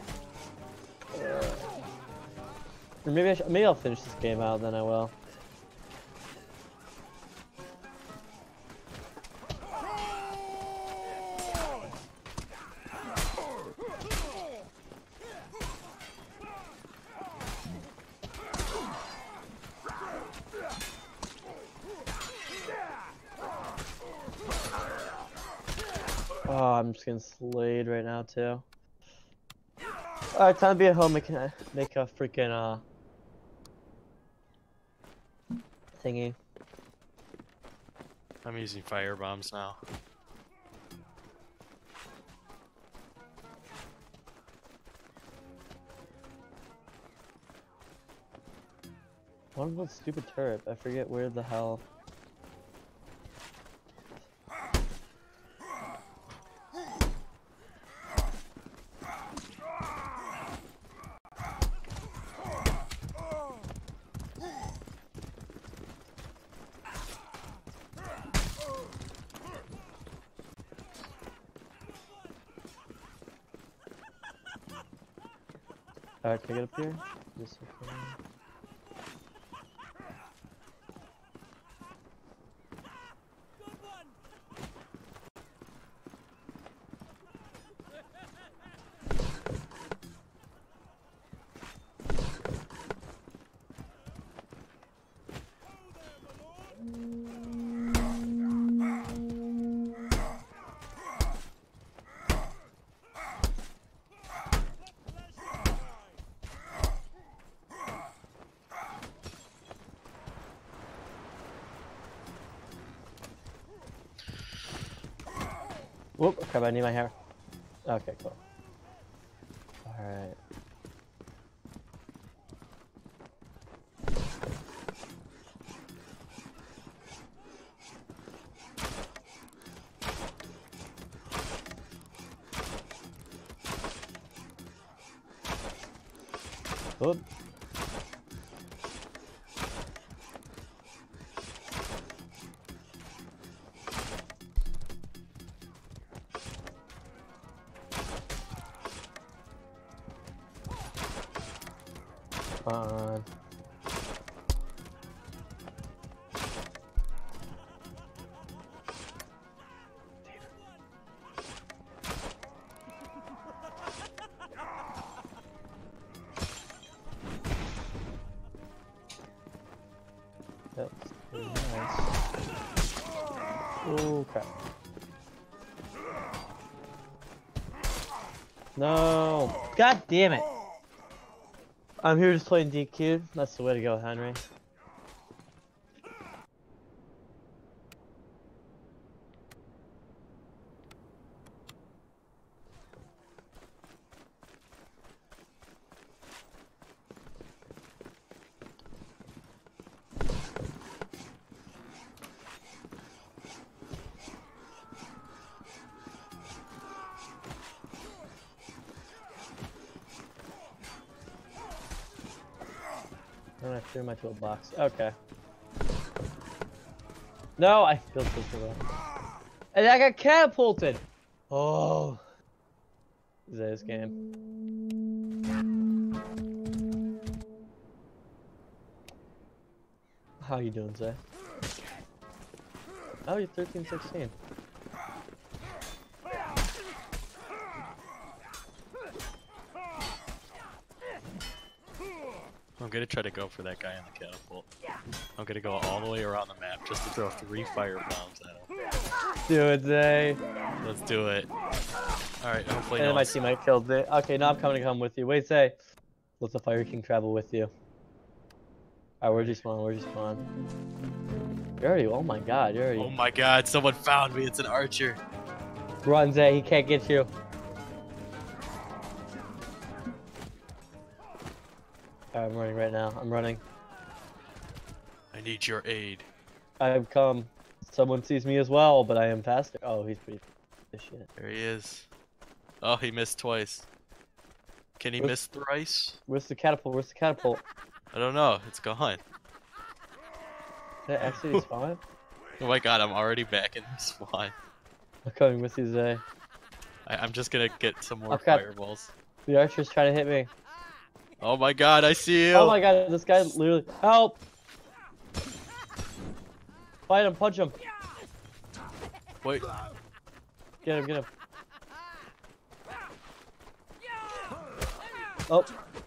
Or maybe I'll finish this game out, then I will. Oh, I'm just getting slayed right now too. Alright, time to be at home. Make a freaking thingy. I'm using fire bombs now. What about stupid turret? I forget where the hell. Alright, can I get up here? Just okay. Whoop, crap, I need my hair. Okay, cool. Alright. Whoop. That's pretty nice. Oh crap. No! God damn it! I'm here just playing DQ. That's the way to go, Henry. I threw my toolbox. Okay. No, I feel so well. And I got catapulted! Oh. This game. How you doing, Zay? Oh, you're 13-16. I'm gonna try to go for that guy on the catapult. I'm gonna go all the way around the map just to throw 3 fire bombs at him. Do it, Zay. Let's do it. Alright, hopefully And no my one's... teammate killed Zay. Okay, now I'm coming to come with you. Wait, Zay. Let the Fire King travel with you. Alright, where'd you spawn? Where'd you spawn? You're already, oh my god, you're already... Oh my god, someone found me. It's an archer. Run, Zay, he can't get you. Alright, I'm running right now. I'm running. I need your aid. I have come. Someone sees me as well, but I am faster. Oh, he's pretty shit. There he is. Oh, he missed twice. Can he miss thrice? Where's the catapult? Where's the catapult? I don't know. It's gone. Did that actually spawn? Oh my god, I'm already back in the spawn. I'm coming with you, Zay. I'm just gonna get some more Oh, crap. fireballs. The archer's trying to hit me. Oh my god, I see you! Oh my god, this guy literally... Help! Fight him, punch him. Wait. Get him, get him. Oh.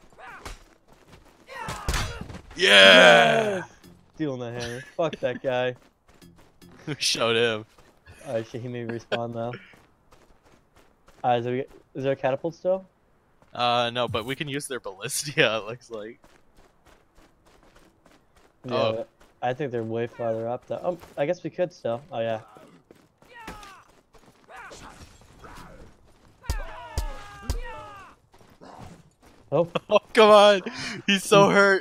Yeah! Yes! Stealing that hammer. Fuck that guy. Who showed him? Alright, shit, he may respawn though. Is there a catapult still? No, but we can use their ballistia, it looks like. Yeah, Oh. I think they're way farther up though. Oh, I guess we could still. Oh yeah. Oh. Oh, come on! He's so hurt!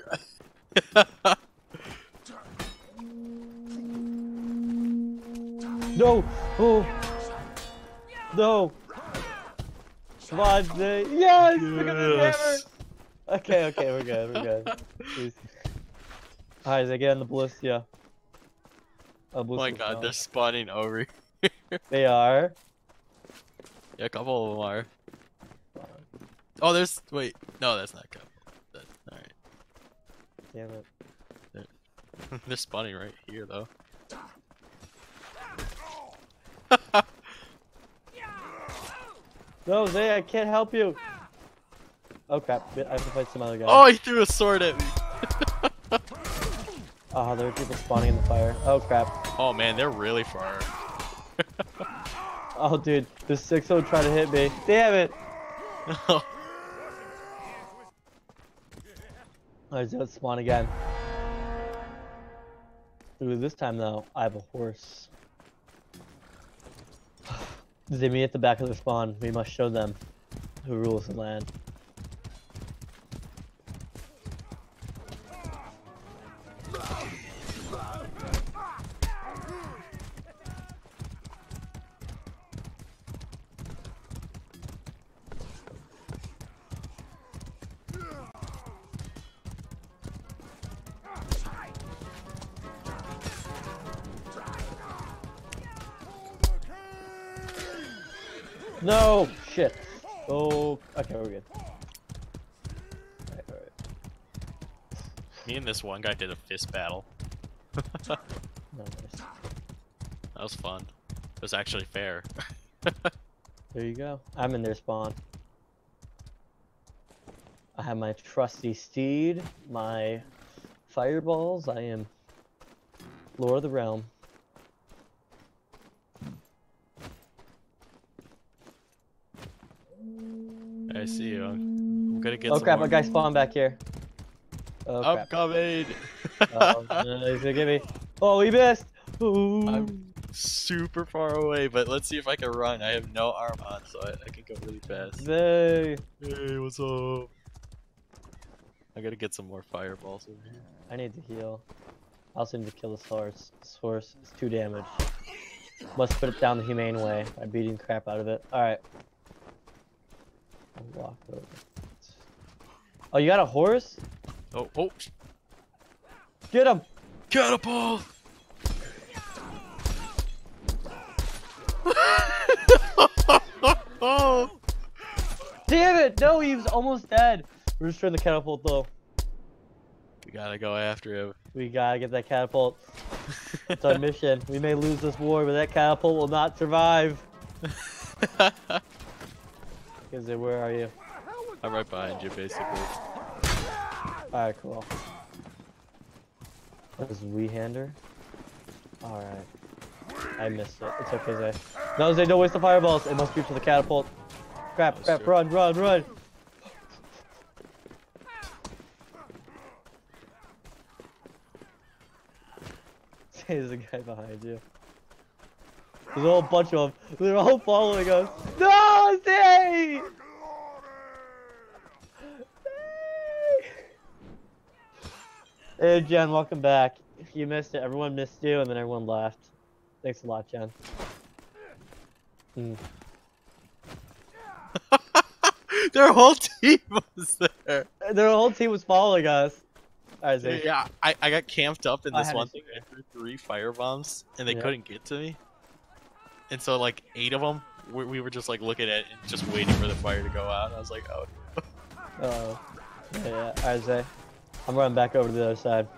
No! Oh! No! Come on, Zay. Yes! Look at the hammer! Okay, okay, we're good, we're good. Jeez. Alright, Zay, get on the ballista. Oh my god, they're spawning over here. They are. Yeah, a couple of them are. Oh, there's... Wait. No, that's not a couple. Alright. Damn it. They're spawning right here, though. No, Zay, I can't help you. Oh crap, I have to fight some other guy. Oh, he threw a sword at me. Oh, there are people spawning in the fire. Oh crap. Oh man, they're really far. Oh dude, this 6-0 trying to hit me. Damn it! Alright, so let's spawn again. Ooh, this time though, I have a horse. They meet at the back of the spawn. We must show them who rules the land. No! Shit. Oh, okay, we're good. Alright. Me and this one guy did a fist battle. Nice. That was fun. It was actually fair. There you go. I'm in their spawn. I have my trusty steed, my fireballs. I am Lord of the Realm. I see you. I'm gonna get Oh some crap, more. a guy spawned back here. Oh crap. Upcoming! Oh, no, he's gonna get me. Oh, he missed! Ooh. I'm super far away, but let's see if I can run. I have no arm on, so I can go really fast. Zay. Hey, what's up? I gotta get some more fireballs over here. I need to heal. I also need to kill this horse. This horse is 2 damage. Must put it down the humane way by beating the crap out of it. Alright. I'll walk over. Oh, you got a horse? Oh, oh! Get him! Catapult! Oh! Damn it! No, he was almost dead. We're just trying the catapult though. We gotta go after him. We gotta get that catapult. It's our mission. We may lose this war, but that catapult will not survive. Where are you? I'm right behind you, basically. Alright, cool. What is Weehander? Alright. I missed it. It's okay, Zay. No, Zay, don't waste the fireballs. It must be for the catapult. Crap, crap, run, run, run! There's a guy behind you. There's a whole bunch of them. They're all following us. No, Zay! Hey, Jen, welcome back. You missed it. Everyone missed you, and then everyone left. Thanks a lot, Jen. Their whole team was there. Their whole team was following us. Right, Zay. Yeah, I got camped up in I this had one to thing. I threw 3 fire bombs, and they Yeah. couldn't get to me. And so, like, 8 of them, we were just, like, looking at it and just waiting for the fire to go out. I was like, oh. Oh. Yeah. Alright, Zay. I'm running back over to the other side.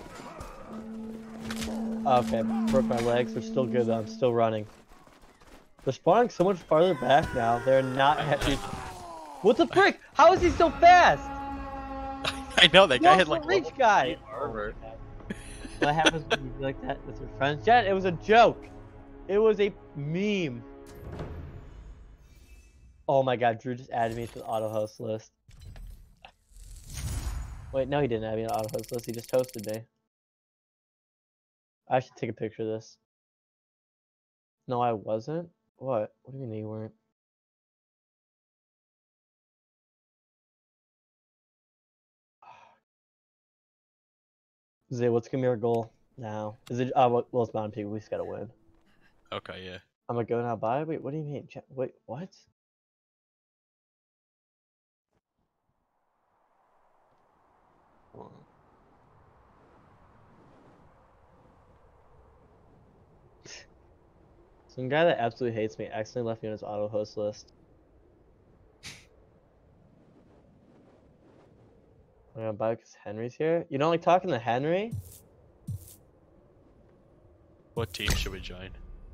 Okay, broke my legs. They're still good though. I'm still running. They're spawning so much farther back now. They're not happy. What the frick? How is he so fast? I know, that guy had, like, reach level guy. 3 armor. What happens when you do like that with your friends? Jen, it was a joke. It was a meme. Oh my god, Drew just added me to the auto host list. Wait, no, he didn't add me to the auto host list. He just hosted me. I should take a picture of this. No, I wasn't. What? What do you mean you weren't? Zay, what's gonna be our goal now? Is it? Well, it's Mountain Peak. We just gotta win. Okay, yeah. I'm gonna go now. Bye. Wait, what do you mean? Wait, what? Hold on. Some guy that absolutely hates me accidentally left me on his auto host list. I'm gonna buy because Henry's here. You don't like talking to Henry? What team should we join?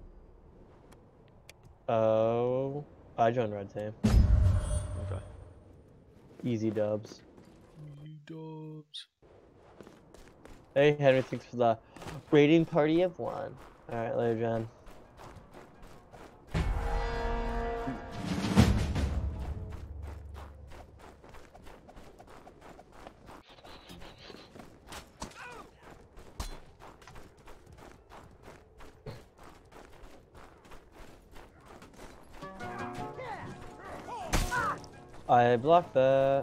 Oh, I joined Red Team. Okay. Easy dubs. Easy dubs. Hey, Henry, thanks for the rating party of 1. Alright, later, John. I blocked that.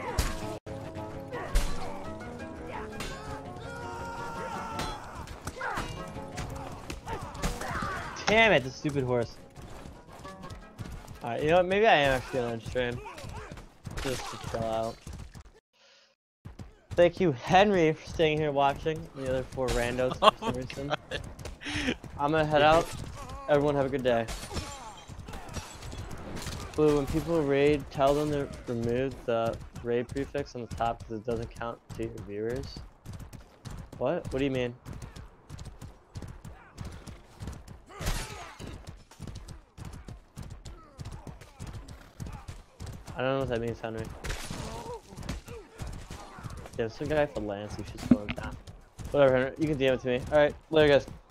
Damn it, the stupid horse. Alright, you know what? Maybe I am actually gonna stream. Just to chill out. Thank you, Henry, for staying here watching. The other 4 randos for some reason. I'm gonna head out. Everyone have a good day. Blue, when people raid, tell them to remove the raid prefix on the top because it doesn't count to your viewers. What? What do you mean? I don't know what that means, Henry. Yeah, some guy for Lance, you should slow him down. Whatever, Henry, you can DM it to me. Alright, later guys.